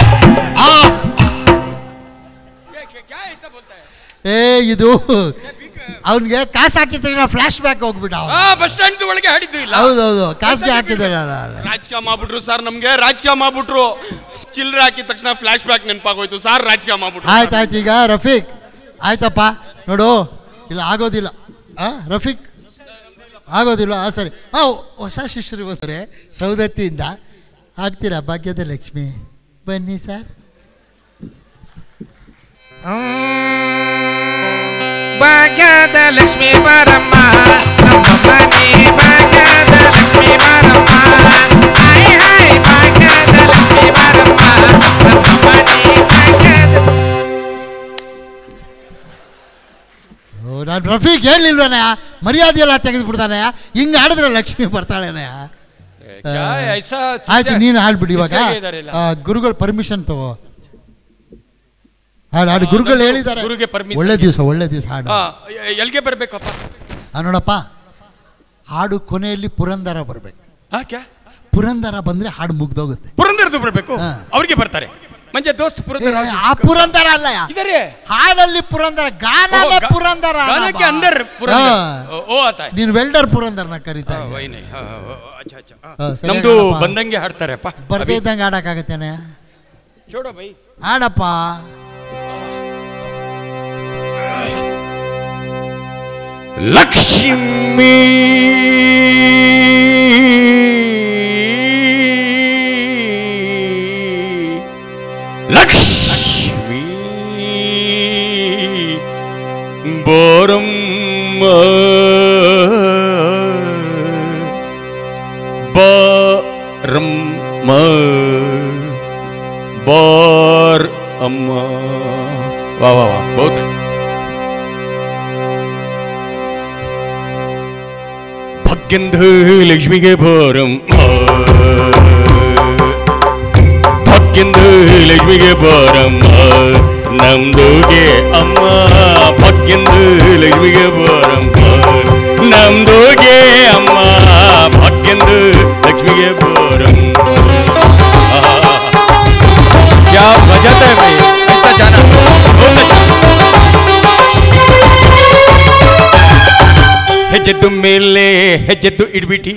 ಏ ಇದು ಅವನಿಗೆ ಕಾಸು ಹಾಕಿದ್ರೆ ಫ್ಲಾಶ್ ಬ್ಯಾಕ್ ಹೋಗ್ಬಿಟ್ಟ. ಬಸ್ ಸ್ಟ್ಯಾಂಡ್ ಒಳಗೆ ಹಾಡಿದ್ದು ಇಲ್ಲ. ಹೌದೌದು, ಕಾಸಿಗೆ ಹಾಕಿದ್ರೆ ರಾಜಕೀಯ ಮಾಡ್ಬಿಟ್ರು ಸರ್. ನಮ್ಗೆ ರಾಜಕೀಯ ಮಾಡ್ಬಿಟ್ರು, ಚಿಲ್ಲರೆ ಹಾಕಿದ ತಕ್ಷಣ ಫ್ಲಾಶ್ ಬ್ಯಾಕ್ ನೆನಪಾಗೋಯ್ತು ಸರ್. ರಾಜಕೀಯ ಮಾಡ್ಬಿಟ್ರು. ಆಯ್ತಾಯ್ತು. ಈಗ ರಫೀಕ್ ಆಯ್ತಪ್ಪ ನೋಡು, ಇಲ್ಲ ಆಗೋದಿಲ್ಲ. ಆ ರಫೀಕ್ ಆಗೋದಿಲ್ಲ. ಹಾಂ ಸರಿ. ಹಾಂ, ಹೊಸ ಶಿಷ್ಯರು ಬಂದರೆ ಸೌದತ್ತಿಯಿಂದ ಹಾಡ್ತೀರಾ ಭಾಗ್ಯದ ಲಕ್ಷ್ಮಿ? ಬನ್ನಿ ಸರ್. ಭಾಗ್ಯದ ಲಕ್ಷ್ಮೀ ಬಾರಮ್ಮ ನಮ್ಮ ಮನೆ, ಭಾಗ್ಯದ ಲಕ್ಷ್ಮೀ ಬಾರಮ್ಮ. ಹಾಯ್ ಹಾಯ್ ಭಾಗ್ಯದ ಲಕ್ಷ್ಮೀ ಬಾರಮ್ಮ ನಮ್ಮ ಮನೆ, ಭಾಗ್ಯದ. ನಾನು ರಫೀಕ್ ಹೇಳಿಲ್ವನ, ಮರ್ಯಾದೆ ಎಲ್ಲ ತೆಗೆದುಬಿಡ್ತಾನೆ. ಹಿಂಗೆ ಆಡಿದ್ರೆ ಲಕ್ಷ್ಮಿ ಬರ್ತಾಳೆನೆ. ಆಯ್ತು, ನೀನು ಹಾಡ್ಬಿಡಿ ಇವಾಗ. ಗುರುಗಳು ಪರ್ಮಿಷನ್ ತಗೋ, ಹಾಡು ಹಾಡು. ಗುರುಗಳು ಹೇಳಿದ್ದಾರೆ ಒಳ್ಳೆ ದಿವಸ, ಒಳ್ಳೆ ದಿವಸ ಹಾಡು. ಎಲ್ಲಿಗೆ ಬರ್ಬೇಕಪ್ಪ? ನೋಡಪ್ಪ, ಹಾಡು ಕೊನೆಯಲ್ಲಿ ಪುರಂದರ ಬರ್ಬೇಕು. ಪುರಂದರ ಬಂದ್ರೆ ಹಾಡು ಮುಗ್ದೋಗುತ್ತೆ. ಪುರಂದರದು ಬರ್ಬೇಕು, ಅವ್ರಿಗೆ ಬರ್ತಾರೆ. ಮಂಜೆ ದೋಸ್ತ್ ಪುರಂದರ. ಆ ಪುರಂದರ ಅಲ್ಲ, ಹಾಡಲ್ಲಿ ಪುರಂದರ, ಗಾನವೇ ಪುರಂದರ. ನೀನು ವೆಲ್ಡರ್ ಪುರಂದರನ ಕರೀತಾ. ನಮ್ದು ಬಂದಂಗೆ ಹಾಡ್ತಾರೆ. ಬರ್ದೇ ಇದ್ದಂಗೆ ಹಾಡಕ್ಕಾಗತ್ತೇನೆ? ಚೋಡ ಬೈ ಹಾಡಪ್ಪ. ಲಕ್ಷ್ಮೀ ಲಕ್ಷ್ಮೀ ಬಾರಮ್ಮ ಬಾರಮ್ಮ ಬಾರ್ ಅಮ್ಮ. ವಾ ವಾ ವಾ, ಬಹುತ್ ಭಾಗ್ಯಂದು ಲಕ್ಷ್ಮಿಗೆ ಬಾರಮ್ಮ, ಭಾಗ್ಯಂದು ಲಕ್ಷ್ಮಿಗೆ ಬಾರಮ್ಮ ನಮ್ದುಗೆ ಅಮ್ಮ. ಭಾಗ್ಯಂದು ಲಕ್ಷ್ಮಿಗೆ ಬಾರಮ್ಮ ನಮ್ದುಗೆ ಅಮ್ಮ, ಭಾಗ್ಯಂದು ಲಕ್ಷ್ಮಿಗೆ ಬಾರಮ್ಮ. क्या बजाता है भाई, ऐसा जाना बहुत अच्छा. ಹೆಜ್ಜೆದ್ದು ಮೇಲೆ ಹೆಜ್ಜೆದ್ದು ಇಡ್ಬಿಟಿ,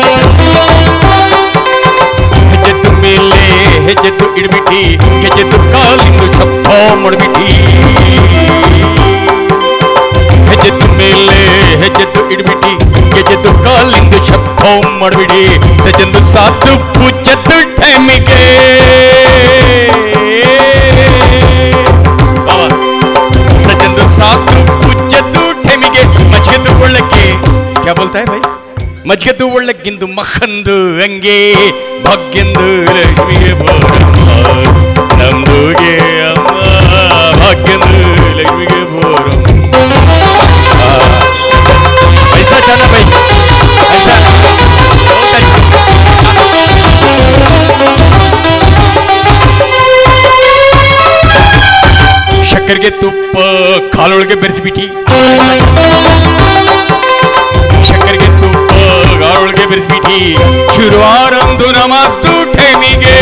ಹೆಜ್ಜೆದ್ದು ಮೇಲೆ ಹೆಜ್ಜೆದ್ದು ಇಡ್ಬಿಟಿ, ಹೆಜ್ಜೆದ್ದು ಕಾಲಿಂದು ಶಬ್ದ ಮಾಡ್ಬಿಟಿ. ಹೆಜ್ಜೆದ್ದು ಮೇಲೆ ಹೆಜ್ಜೆದ್ದು ಇಡ್ಬಿಟಿ, ಹೆಜ್ಜೆದ್ದು ಕಾಲಿಂದು ಶಬ್ದ ಮಾಡ್ಬಿಡಿ. ಸಜ್ಜಂದು ಸಾತು ಪೂಜದ್ದು ಟೈಮಿಗೆ सजंदु सातु पूजದ್ದು ಟೈಮಿಗೆ ಮಜ್ಗೆದ್ದು ಒಳ್ಳಕ್ಕೆ. क्या बोलता है भाई? ಮಜ್ಗೆದ್ದು ಒಳ್ಳಕ್ಕಿಂದು ಮಖಂದು ಹಂಗೆ ಭಾಗ್ಯಂದು ಲಕ್ಷ್ಮಿಗೆ ಬಾರಮ್ಮ ನಮ್ದುಗೆ ಅಮ್ಮ, ಭಾಗ್ಯಂದು ಲಕ್ಷ್ಮಿಗೆ ಬಾರಮ್ಮ. ऐसा जाना भाई, ऐसा ಶಕ್ಕರ್ಗೆ ತುಪ್ಪ ಕಾಲೊಳಗೆ ಬೆರೆಸಿಬಿಟ್ಟಿ, ಶಕ್ಕರ್ಗೆ ತುಪ್ಪ ಕಾಲೊಳಗೆ ಬೆರೆಸಿಬಿಟ್ಟಿ. ಶುರುವಾರಂದು ನಮಸ್ತು ಟೈಮಿಗೆ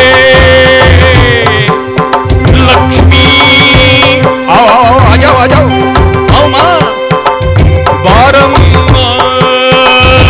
ಲಕ್ಷ್ಮೀ ಆಜಾವ್ ಆಜಾವ್ ಅಮ್ಮ ಬಾರಮ್ಮ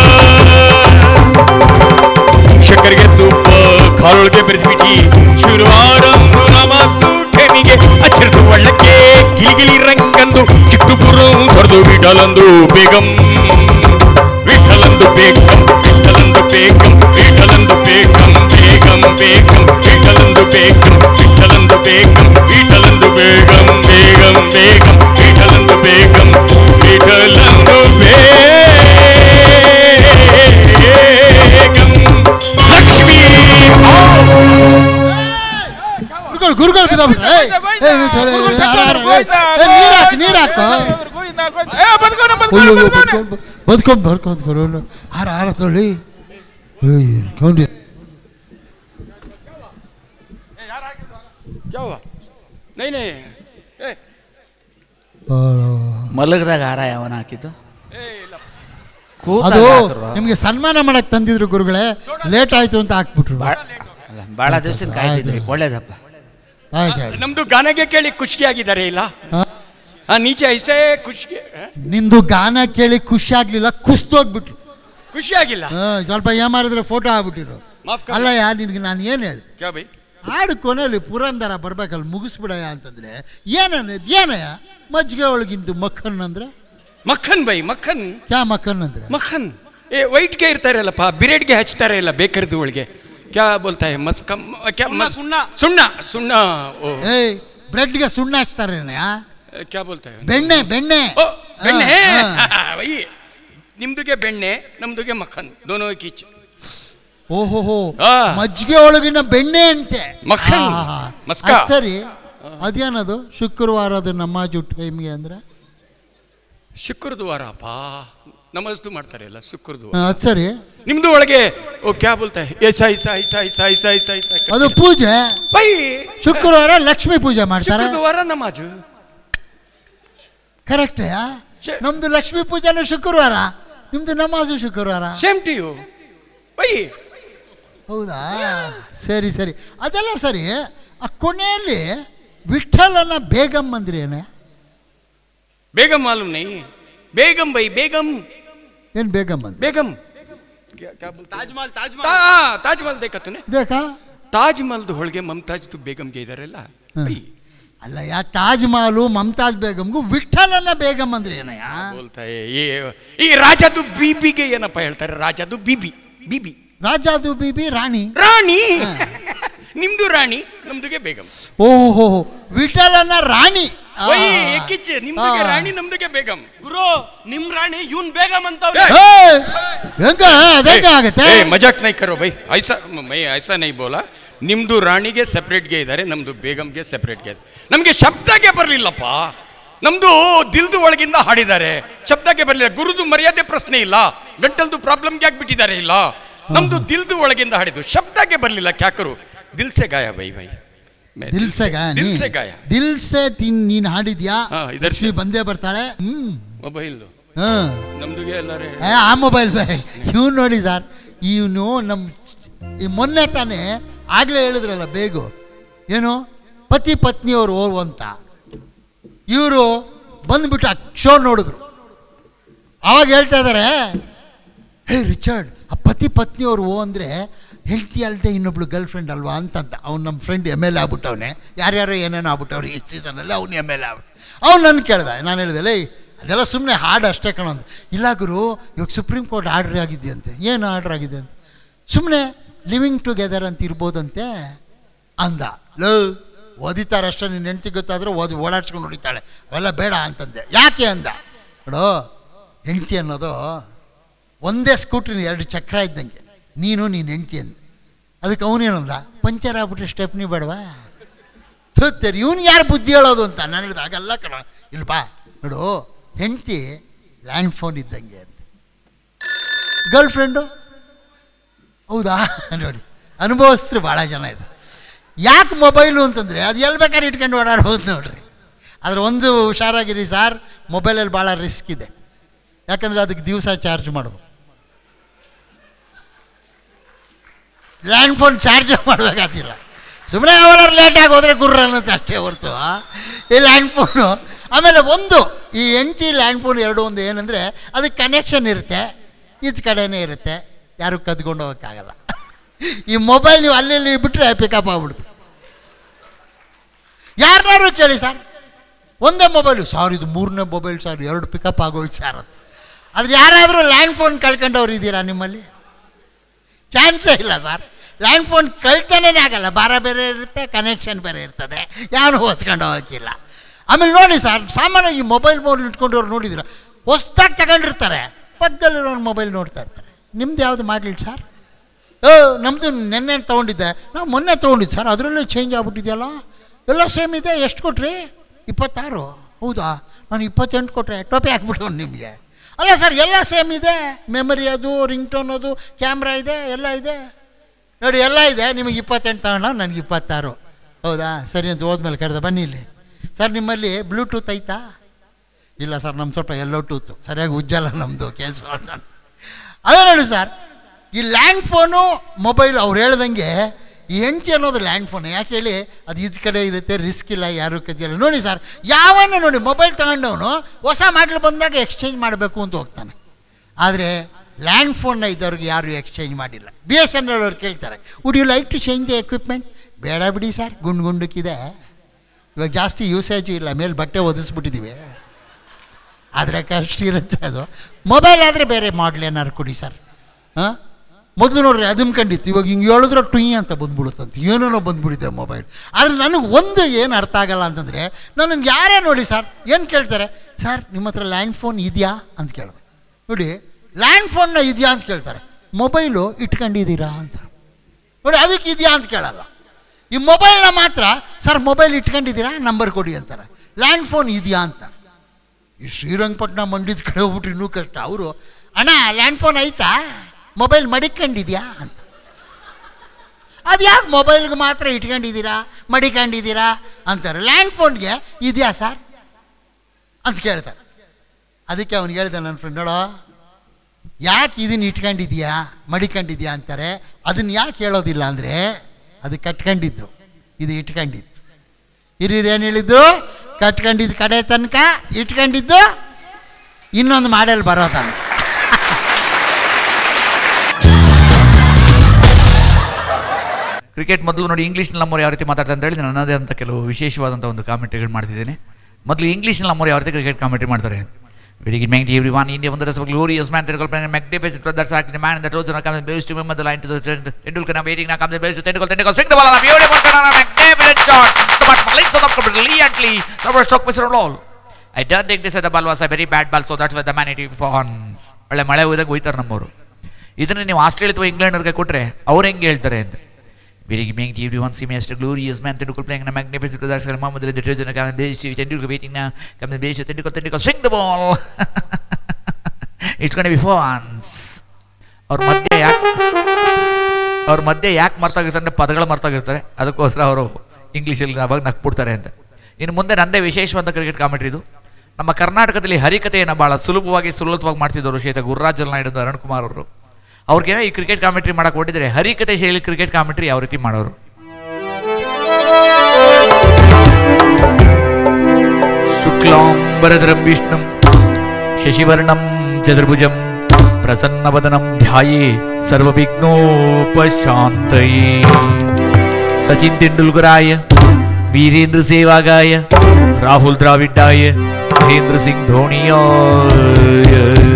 ದೂರಂ ಹೊರದು ವಿಠಲಂದು ಬೇಗಂ ವಿಠಲಂದು ಬೇಗಂ ವಿಠಲಂದು ಬೇಗಂ ವಿಠಲಂದು ಬೇಗಂ ಬೇಗಂ ಬೇಗಂ ವಿಠಲಂದು ಬೇಗಂ ವಿಠಲಂದು ಬೇಗಂ ವಿಠಲಂದು ಬೇಗಂ ಬೇಗಂ ಬೇಗಂ ವಿಠಲಂದು ಬೇಗಂ ವಿಠಲಂದು ಬೇಗಂ ಲಕ್ಷ್ಮೀ ಗುರುಗಳು ಬಿದ್ದೋಗ್ಬಿಟ್ರೆ ನೀರು ಹಾಕು ನೀರು ಹಾಕು ಬದುಕೊಂಡು ಬರ್ಕೊಂಡು ಗುರು ಹಾರ ಹಾರ ತೊಳಿ ಕೊಂಡಿ ಮಲಗದಾಗ ಹಾರ ಯಾವನ ಹಾಕಿದ್ದು ಅದು ನಿಮ್ಗೆ ಸನ್ಮಾನ ಮಾಡಕ್ ತಂದಿದ್ರು ಗುರುಗಳೇ, ಲೇಟ್ ಆಯ್ತು ಅಂತ ಹಾಕ್ಬಿಟ್ರು. ಬಹಳ ದಿವಸ ಕಾಯ್ತಿದ್ರಿ, ಒಳ್ಳೇದಪ್ಪ. ನಮ್ದು ಗಾನಗೆ ಕೇಳಿ ಖುಷಿ ಆಗಿದ್ದಾರೆ ಇಲ್ಲ ನೀಚೆ ಐಸೆ ಖುಷಿ. ನಿಂದು ಗಾನ ಕೇಳಿ ಖುಷಿ ಆಗ್ಲಿಲ್ಲ, ಕುಸ್ತೋಗ್ಬಿಟ್ರು. ಖುಷಿ ಆಗಿಲ್ಲ, ಸ್ವಲ್ಪ ಏಮಾರಿದ್ರೆ ಫೋಟೋ ಆಗ್ಬಿಟ್ಟಿರು. ಅಲ್ಲ ಯಾ ನಿನ್ಗೆ ನಾನು ಏನು ಹೇಳಿದೆ, ಹಾಡು ಕೊನೆಯಲ್ಲಿ ಪುರಂದರ ಬರ್ಬೇಕಲ್ಲ ಮುಗಿಸ್ಬಿಡಯ್ಯ ಅಂತಂದ್ರೆ ಏನನ್ನ ಏನಯ್ಯ ಮಜ್ಜಿಗೆ ಒಳಗಿಂದು ಮಕ್ಕನ್ ಅಂದ್ರೆ ಮಕ್ಕನ್ ಬೈ ಮಕ್ಕನ್ ಕ್ಯಾ ಮಕ್ಕನ್ ಅಂದ್ರೆ ಮಕ್ಕನ್ ಏ ವೈಟ್ಗೆ ಇರ್ತಾರಲ್ಲಪ್ಪ, ಬಿರೆಡ್ಗೆ ಹಚ್ತಾರೆ ಇಲ್ಲ ಬೇಕರಿದು ಒಳಗೆ. ಕ್ಯಾ ಬೋಲ್ತಾ ಹೈ ಮಸ್ಕಮ್ ಕ್ಯಾ ಸುಣ್ಣ ಸುಣ್ಣ ಸುಣ್ಣ ಏ ಬ್ರೆಡ್ಗೆ ಸುಣ್ಣ ಹಚ್ತಾರೆ ಕ್ಯಾ ಬೋಲ್ತಾ ಹೈ ಬೆಣ್ಣೆ ಬೆಣ್ಣೆ ಬೆಣ್ಣೆ ವೈ ನಿಮ್ದುಗೆ ಬೆಣ್ಣೆ ನಮ್ದುಗೆ ಮಕ್ಕನ್ ದೋನೋ ಕೀಚ್. ಓಹೋ ಮಜ್ಜಿಗೆ ಒಳಗಿನ ಬೆಣ್ಣೆ ಅಂತೆ ಮಕ್ಕನ್ ಮಸ್ಕ. ಸರಿ ಅದೇನದು ಶುಕ್ರವಾರದ ನಮಾಜು ಟೈಮ್ಗೆ ಅಂದ್ರೆ ಶುಕ್ರವಾರಪ್ಪ ನಮಸ್ತು ಮಾಡ್ತಾರೆ ಎಲ್ಲ ಶುಕ್ರವಾರ. ಅದು ಸರಿ ನಿಮ್ದು ಒಳಗೆ ಓ ಕ್ಯಾ ಬೋಲ್ತಾ ಹೈ ಐಸಾ ಐಸಾ ಐಸಾ ಐಸಾ ಐಸಾ ಐಸಾ ಐಸಾ ಅದು ಪೂಜೆ. ಬೈ ಶುಕ್ರವಾರ ಲಕ್ಷ್ಮೀ ಪೂಜೆ ಮಾಡ್ತಾರೆ, ಶುಕ್ರವಾರ ನಮಾಜು. ಕರೆಕ್ಟ್. ನಮ್ದು ಲಕ್ಷ್ಮೀ ಪೂಜೆನೂ ಶುಕ್ರವಾರ, ನಿಮ್ದು ನಮಾಜು ಶುಕ್ರವಾರ. Same to you bye. ಹೌದಾ, ಸರಿ ಸರಿ ಅದೆಲ್ಲ ಸರಿ. ಆ ಕೊನೆಯಲ್ಲಿ ವಿಠಲನ ಬೇಗಂ ಅಂದ್ರೆ ಏನೇ? ಬೇಗಂ ಮಾಲೂಮ್ ನೈ ಬೇಗಂ ಬೈ ಬೇಗಂ. ಏನ್ ಬೇಗಂ ಅಂದ್ರೆ? ಬೇಗಂ ತಾಜ್ಮಹಲ್ ತಾಜ್ಮಹಲ್ ತಾಜ್ಮಹಲ್ ದೇಖಾ ತೂನೆ ದೇಖಾ? ತಾಜ್ ಮಹಲ್ದು ಹೊಳಗೆ ಮಮತಾಜ್ದು ಬೇಗಂಗೆ ಇದಾರಲ್ಲ. ಅಲ್ಲ ಯಾ ತಾಜ್ ಮಹಲು ಮಮತಾಜ್ ಬೇಗಂಗೂ ವಿಠಲನ ಬೇಗಂ ಅಂದ್ರೆ ಏನಯ್ಯ? ಬೋಲ್ತಾ ಈ ರಾಜದು ಬೀಬಿಗೆ ಏನಪ್ಪ ಹೇಳ್ತಾರೆ? ರಾಜದು ಬೀಬಿ ಬೀಬಿ ರಾಜದು ಬೀಬಿ ರಾಣಿ ರಾಣಿ. ನಿಮ್ದು ರಾಣಿ ನಮ್ದುಗೆ ಬೇಗಂ. ಓಹೋ ವಿಠಲನ ರಾಣಿ ಕಿಚ್ಚೆ ನಿಮ್ದುಗೆ ರಾಣಿ ನಮ್ದುಗೆ ಬೇಗಂ. ಗುರು ನಿಮ್ ರಾಣಿ ಇವನ್ ಬೇಗಂ ಅಂತ ಆಗತ್ತೆ. ಮಜಾಕ್ ನೈ ಕರೋ ಬೈ, ಐಸಾ ಮೈ ಐಸಾ ನೈ ಬೋಲಾ. ನಿಮ್ದು ರಾಣಿಗೆ ಸೆಪ್ರೇಟ್ಗೆ ಇದ್ದಾರೆ, ನಮ್ದು ಬೇಗಂಗೆ ಸೆಪ್ರೇಟ್ಗೆ. ನಮಗೆ ಶಬ್ದಕ್ಕೆ ಬರಲಿಲ್ಲಪ್ಪ, ನಮ್ದು ದಿಲ್ದು ಒಳಗಿಂದ ಹಾಡಿದ್ದಾರೆ, ಶಬ್ದಕ್ಕೆ ಬರಲಿಲ್ಲ. ಗುರುದು ಮರ್ಯಾದೆ ಪ್ರಶ್ನೆ ಇಲ್ಲ, ಗಂಟಲ್ದು ಪ್ರಾಬ್ಲಮ್ಗೆ ಆಗ್ಬಿಟ್ಟಿದ್ದಾರೆ ಇಲ್ಲ. ನಮ್ದು ದಿಲ್ದು ಒಳಗಿಂದ ಹಾಡಿದ್ದು, ಶಬ್ದಕ್ಕೆ ಬರಲಿಲ್ಲ. ಕ್ಯಾಕರು ದಿಲ್ ಸೆ ಗಾಯ ಬೈ ಬೈ ದಿಲ್ ಸೆ ಗಾಯ ದಿಲ್ ಸೆ ಗಾಯ ದಿಲ್ ಸೆ ತಿನ್ ನೀನ್ ಹಾಡಿದ್ಯಾ? ಇದರ್ಸಿ ಬಂದೇ ಬರ್ತಾಳೆ. ಹ್ಮ್ ಮೊಬೈಲ್ ನಮ್ದುಗೆ ಎಲ್ಲಾರೆ ಆ ಮೊಬೈಲ್ ಇವ್ನು ನೋಡಿ ಸರ್, ಇವನು ನಮ್ ಈ ಮೊನ್ನೆ ತಾನೇ ಆಗ್ಲೇ ಹೇಳಿದ್ರಲ್ಲ ಬೇಗು ಏನು ಪತಿ ಪತ್ನಿಯವರು ಓ ಅಂತ, ಇವರು ಬಂದ್ಬಿಟ್ಟು ಆ ಶೋ ನೋಡಿದ್ರು. ಅವಾಗ ಹೇಳ್ತಾ ಇದ್ದಾರೆ, ಹೇ ರಿಚರ್ಡ್, ಆ ಪತಿ ಪತ್ನಿಯವರು ಓ ಅಂದರೆ ಹೆಂಡ್ತಿ ಅಲ್ಲದೆ ಇನ್ನೊಬ್ಳು ಗರ್ಲ್ ಫ್ರೆಂಡ್ ಅಲ್ವಾ ಅಂತಂತ. ಅವ್ನು ನಮ್ಮ ಫ್ರೆಂಡ್ ಎಮ್ ಎಲ್ ಎ ಆಗ್ಬಿಟ್ಟವನೆ, ಯಾರ್ಯಾರೋ ಏನೇನೋ ಆಗ್ಬಿಟ್ಟವ್ರು ಈ ಸೀಸನಲ್ಲಿ, ಅವ್ನು ಎಮ್ ಎಲ್ ಎ ಆಗ್ಬಿಟ್ಟು. ಅವ್ನು ನನ್ನ ಕೇಳ್ದ, ನಾನು ಹೇಳಿದೆ ಲೇ ಅದೆಲ್ಲ ಸುಮ್ಮನೆ ಹಾಡು ಅಷ್ಟೇ ಕಣೋ. ಇಲ್ಲ ಗುರು, ಇವಾಗ ಸುಪ್ರೀಂ ಕೋರ್ಟ್ ಆರ್ಡ್ರ್ ಆಗಿದೆಯಂತೆ. ಏನು ಆರ್ಡ್ರ್ ಆಗಿದೆ ಅಂತ? ಸುಮ್ಮನೆ ಲಿವಿಂಗ್ ಟುಗೆದರ್ ಅಂತ ಇರ್ಬೋದಂತೆ ಅಂದ. ಲೋ ಓದಿತಾರೆ ಅಷ್ಟೇ, ನಿನ್ನ ಹೆಂಡ್ತಿ ಗೊತ್ತಾದರೂ ಓದಿ ಓಡಾಡ್ಸ್ಕೊಂಡು ಹೊಡಿತಾಳೆ, ಅವೆಲ್ಲ ಬೇಡ ಅಂತಂದೆ. ಯಾಕೆ ಅಂದ, ನೋಡೋ ಹೆಂಡ್ತಿ ಅನ್ನೋದು ಒಂದೇ ಸ್ಕೂಟ್ರಿನ ಎರಡು ಚಕ್ರ ಇದ್ದಂಗೆ, ನೀನು ನೀನು ಹೆಂಡ್ತಿ ಅಂದ. ಅದಕ್ಕೆ ಅವನೇನಂದ, ಪಂಚರ್ ಆಗ್ಬಿಟ್ರೆ ಸ್ಟೆಪ್ನಿ ಬೇಡವಾ? ತೋತ್ತೇರಿ ಇವ್ನಿಗೆ ಯಾರು ಬುದ್ಧಿ ಹೇಳೋದು ಅಂತ. ನಾನು ಹೇಳಿದೆ ಹಾಗಲ್ಲ ಕಣ, ಇಲ್ಪಾ ನೋಡು ಹೆಂಡ್ತಿ ಲ್ಯಾಂಡ್ ಫೋನ್ ಇದ್ದಂಗೆ ಅಂತ. ಗರ್ಲ್ ಫ್ರೆಂಡು ಹೌದಾ ನೋಡಿ, ಅನುಭವಿಸ್ತಾರೆ ಭಾಳ ಜನ ಇದು. ಯಾಕೆ ಮೊಬೈಲು ಅಂತಂದರೆ ಅದು ಎಲ್ಲಿ ಬೇಕಾದ್ರೆ ಇಟ್ಕೊಂಡು ಓಡಾಡ್ಬೋದು ನೋಡ್ರಿ. ಆದರೆ ಒಂದು ಹುಷಾರಾಗಿರಿ ಸಾರ್, ಮೊಬೈಲಲ್ಲಿ ಭಾಳ ರಿಸ್ಕ್ ಇದೆ. ಯಾಕಂದರೆ ಅದಕ್ಕೆ ದಿವಸ ಚಾರ್ಜ್ ಮಾಡ್ಬೇಕು. ಲ್ಯಾಂಡ್ ಫೋನ್ ಚಾರ್ಜ್ ಮಾಡಬೇಕಾಗಿಲ್ಲ. ಸುಮ್ಮನೆ ಅವಳವ್ರು ಲೇಟಾಗಿ ಹೋದರೆ ಗುರ್ರ ಅನ್ನೋದು ಅಷ್ಟೇ ಹೊರ್ತು ಈ ಲ್ಯಾಂಡ್ ಫೋನು. ಆಮೇಲೆ ಒಂದು ಈ ಹೆಂಡ್ತಿ ಲ್ಯಾಂಡ್ ಫೋನ್ ಎರಡು ಒಂದು ಏನಂದರೆ ಅದಕ್ಕೆ ಕನೆಕ್ಷನ್ ಇರುತ್ತೆ, ಈಚೆ ಕಡೆನೇ ಇರುತ್ತೆ, ಯಾರು ಕದ್ಕೊಂಡು ಹೋಗೋಕ್ಕಾಗಲ್ಲ. ಈ ಮೊಬೈಲ್ ನೀವು ಅಲ್ಲಿ ಬಿಟ್ಟರೆ ಪಿಕಪ್ ಆಗ್ಬಿಡ್ತು. ಯಾರನ್ನಾರು ಕೇಳಿ ಸರ್, ಒಂದೇ ಮೊಬೈಲು ಸರ್, ಇದು ಮೂರನೇ ಮೊಬೈಲ್ ಸರ್, ಎರಡು ಪಿಕಪ್ ಆಗೋಯ್ತು ಸರ್ ಅಂತ. ಆದರೆ ಯಾರಾದರೂ ಲ್ಯಾಂಡ್ ಫೋನ್ ಕಳ್ಕೊಂಡವ್ರು ಇದ್ದೀರಾ ನಿಮ್ಮಲ್ಲಿ? ಚಾನ್ಸೇ ಇಲ್ಲ ಸರ್. ಲ್ಯಾಂಡ್ ಫೋನ್ ಕಳ್ತಾನೇ ಆಗಲ್ಲ, ಭಾರ ಬೇರೆ ಇರುತ್ತೆ, ಕನೆಕ್ಷನ್ ಬೇರೆ ಇರ್ತದೆ, ಯಾರು ಹೊಸ್ಕೊಂಡು ಹೋಗೋಕ್ಕಿಲ್ಲ. ಆಮೇಲೆ ನೋಡಿ ಸರ್, ಸಾಮಾನ್ಯವಾಗಿ ಮೊಬೈಲ್ ಫೋನ್ ಇಟ್ಕೊಂಡವ್ರು ನೋಡಿದಿರ, ಹೊಸ್ದಾಗಿ ತಗೊಂಡಿರ್ತಾರೆ, ಪಕ್ಕದಲ್ಲಿರೋ ಮೊಬೈಲ್ ನೋಡ್ತಾ ಇರ್ತಾರೆ. ನಿಮ್ದು ಯಾವುದು ಮಾಡಲಿ ಸರ್? ಓ ನಮ್ಮದು ನೆನ್ನೆ ತೊಗೊಂಡಿದ್ದೆ, ನಾವು ಮೊನ್ನೆ ತೊಗೊಂಡಿದ್ದು ಸರ್, ಅದರಲ್ಲೇ ಚೇಂಜ್ ಆಗ್ಬಿಟ್ಟಿದೆಯಲ್ಲ, ಎಲ್ಲ ಸೇಮ್ ಇದೆ. ಎಷ್ಟು ಕೊಟ್ರಿ? ಇಪ್ಪತ್ತಾರು. ಹೌದಾ, ನಾನು ಇಪ್ಪತ್ತೆಂಟು ಕೊಟ್ಟರೆ ಟೋಪಿ ಹಾಕ್ಬಿಟ್ಟು ನಿಮಗೆ. ಅಲ್ಲ ಸರ್, ಎಲ್ಲ ಸೇಮ್ ಇದೆ, ಮೆಮರಿ ಅದು, ರಿಂಗ್ ಟೋನ್ ಅದು, ಕ್ಯಾಮ್ರಾ ಇದೆ, ಎಲ್ಲ ಇದೆ ನೋಡಿ, ಎಲ್ಲ ಇದೆ. ನಿಮಗೆ ಇಪ್ಪತ್ತೆಂಟು ತಗೊಂಡ, ನನಗೆ ಇಪ್ಪತ್ತಾರು. ಹೌದಾ, ಸರಿ ಅಂತ ಹೋದ್ಮೇಲೆ ಕರೆದ, ಬನ್ನಿ ಇಲ್ಲಿ ಸರ್, ನಿಮ್ಮಲ್ಲಿ ಬ್ಲೂಟೂತ್ ಐತಾ? ಇಲ್ಲ ಸರ್, ನಮ್ಮ ಸ್ವಲ್ಪ ಎಲ್ಲೋ ಟೂತು, ಸರಿಯಾಗಿ ಉಜ್ಜಲ್ಲ ನಮ್ಮದು ಕೇಸು ಅಂತ. ಅದೇ ನೋಡಿ ಸರ್, ಈ ಲ್ಯಾಂಡ್ ಫೋನು ಮೊಬೈಲ್ ಅವ್ರು ಹೇಳ್ದಂಗೆ ಈ ಹೆಂಚಿ ಅನ್ನೋದು ಲ್ಯಾಂಡ್ ಫೋನ್. ಯಾಕೆ ಹೇಳಿ, ಅದು ಈಚ್ ಕಡೆ ಇರುತ್ತೆ, ರಿಸ್ಕ್ ಇಲ್ಲ, ಯಾರು ಕದಿಯಲ್ಲ. ನೋಡಿ ಸರ್, ಯಾವನ್ನೇ ನೋಡಿ ಮೊಬೈಲ್ ತಗೊಂಡವನು ಹೊಸ ಮಾಡಲು ಬಂದಾಗ ಎಕ್ಸ್ಚೇಂಜ್ ಮಾಡಬೇಕು ಅಂತ ಹೋಗ್ತಾನೆ. ಆದರೆ ಲ್ಯಾಂಡ್ ಫೋನ್ನ ಇದ್ದವ್ರಿಗೆ ಯಾರು ಎಕ್ಸ್ಚೇಂಜ್ ಮಾಡಿಲ್ಲ. ಬಿ ಎಸ್ ಎನ್ ಎಲ್ ಅವ್ರು ಕೇಳ್ತಾರೆ, would you like to change the equipment? ಬೇಡ ಬಿಡಿ ಸರ್, ಗುಂಡು ಗುಂಡಕ್ಕಿದೆ, ಇವಾಗ ಜಾಸ್ತಿ ಯೂಸೇಜು ಇಲ್ಲ, ಮೇಲೆ ಬಟ್ಟೆ ಒದಿಸ್ಬಿಟ್ಟಿದ್ದೀವಿ, ಆದರೆ ಕಷ್ಟ ಇರುತ್ತೆ ಅದು. ಮೊಬೈಲ್ ಆದರೆ ಬೇರೆ ಮಾಡಲ್ ಏನಾರು ಕೊಡಿ ಸರ್. ಹಾಂ, ಮೊದಲು ನೋಡ್ರಿ ಅದನ್ನು ಕಂಡಿತ್ತು, ಇವಾಗ ಹಿಂಗೆ ಹೇಳಿದ್ರೆ ಟುಯ್ ಅಂತ ಬಂದ್ಬಿಡುತ್ತಂತ, ಏನೇನೋ ಬಂದ್ಬಿಟ್ಟಿದೆ ಮೊಬೈಲ್. ಆದರೆ ನನಗೆ ಒಂದು ಏನು ಅರ್ಥ ಆಗಲ್ಲ ಅಂತಂದರೆ, ನನಗೆ ಯಾರೇ ನೋಡಿ ಸರ್ ಏನು ಕೇಳ್ತಾರೆ, ಸರ್ ನಿಮ್ಮ ಹತ್ರ ಲ್ಯಾಂಡ್ ಫೋನ್ ಇದೆಯಾ ಅಂತ ಕೇಳಿದೆ. ನೋಡಿ, ಲ್ಯಾಂಡ್ ಫೋನ್ನ ಇದೆಯಾ ಅಂತ ಕೇಳ್ತಾರೆ, ಮೊಬೈಲು ಇಟ್ಕೊಂಡಿದ್ದೀರಾ ಅಂತ ನೋಡಿ, ಅದಕ್ಕೆ ಇದೆಯಾ ಅಂತ ಕೇಳಲ್ಲ. ಈ ಮೊಬೈಲ್ನ ಮಾತ್ರ ಸರ್ ಮೊಬೈಲ್ ಇಟ್ಕೊಂಡಿದ್ದೀರಾ, ನಂಬರ್ ಕೊಡಿ ಅಂತಾರೆ. ಲ್ಯಾಂಡ್ ಫೋನ್ ಇದೆಯಾ ಅಂತ. ಈ ಶ್ರೀರಂಗಪಟ್ಟಣ ಮಂಡಿದ ಕಡೆ ಹೋಗ್ಬಿಟ್ರೆ ಇನ್ನೂ ಕಷ್ಟ. ಅವರು ಅಣ್ಣ ಲ್ಯಾಂಡ್ ಫೋನ್ ಐತಾ, ಮೊಬೈಲ್ ಮಡಿಕೊಂಡಿದ್ಯಾ ಅಂತ. ಅದು ಯಾಕೆ ಮೊಬೈಲ್ಗೆ ಮಾತ್ರ ಇಟ್ಕೊಂಡಿದ್ದೀರಾ, ಮಡಿಕೊಂಡಿದ್ದೀರಾ ಅಂತಾರೆ, ಲ್ಯಾಂಡ್ ಫೋನ್ಗೆ ಇದೆಯಾ ಸರ್ ಅಂತ ಕೇಳ್ತಾರೆ. ಅದಕ್ಕೆ ಅವ್ನಿಗೆ ಹೇಳ್ದೆ ನನ್ನ ಫ್ರೆಂಡ್, ನೋಡೋ ಯಾಕೆ ಇದನ್ನು ಇಟ್ಕೊಂಡಿದ್ಯಾ ಮಡಿಕೊಂಡಿದ್ಯಾ ಅಂತಾರೆ, ಅದನ್ನು ಯಾಕೆ ಹೇಳೋದಿಲ್ಲ ಅಂದರೆ ಅದು ಕಟ್ಕೊಂಡಿದ್ದು, ಇದು ಇಟ್ಕೊಂಡಿದ್ದು. ಹಿರಿಯರು ಏನು ಹೇಳಿದ್ರು, ಕಟ್ಕೊಂಡಿದ್ದು ಕಡೆ ತನಕ, ಇಟ್ಕೊಂಡಿದ್ದು ಇನ್ನೊಂದು ಮಾಡೆಲ್ ಬರೋದ. ಕ್ರಿಕೆಟ್ ಮೊದಲು ನೋಡಿ, ಇಂಗ್ಲೀಷ್ನಲ್ಲಿ ನಮ್ಮವ್ರು ಯಾವ ರೀತಿ ಮಾತಾಡ್ತಾರೆ ಅಂತ ಹೇಳಿ ನನ್ನದೇ ಅಂತ ಕೆಲವು ವಿಶೇಷವಾದಂಥ ಒಂದು ಕಾಮೆಂಟ್ರಿಗಳು ಮಾಡ್ತಿದ್ದೇನೆ. ಮೊದಲು ಇಂಗ್ಲೀಷ್ನಲ್ಲಿ ನಮ್ಮವ್ರು ಯಾವ ರೀತಿ ಕ್ರಿಕೆಟ್ ಕಾಮೆಂಟ್ರಿ ಮಾಡ್ತಾರೆ. Very good morning to everyone. India won the rest of a glorious man. Tendulkar playing a magnificent throw. That's actually the man that rose and comes and base to him at the line to the Tendulkar now waiting. Now comes the base to Tendulkar. Tendulkar swing the ball on a beautiful shot on a magnificent shot. The bat links on up brilliantly. Someone struck Mister Roll. I don't think this the ball was a very bad ball, so that's why the man it wants. ಒಳ್ಳೆ ಮಳೆ ಹೋದಾಗ ಹೋಯ್ತಾರೆ ನಮ್ಮವರು. ಇದನ್ನು ನೀವು Australia ಅಥವಾ ಇಂಗ್ಲೆಂಡ್ಗೆ ಕೊಟ್ಟರೆ ಅವ್ರು ಹೆಂಗೆ ಹೇಳ್ತಾರೆ ಅಂತ. Very good morning to everyone. See me as a glorious man. Tendulkar playing in a magnificent throw. That's actually Mohammad Ali the treasure. Now comes the base to Tendulkar waiting now. Comes the base to Tendulkar. Tendulkar swing the ball. It's going to be fans. ಅವ್ರ ಮಧ್ಯೆ ಯಾಕೆ ಅವ್ರ ಮಧ್ಯೆ ಯಾಕೆ ಮರ್ತಾಗಿರ್ತಾರೆ ಅಂದರೆ ಪದಗಳು ಮರ್ತಾಗಿರ್ತಾರೆ, ಅದಕ್ಕೋಸ್ಕರ ಅವರು ಇಂಗ್ಲೀಷಲ್ಲಿ ಅವಾಗ ನಕ್ಬಿಡ್ತಾರೆ ಅಂತ. ಇನ್ನು ಮುಂದೆ ನಂದೇ ವಿಶೇಷವಾದ ಕ್ರಿಕೆಟ್ ಕಾಮೆಂಟ್ರಿ ಇದು. ನಮ್ಮ ಕರ್ನಾಟಕದಲ್ಲಿ ಹರಿಕತೆಯನ್ನು ಭಾಳ ಸುಲಭವಾಗಿ ಸುಲಭವಾಗಿ ಮಾಡ್ತಿದ್ದವರು ಶ್ರೀಯುತ ಗುರುರಾಜ್ ನಾಯ್ಡು ಅರುಣ್ ಕುಮಾರ್ ಅವರು. ಅವ್ರಿಗೇನೋ ಈ ಕ್ರಿಕೆಟ್ ಕಾಮೆಂಟ್ರಿ ಮಾಡಕ್ಕೆ ಹೊಟ್ಟಿದ್ರೆ ಹರಿಕತೆ ಶೈಲಿ ಕ್ರಿಕೆಟ್ ಕಾಮೆಂಟ್ರಿ ಯಾವ ರೀತಿ ಮಾಡೋರು. ಶುಕ್ಲಾಂಬರಧರಂ ವಿಷ್ಣುಂ ಶಶಿವರ್ಣಂ ಚತುರ್ಭುಜಂ ಪ್ರಸನ್ನವದನಂ ಧ್ಯಾಯೇ ಸರ್ವವಿಘ್ನೋಪಶಾಂತಯೇ. ಸಚಿನ್ ತೆಂಡೂಲ್ಕರಾಯ, ವೀರೇಂದ್ರ ಸೆಹ್ವಾಗಾಯ, ರಾಹುಲ್ ದ್ರಾವಿಡ್ಡಾಯ, ಮಹೇಂದ್ರ ಸಿಂಗ್ ಧೋನಿಯಾಯ.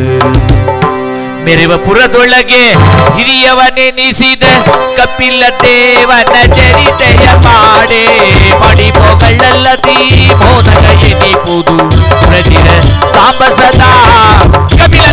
ಮೆರವಪುರದೊಳಗೆ ಹಿರಿಯವನೆನಿಸಿದ ಕಪಿಲ ದೇವನ ಚರಿತೆಯ ಪಾಡೆ ಮಡಿ ಮೊಗಳಲ್ಲದಿ ಮೋದಕ ಎನಿಪುದು ಸುರಚಿರ ಸಾಂಬ ಸದಾ ಕಪಿಲ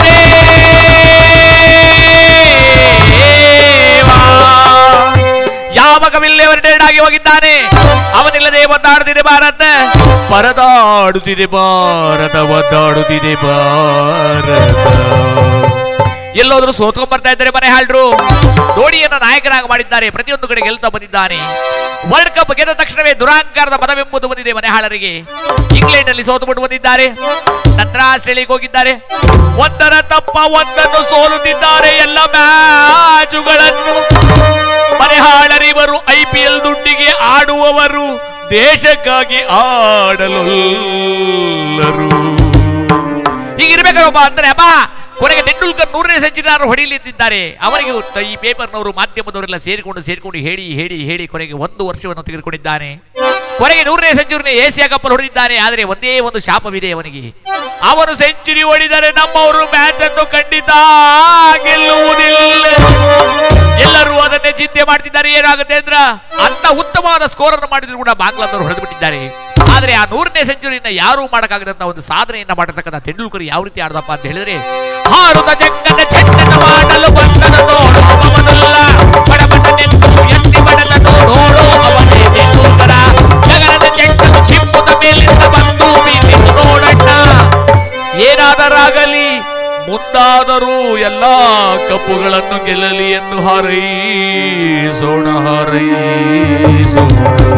ದೇವ. ಯಾವ ಕಪಿಲ್ ರಿಟೈರ್ಡ್ ಆಗಿ ಹೋಗಿದ್ದಾನೆ, ಅವನಿಲ್ಲದೆ ಒದ್ದಾಡುತ್ತಿದೆ ಭಾರತ, ಪರದಾಡುತ್ತಿದೆ ಭಾರತ, ಒದ್ದಾಡುತ್ತಿದೆ ಭಾರತ. ಎಲ್ಲೋದ್ರು ಸೋತ್ಕೊಂಡ್ ಬರ್ತಾ ಇದ್ದಾರೆ ಮನೆ ಹಾಳ್ರು. ಧೋನಿಯನ್ನ ನಾಯಕನಾಗಿ ಮಾಡಿದ್ದಾರೆ, ಪ್ರತಿಯೊಂದು ಕಡೆ ಗೆಲ್ತಾ ಬಂದಿದ್ದಾನೆ. ವರ್ಲ್ಡ್ ಕಪ್ ಗೆದ್ದ ತಕ್ಷಣವೇ ದುರಾಂಕಾರದ ಪದವೆಂಬುದು ಬಂದಿದೆ ಮನೆ ಹಾಳರಿಗೆ. ಇಂಗ್ಲೆಂಡ್ ಅಲ್ಲಿ ಸೋತುಬಿಟ್ಟು ಬಂದಿದ್ದಾರೆ, ನಂತರ ಆಸ್ಟ್ರೇಲಿಯಾಗೆ ಹೋಗಿದ್ದಾರೆ. ಒಂದರ ತಪ್ಪ ಒಂದನ್ನು ಸೋಲುತ್ತಿದ್ದಾರೆ ಎಲ್ಲ ಮ್ಯಾಚುಗಳನ್ನು. ಮನೆ ಹಾಳರಿವರು ಐ ಪಿ ಎಲ್ ದುಡ್ಡಿಗೆ ಆಡುವವರು, ದೇಶಕ್ಕಾಗಿ ಆಡಲೊಲ್ಲರು. ಹೀಗಿರ್ಬೇಕಪ್ಪ ಅಂದ್ರೆ ಅಪ್ಪ ಕೊನೆಗೆ ತೆಂಡೂಲ್ಕರ್ ನೂರನೇ ಸೆಂಚುರಿ ಹೊಡೆಯಲಿದ್ದಾರೆ. ಅವರಿಗೆ ಈ ಪೇಪರ್ನವರು ಮಾಧ್ಯಮದವರೆಲ್ಲ ಸೇರಿಕೊಂಡು ಸೇರಿಕೊಂಡು ಹೇಳಿ ಹೇಳಿ ಹೇಳಿ ಕೊನೆಗೆ ಒಂದು ವರ್ಷವನ್ನು ತೆಗೆದುಕೊಂಡಿದ್ದಾನೆ. ಕೊನೆಗೆ ನೂರನೇ ಸೆಂಚುರಿನ ಏಸಿಯಾ ಕಪ್ಪಲ್ಲಿ ಹೊಡೆದಿದ್ದಾನೆ. ಆದರೆ ಒಂದೇ ಒಂದು ಶಾಪವಿದೆ ಅವನಿಗೆ, ಅವನು ಸೆಂಚುರಿ ಹೊಡೆದರೆ ನಮ್ಮವರು ಮ್ಯಾಚ್ ಅನ್ನು ಖಂಡಿತ ಗೆಲ್ಲುವುದಿಲ್ಲ. ಎಲ್ಲರೂ ಅದನ್ನೇ ಚಿಂತೆ ಮಾಡ್ತಿದ್ದಾರೆ, ಏನಾಗುತ್ತೆ ಅಂದ್ರ ಅಂತ ಉತ್ತಮವಾದ ಸ್ಕೋರ್ ಅನ್ನು ಮಾಡಿದ್ರು ಕೂಡ ಬಾಂಗ್ಲಾದವರು ಹೊಡೆದು ಬಿಟ್ಟಿದ್ದಾರೆ. ಆದ್ರೆ ಆ ನೂರನೇ ಸೆಂಚುರಿನ ಯಾರು ಮಾಡಕ್ಕಾಗದಂತ ಒಂದು ಸಾಧನೆಯನ್ನ ಮಾಡತಕ್ಕಂಥ ತೆಂಡೂಲ್ಕರ್ ಯಾವ ರೀತಿ ಆಡ್ದಪ್ಪ ಅಂತ ಹೇಳಿದ್ರೆ, ಹಾರುತ್ತ ಜಂಗನ ಚಂದನ ಮಾಡಲು ಬಂದನ ನೋಡು ಅವನಲ್ಲ, ಬಡಬಡನೆಂದು ಎತ್ತಿ ಬಡದನು ನೋಡು ಅವನೇ ತೆಂಡೂಲ್ಕರ, ಜಗರದ ಚೆಂಡನ್ನು ಚಿಮ್ಮುದ ಮೇಲಿಂದ ಬಂದು ಬೀಸಿತು ನೋಡಣ್ಣ. ಏನಾದರಾಗಲಿ ಮುಂದಾದರೂ ಎಲ್ಲಾ ಕಪ್ಪುಗಳನ್ನು ಗೆಲ್ಲಲಿ ಎಂದು ಹಾರೈಸೋಣ ಹಾರೈಸೋಣ.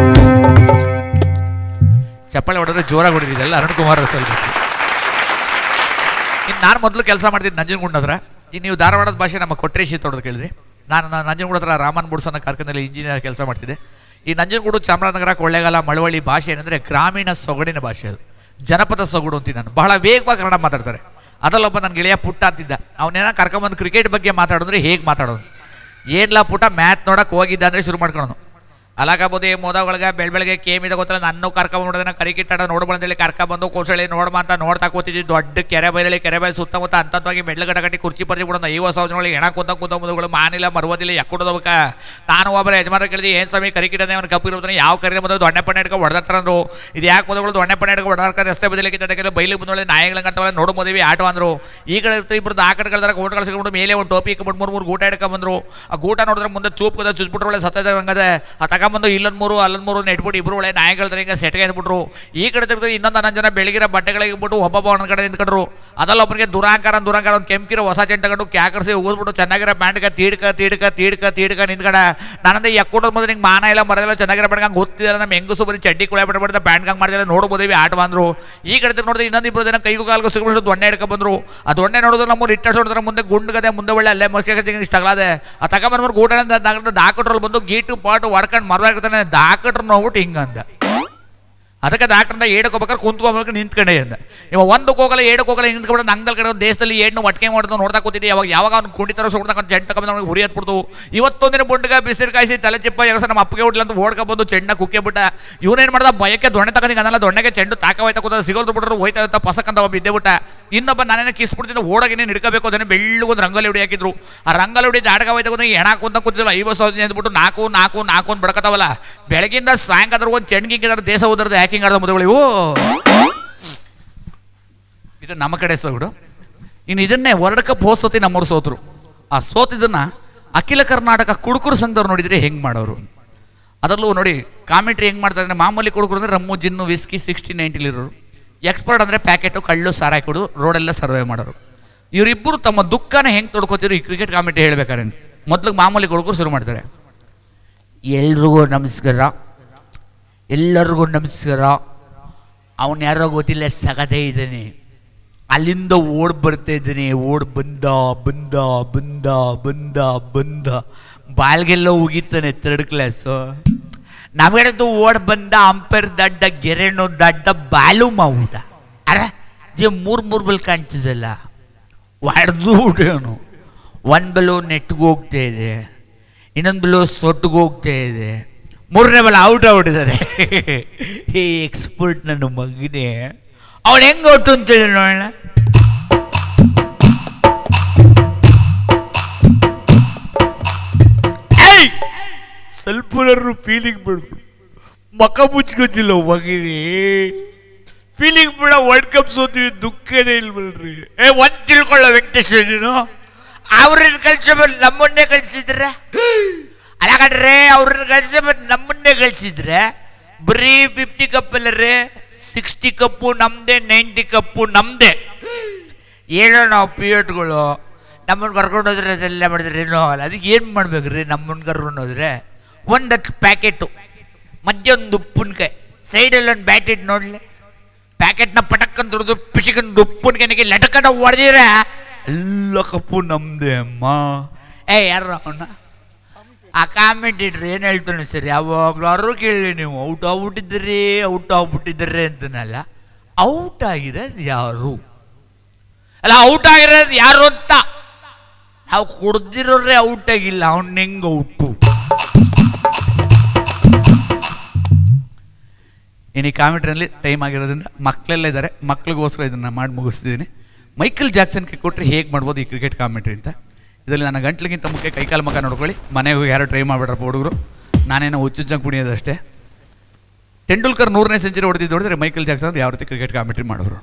ಚಪ್ಪಾಳೆ ಹೊಡೆದ್ರೆ ಜೋರಾಗಿ ಹೊಡೆದಿದ್ದಲ್ಲ ಅರುಣ್ ಕುಮಾರ್ ಸ್ವಲ್ಪ. ಇನ್ನು ನಾನು ಮೊದಲು ಕೆಲಸ ಮಾಡ್ತಿದ್ದೆ ನಂಜನಗೂಡು ಹತ್ರ. ಇನ್ನು ನೀವು ಧಾರವಾಡದ ಭಾಷೆ ನಮ್ಮ ಕೊಟ್ರೇಶಿ ತೊಡೋದು ಕೇಳಿದ್ರಿ. ನಾನು ನಂಜನಗೂಡು ಹತ್ರ ರಾಮನ್ ಬುಡ್ಸನ್ನ ಕಾರ್ಖಾನೆಯಲ್ಲಿ ಇಂಜಿನಿಯರ್ ಕೆಲಸ ಮಾಡ್ತಿದ್ದೆ. ಈ ನಂಜನಗೂಡು ಚಾಮರಾಜನಗರ ಕೊಳ್ಳೇಗಾಲ ಮಳವಳ್ಳಿ ಭಾಷೆ ಏನಂದರೆ ಗ್ರಾಮೀಣ ಸೊಗಡಿನ ಭಾಷೆ, ಅದು ಜನಪದ ಸೊಗಡು ಅಂತೀನಿ ನಾನು. ಬಹಳ ವೇಗವಾಗಿ ಕನ್ನಡ ಮಾತಾಡ್ತಾರೆ. ಅದಲ್ಲೊಬ್ಬ ನನ್ನ ಗೆಳೆಯ ಪುಟ್ಟ ಅಂತಿದ್ದ, ಅವನೇನ ಕರ್ಕೊಂಬಂದು ಕ್ರಿಕೆಟ್ ಬಗ್ಗೆ ಮಾತಾಡಿದ್ರೆ ಹೇಗೆ ಮಾತಾಡೋದು, ಏನ್ಲ ಪುಟ್ಟ ಮ್ಯಾಚ್ ನೋಡಕ್ಕೆ ಹೋಗಿದ್ದ ಅಂದರೆ ಶುರು ಮಾಡ್ಕೊಳೋನು. ಅಲಾಗಬೋದೇ ಮೋದಗಳಿಗೆ ಬೆಳ ಬೆಳಗ್ಗೆ ಕೇಮಿದ ಗೊತ್ತಲ್ಲ, ನನ್ನ ಕರ್ಕೊಂಬಂದ್ರೆ ಕ್ರಿಕೆಟ್ ಆಡೋ ನೋಡ್ಬಂದೇಳಿ ಕರ್ಕೊಂಬಂದು ಕೋಸಳಿ ನೋಡ್ಬ ಅಂತ ನೋಡ್ತಾ ಕೂತಿದ್ವಿ. ದೊಡ್ಡ ಕೆರೆ ಬೈಲಿ ಕೆರೆ ಬೈಲಿ ಸುತ್ತಮುತ್ತ ಅಂತವಾಗಿ ಮೆಡ್ಲಗಡ ಕಟ್ಟಿ ಕುರ್ಚಿ ಪರ್ಚಿ ಬಿಡೋದು ಐವತ್ತು ಸಾವಿರಗಳಿಗೆ ಹೆಣ ಕುಂತ ಕುಂತ ಮುದುಗಳು ಮಾನಿಲ್ಲ ಮರುವುದಿಲ್ಲ ಎಕ್ಕುಡೋದಕ್ಕ. ನಾನು ಒಬ್ಬರ ಯಜಮಾನ ಕೇಳಿದೆ, ಏನು ಸಮಯ ಕ್ರಿಕೆಟ್ ಅದೇ ಅವ್ನು ಕಪ್ಪು ಇರೋದನ್ನ ಯಾವ ಕರೀ ಬಂದು ದೊಣ್ಣೆ ಪಣ್ಣೆ ಹಿಡ್ಕೊಂಡು ಹೊಡೆದಾಡ್ತಾರಂದ್ರು. ಇದು ಯಾಕೆ ಮೊದಲು ದೊಣ್ಣೆ ಪಣ್ಣೆ ಹಿಡ್ಕೊಂಡು ಹೊಡೆದಾಡ್ತಾರೆ, ರಸ್ತೆ ಬದಲಿಗೆ ತಡೆಗೆ ಬೈಲಿ ಬಂದೊಳ್ಳೆ ನಾಯಿಗಳಂತ ನೋಡ್ಬೋದೇವಿ ಆಟ ಅಂದ್ರು. ಈ ಕಡೆ ಇಬ್ಬರು ಆ ಕಡೆ ಕಳೆದ್ರೆ ಊಟ ಕಳಿಸ್ಕೊಂಡು ಮೇಲೆ ಒಂದು ಟೋಪಿ ಇಕ್ಬಿಟ್ಟು ಮೂರು ಮೂರು ಗೂಟ ಹಿಡ್ಕೊಂಡ್ಬಂದ್ರು. ಆ ಗೂಟ ನೋಡಿದ್ರೆ ಮುಂದೆ ಚೂಪ್ ಕದ ಚುಚ್ಬಿಟ್ರು ಒಳ್ಳೆ ಸತ್ತದ ಹಂಗದೆ. ಆ ತಗೊಂಬಂದು ಇಲ್ಲೊಂದು ಮೂರು ಅಲ್ಲೊಂದು ಮೂರು ನೆಟ್ಬಿಟ್ಟು ಇಬ್ರು ಒಳ್ಳೆ ನಾಯಿಗಳ ಹಿಂಗೆ ಸೆಟ್ಗೆ ಅಂದ್ಬಿಟ್ರು. ಈ ಕಡೆ ತಿರ್ಗಿ ಇನ್ನೊಂದು ಹನ್ನೊಂದು ಜನ ಬೆಳಗಿರೋ ಬಟ್ಟೆಗಳಿಗೆ ಬಿಟ್ಟು ಒಬ್ಬೊಬ್ಬ ಒಂದ್ ಕಡೆ ನಿಂತ್ಕೊಂಡ್ರು. ಅದಲ್ಲ ಒಬ್ಬರಿಗೆ ದುರಾಂಕಾರ ದುರಾಂಕಾರ ಒಂದು ಕೆಂಪಿರೋ ಹೊಸ ಚೆಂಟ ತಗೊಂಡು ಕ್ಯಾಕರ್ಸಿ ಹೋಗ್ಬಿಟ್ಟು ಚೆನ್ನಾಗಿರೋ ಪ್ಯಾಂಟ್ಗೆ ತೀಡ್ಕ ತೀಡ್ಕ ತೀಡ್ಕ ತೀಡ್ಕ ನಿಂತ್ಕಡ. ನಾನಂದ್ರೆ ಎಕ್ಕೊಡೋದು ಮೊದಲು ನಿಂಗೆ ಮಾನ ಇಲ್ಲ ಮರದಲ್ಲ ಚೆನ್ನಾಗಿರೋ ಬಟ್ಟೆ ಹಂಗೆ ಗೊತ್ತಿಲ್ಲ. ನಮ್ಮ ಹೆಂಗಸು ಬರೀ ಚಡ್ಡಿ ಕುಳೆ ಬಿಟ್ಬಿಟ್ಟು ಪ್ಯಾಂಟ್ ಹಂಗೆ ಮಾಡಿದ್ರೆ ನೋಡ್ಬೋದೇವಿ ಆಟ ಬಂದ್ರು. ಈ ಕಡೆ ನೋಡಿದ್ರೆ ಇನ್ನೊಂದು ಇಬ್ಬರು ಜನ ಕೈಗೂ ಕಾಲ್ಗೂ ಸಿಗ್ಬಿಟ್ಟು ದೊಣ್ಣೆ ಹಿಡ್ಕೊಂಡು ಬಂದ್ರು. ಆ ದೊಣ್ಣೆ ನೋಡಿದ್ರೆ ನಮ್ಮ ಇಟ್ಟ ಸೋಡಿದ್ರೆ ಮುಂದೆ ಗುಂಡ್ಗದೆ ಮುಂದೆ ಒಳ್ಳೆ ಅಲ್ಲೇ ಮಸ್ಕೆ ಇಷ್ಟ ಆಗಲಾದೆ. ಆ ತಗೊಂಬಂದ್ಬಿಟ್ಟು ಗೂಟ ದಾಕಟ್ರಲ್ಲಿ ಬಂದು ಗೀಟು ಪಾಟು ಹೊಡ್ಕೊಂಡು ಮರವಾಗಿರ್ತಾನೆ. ದಾಕಟ್ರು ನೋಡ್ಬಿಟ್ಟು ಹಿಂಗಂದ. ಅದಕ್ಕೆ ಡಾಕ್ಟ್ರಿಂದ ಏಡಕ್ಕೋಬೇಕಾದ್ರೆ ಕುಂತ್ಕೋಬೇಕು ನಿಂತ್ಕೊಂಡೆ ಅಂದ. ಇವಾಗ ಒಂದು ಹೋಗಲ್ಲ ಏಡಕ್ಕೆ ಹೋಗಲ್ಲ ನಿಂತ್ಕೊಂಡು ನಂಗಲ್ ಕಡೆ ದೇಶದಲ್ಲಿ ಏಡ್ನು ಒಟ್ಟಿಗೆ ಮಾಡೋದು ನೋಡ್ತಾ ಕೂತಿದ್ದೆ. ಯಾವಾಗ ಯಾವಾಗ ಅವ್ನು ಕುಂಡಿತಾರೋ ಸುಡ್ತಕ್ಕ ಜಂಟ ತಗೊಂಡು ಹುರಿ ಹತ್ಬಿಡ್ತು. ಇವತ್ತೊಂದಿನ ಬುಂಡ್ಗ ಬಿಸಿರು ಕಾಯಿಸಿ ತಲೆ ಚಿಪ್ಪ ಯಾವಾಗ ನಮ್ಮ ಅಪ್ಪಗೆ ಹುಡ್ಲ ಅಂತ ಓಡ್ಕೊಂಡ್ಬಂದು ಚೆಂಡ ಕುಕ್ಕೆ ಬಿಟ್ಟ. ಇವನೇನು ಮಾಡ್ದ ಭಯಕ್ಕೆ ದೊಣ್ಣೆ ತಗೊಂಡು ಅದಲ್ಲ ದೊಣ್ಣೆಗೆ ಚೆಂಡು ತಾಕ ಹೋಯ್ತಾ ಕೂತ ಸಿಗೋದು ಬಿಟ್ಟರು ಹೋಯ್ತಾ ಇರ್ತಾ ಪಸಕ್ಕಂತ ಒಬ್ಬ ಬಿದ್ದೆ ಬಿಟ್ಟ. ಇನ್ನೊಬ್ಬ ನಾನೇನ ಕಿಸ್ಬಿಡ್ತಿದ್ದ ಓಡಾಗಿನೇ ಹಿಡ್ಕೋಬೇಕು ಅದನ್ನು ಬೆಳ್ಳಗೊಂದು ರಂಗೋಲಿ ಹುಡಿ ಹಾಕಿದ್ರು. ಆ ರಂಗೋಲಿ ಹುಡಿ ದಾಟಕ ಹೋಯ್ತಾ ಕೂತ ಹೆಣ ಕುಂತ ಕೂತಿದ್ರು. ಐವತ್ತು ಸಾವಿರ ಅಂದ್ಬಿಟ್ಟು ನಾಲ್ಕು ನಾಲ್ಕು ನಾಲ್ಕು ಒಂದು ಬಡ್ಕತಾವಲ್ಲ. ಬೆಳಗಿಂದ ಸಾಯಂಕಾಲ ಒಂದು ಚೆಂಡಿಗೆ ದೇಶ ಹೋದ್ರೆ ಹ್ಯಾಕಿಂಗ್ ಆಡ್ದ ಮುದುಗಳು ಇವು. ಇದು ನಮ್ಮ ಕಡೆ ಸೋಗುಡು. ಇನ್ನು ಇದನ್ನೇ ವರ್ಲ್ಡ್ ಕಪ್ ಹೋದ ಸತಿ ನಮ್ಮವ್ರು ಸೋತರು. ಆ ಸೋತಿದ್ದನ್ನ ಅಖಿಲ ಕರ್ನಾಟಕ ಕುಡುಕರು ಸಂಘದವ್ರು ನೋಡಿದ್ರೆ ಹೆಂಗ್ ಮಾಡೋರು. ಅದರಲ್ಲೂ ನೋಡಿ ಕಾಮೆಂಟ್ರಿ ಹೆಂಗ್ ಮಾಡ್ತಾರೆ ಅಂದ್ರೆ, ಮಾಮೂಲಿ ಕುಡುಕರು ಅಂದ್ರೆ ರಮ್ಮು ಜಿನ್ನು ವಿಸ್ಕಿ ಸಿಕ್ಸ್ಟಿ ನೈಂಟಿಲಿರೋರು. ಎಕ್ಸ್ಪರ್ಟ್ ಅಂದರೆ ಪ್ಯಾಕೆಟು ಕಳ್ಳು ಸಾರಾಯಿ ಕೊಡು ರೋಡೆಲ್ಲ ಸರ್ವೆ ಮಾಡೋರು. ಇವರಿಬ್ಬರು ತಮ್ಮ ದುಃಖನ ಹೆಂಗೆ ತೊಡ್ಕೋತಿದ್ರು ಈ ಕ್ರಿಕೆಟ್ ಕಾಮೆಂಟ್ರಿ ಹೇಳ್ಬೇಕಾದ್ರೆ. ಮೊದಲು ಮಾಮೂಲಿ ಕುಡುಕರು ಶುರು ಮಾಡ್ತಾರೆ. ಎಲ್ರಿಗೂ ನಮಸ್ಕಾರ, ಎಲ್ಲರಿಗೂ ನಮಸ್ಕಾರ. ಅವನು ಯಾರೋ ಗೊತ್ತಿಲ್ಲ ಸಗದೇ ಇದ್ದಾನೆ, ಅಲ್ಲಿಂದ ಓಡ್ ಬರ್ತಾ ಇದ್ದಾನೆ. ಓಡ್ ಬಂದ ಬಂದ ಬಂದ ಬಂದ ಬಂದ ಬಾಲ್ಗೆಲ್ಲ ಹೋಗಿತ್ತಾನೆ ಥರ್ಡ್ ಕ್ಲಾಸು. ನಮಗಡೆದು ಓಡ್ ಬಂದ ಅಂಪೈರ್ ದಡ್ಡ ಗೆರೆನೋ ದಡ್ಡ ಬಾಲು ಮಾವುದ ಅರೆ ದೇ ಮೂರು ಮೂರು ಬಲ್ ಕಾಣ್ತಿದ್ದಲ್ಲ ಹೊಡೆದು ಬಿಟ್ಟವನು. ಒಂದು ಬಲು ನೆಟ್ಗೆ ಹೋಗ್ತಾ ಇದೆ, ಇನ್ನೊಂದು ಬಲು ಸೊಟ್ಟಿಗೆ ಹೋಗ್ತಾ ಇದೆ, ಮೂರನೇ ಬಲ ಔಟ್ ಔಟಿದ್ದಾರೆ. ಈ ಎಕ್ಸ್ಪರ್ಟ್ ನನ್ನ ಮಗನೇ ಅವನು ಹೆಂಗೆ ಔಟು ಅಂತೇಳಿ ನೋಡೋಣ. ಸ್ವಲ್ಪ ಫೀಲಿಂಗ್ ಬಿಡ್ಬಿಡು, ಮಕ ಮುಚ್ಕೋತಿಲ್ಲ ಮಗನೇ. ಫೀಲಿಂಗ್ ಬಿಡ ವರ್ಲ್ಡ್ ಕಪ್ ಸೋತೀವಿ ದುಃಖನೇ ಇಲ್ವಲ್ರಿ. ಏ ಒಂದು ತಿಳ್ಕೊಳ್ಳೋ ವೆಂಕಟೇಶ್, ನೀನು ಅವ್ರನ್ನ ಕಳ್ಸೋಬಲ್ ನಮ್ಮನ್ನೇ ಕಳ್ಸಿದ್ರೆ ಅಲ್ಲ ಕಡ್ರೆ. ಅವ್ರನ್ನ ಕಳ್ಸೋಬಲ್ ನಮ್ಮನ್ನೇ ಕಳ್ಸಿದ್ರೆ ಬರೀ ಫಿಫ್ಟಿ ಕಪ್ ಅಲ್ಲ ರೀ, ಸಿಕ್ಸ್ಟಿ ಕಪ್ಪು ನಮ್ಮದೇ, ನೈಂಟಿ ಕಪ್ಪು ನಮ್ಮದೇ. ಏನೋ ನಾವು ಪಿಯಟ್ಗಳು ನಮ್ಮನ್ನು ಕರ್ಕೊಂಡು ಹೋದ್ರೆ ಅದೆಲ್ಲ ಮಾಡಿದ್ರೆ ಏನೋ ಆಗಲ್ಲ. ಅದಕ್ಕೆ ಏನು ಮಾಡ್ಬೇಕ್ರಿ, ನಮ್ಮನ್ನು ಕರ್ಕೊಂಡು ಹೋದ್ರೆ ಒಂದು ಹತ್ತು ಪ್ಯಾಕೆಟು ಮಧ್ಯ ಒಂದು ಉಪ್ಪಿನಕಾಯಿ ಸೈಡಲ್ಲಿ ಒಂದು ಬ್ಯಾಟೆಟ್ ನೋಡಲಿ, ಪ್ಯಾಕೆಟ್ನ ಪಟಕ್ಕಂತ ದುಡ್ದು ಪಿಸಿಕಂದು ಉಪ್ಪಿನಕಾಯಿಗೆ ಲಟಕಟ ಹೊಡೆದಿದ್ರೆ ಎಲ್ಲ ಕಪ್ಪು ನಮ್ಮದೇ ಅಮ್ಮ. ಏ ಯಾರ ಅವನ ಆ ಕಾಮೆಂಟೇಟ್ರ್ ಏನು ಹೇಳ್ತಾನೆ ಸರಿ, ಯಾವಾಗಲೂ ಅವ್ರು ಕೇಳಿ ನೀವು ಔಟ್ ಆಗ್ಬಿಟ್ಟಿದ್ರಿ ಔಟ್ ಆಗ್ಬಿಟ್ಟಿದ್ರಿ ಅಂತನಲ್ಲ. ಔಟ್ ಆಗಿರೋದು ಯಾರು ಅಲ್ಲ, ಔಟ್ ಆಗಿರೋದು ಯಾರು ಅಂತ ನಾವು ಕುಡ್ದಿರೋರೇ ಔಟ್ ಆಗಿಲ್ಲ. ಅವನ್ನ ಹೆಂಗೆ ಔಟು? ಇನ್ನು ಈ ಕಾಮೆಂಟ್ರಿಯಲ್ಲಿ ಟೈಮ್ ಆಗಿರೋದ್ರಿಂದ ಮಕ್ಕಳೆಲ್ಲ ಇದ್ದಾರೆ, ಮಕ್ಕಳಿಗೋಸ್ಕರ ಇದನ್ನು ಮಾಡಿ ಮುಗಿಸ್ತಿದ್ದೀನಿ. ಮೈಕಲ್ ಜಾಕ್ಸನ್ಗೆ ಕೊಟ್ಟರೆ ಹೇಗೆ ಮಾಡ್ಬೋದು ಈ ಕ್ರಿಕೆಟ್ ಕಾಮೆಂಟ್ರಿ ಅಂತ. ಇದರಲ್ಲಿ ನನ್ನ ಗಂಟ್ಲಿಗಿಂತ ಮುಖ್ಯ ಕೈಕಾಲು ಮಕ್ಕ ನೋಡ್ಕೊಳ್ಳಿ. ಮನೆಗೆ ಹೋಗಿ ಯಾರು ಟ್ರೈ ಮಾಡಿಬಿಡ್ರಪ್ಪ ಹುಡುಗರು, ನಾನೇನೋ ಹುಚ್ಚುಚ್ಚಂಗೆ ಕುಣಿಯೋದಷ್ಟೇ. ತೆಂಡೂಲ್ಕರ್ ನೂರನೇ ಸೆಂಚುರಿ ಹೊಡೆದಿದ್ದು ಹೊಡೆದ್ರೆ ಮೈಕಲ್ ಜಾಕ್ಸನ್ ಯಾವ ರೀತಿ ಕ್ರಿಕೆಟ್ ಕಾಮೆಂಟ್ರಿ ಮಾಡೋರು.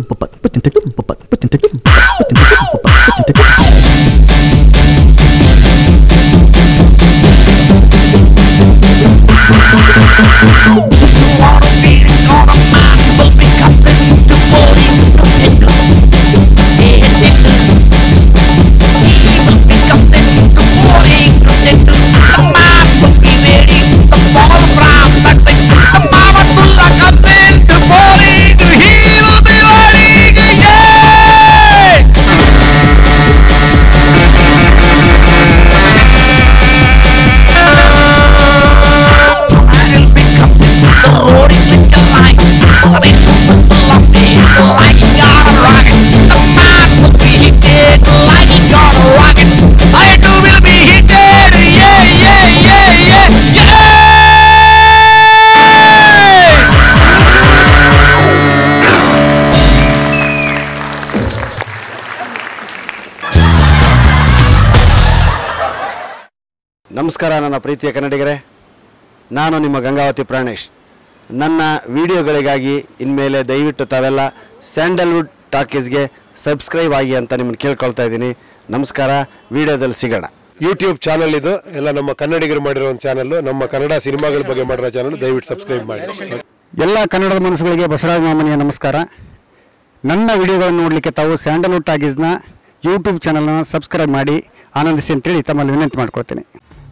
ನಮಸ್ಕಾರ ನನ್ನ ಪ್ರೀತಿಯ ಕನ್ನಡಿಗರೇ, ನಾನು ನಿಮ್ಮ ಗಂಗಾವತಿ ಪ್ರಾಣೇಶ್. ನನ್ನ ವಿಡಿಯೋಗಳಿಗಾಗಿ ಇನ್ಮೇಲೆ ದಯವಿಟ್ಟು ತಾವೆಲ್ಲ ಸ್ಯಾಂಡಲ್ವುಡ್ ಟಾಕೀಸ್ಗೆ ಸಬ್ಸ್ಕ್ರೈಬ್ ಆಗಿ ಅಂತ ನಿಮ್ಮನ್ನು ಕೇಳ್ಕೊಳ್ತಾ ಇದ್ದೀನಿ. ನಮಸ್ಕಾರ, ವಿಡಿಯೋದಲ್ಲಿ ಸಿಗೋಣ. ಯೂಟ್ಯೂಬ್ ಚಾನಲ್ ಇದು, ಎಲ್ಲ ನಮ್ಮ ಕನ್ನಡಿಗರು ಮಾಡಿರೋ ಒಂದು ಚಾನಲ್, ನಮ್ಮ ಕನ್ನಡ ಸಿನಿಮಾಗಳ ಬಗ್ಗೆ ಮಾಡಿರೋ ಚಾನಲ್, ದಯವಿಟ್ಟು ಸಬ್ಸ್ಕ್ರೈಬ್ ಮಾಡಿ. ಎಲ್ಲ ಕನ್ನಡದ ಮನಸ್ಸುಗಳಿಗೆ ಬಸವರಾಜ ಮಾಮನಿಯ ನಮಸ್ಕಾರ. ನನ್ನ ವಿಡಿಯೋಗಳನ್ನು ನೋಡಲಿಕ್ಕೆ ತಾವು ಸ್ಯಾಂಡಲ್ವುಡ್ ಟಾಕೀಸ್ನ ಯೂಟ್ಯೂಬ್ ಚಾನಲ್ನ ಸಬ್ಸ್ಕ್ರೈಬ್ ಮಾಡಿ ಆನಂದಿಸಿ ಅಂತೇಳಿ ತಮ್ಮಲ್ಲಿ ವಿನಂತಿ ಮಾಡ್ಕೊಳ್ತೀನಿ.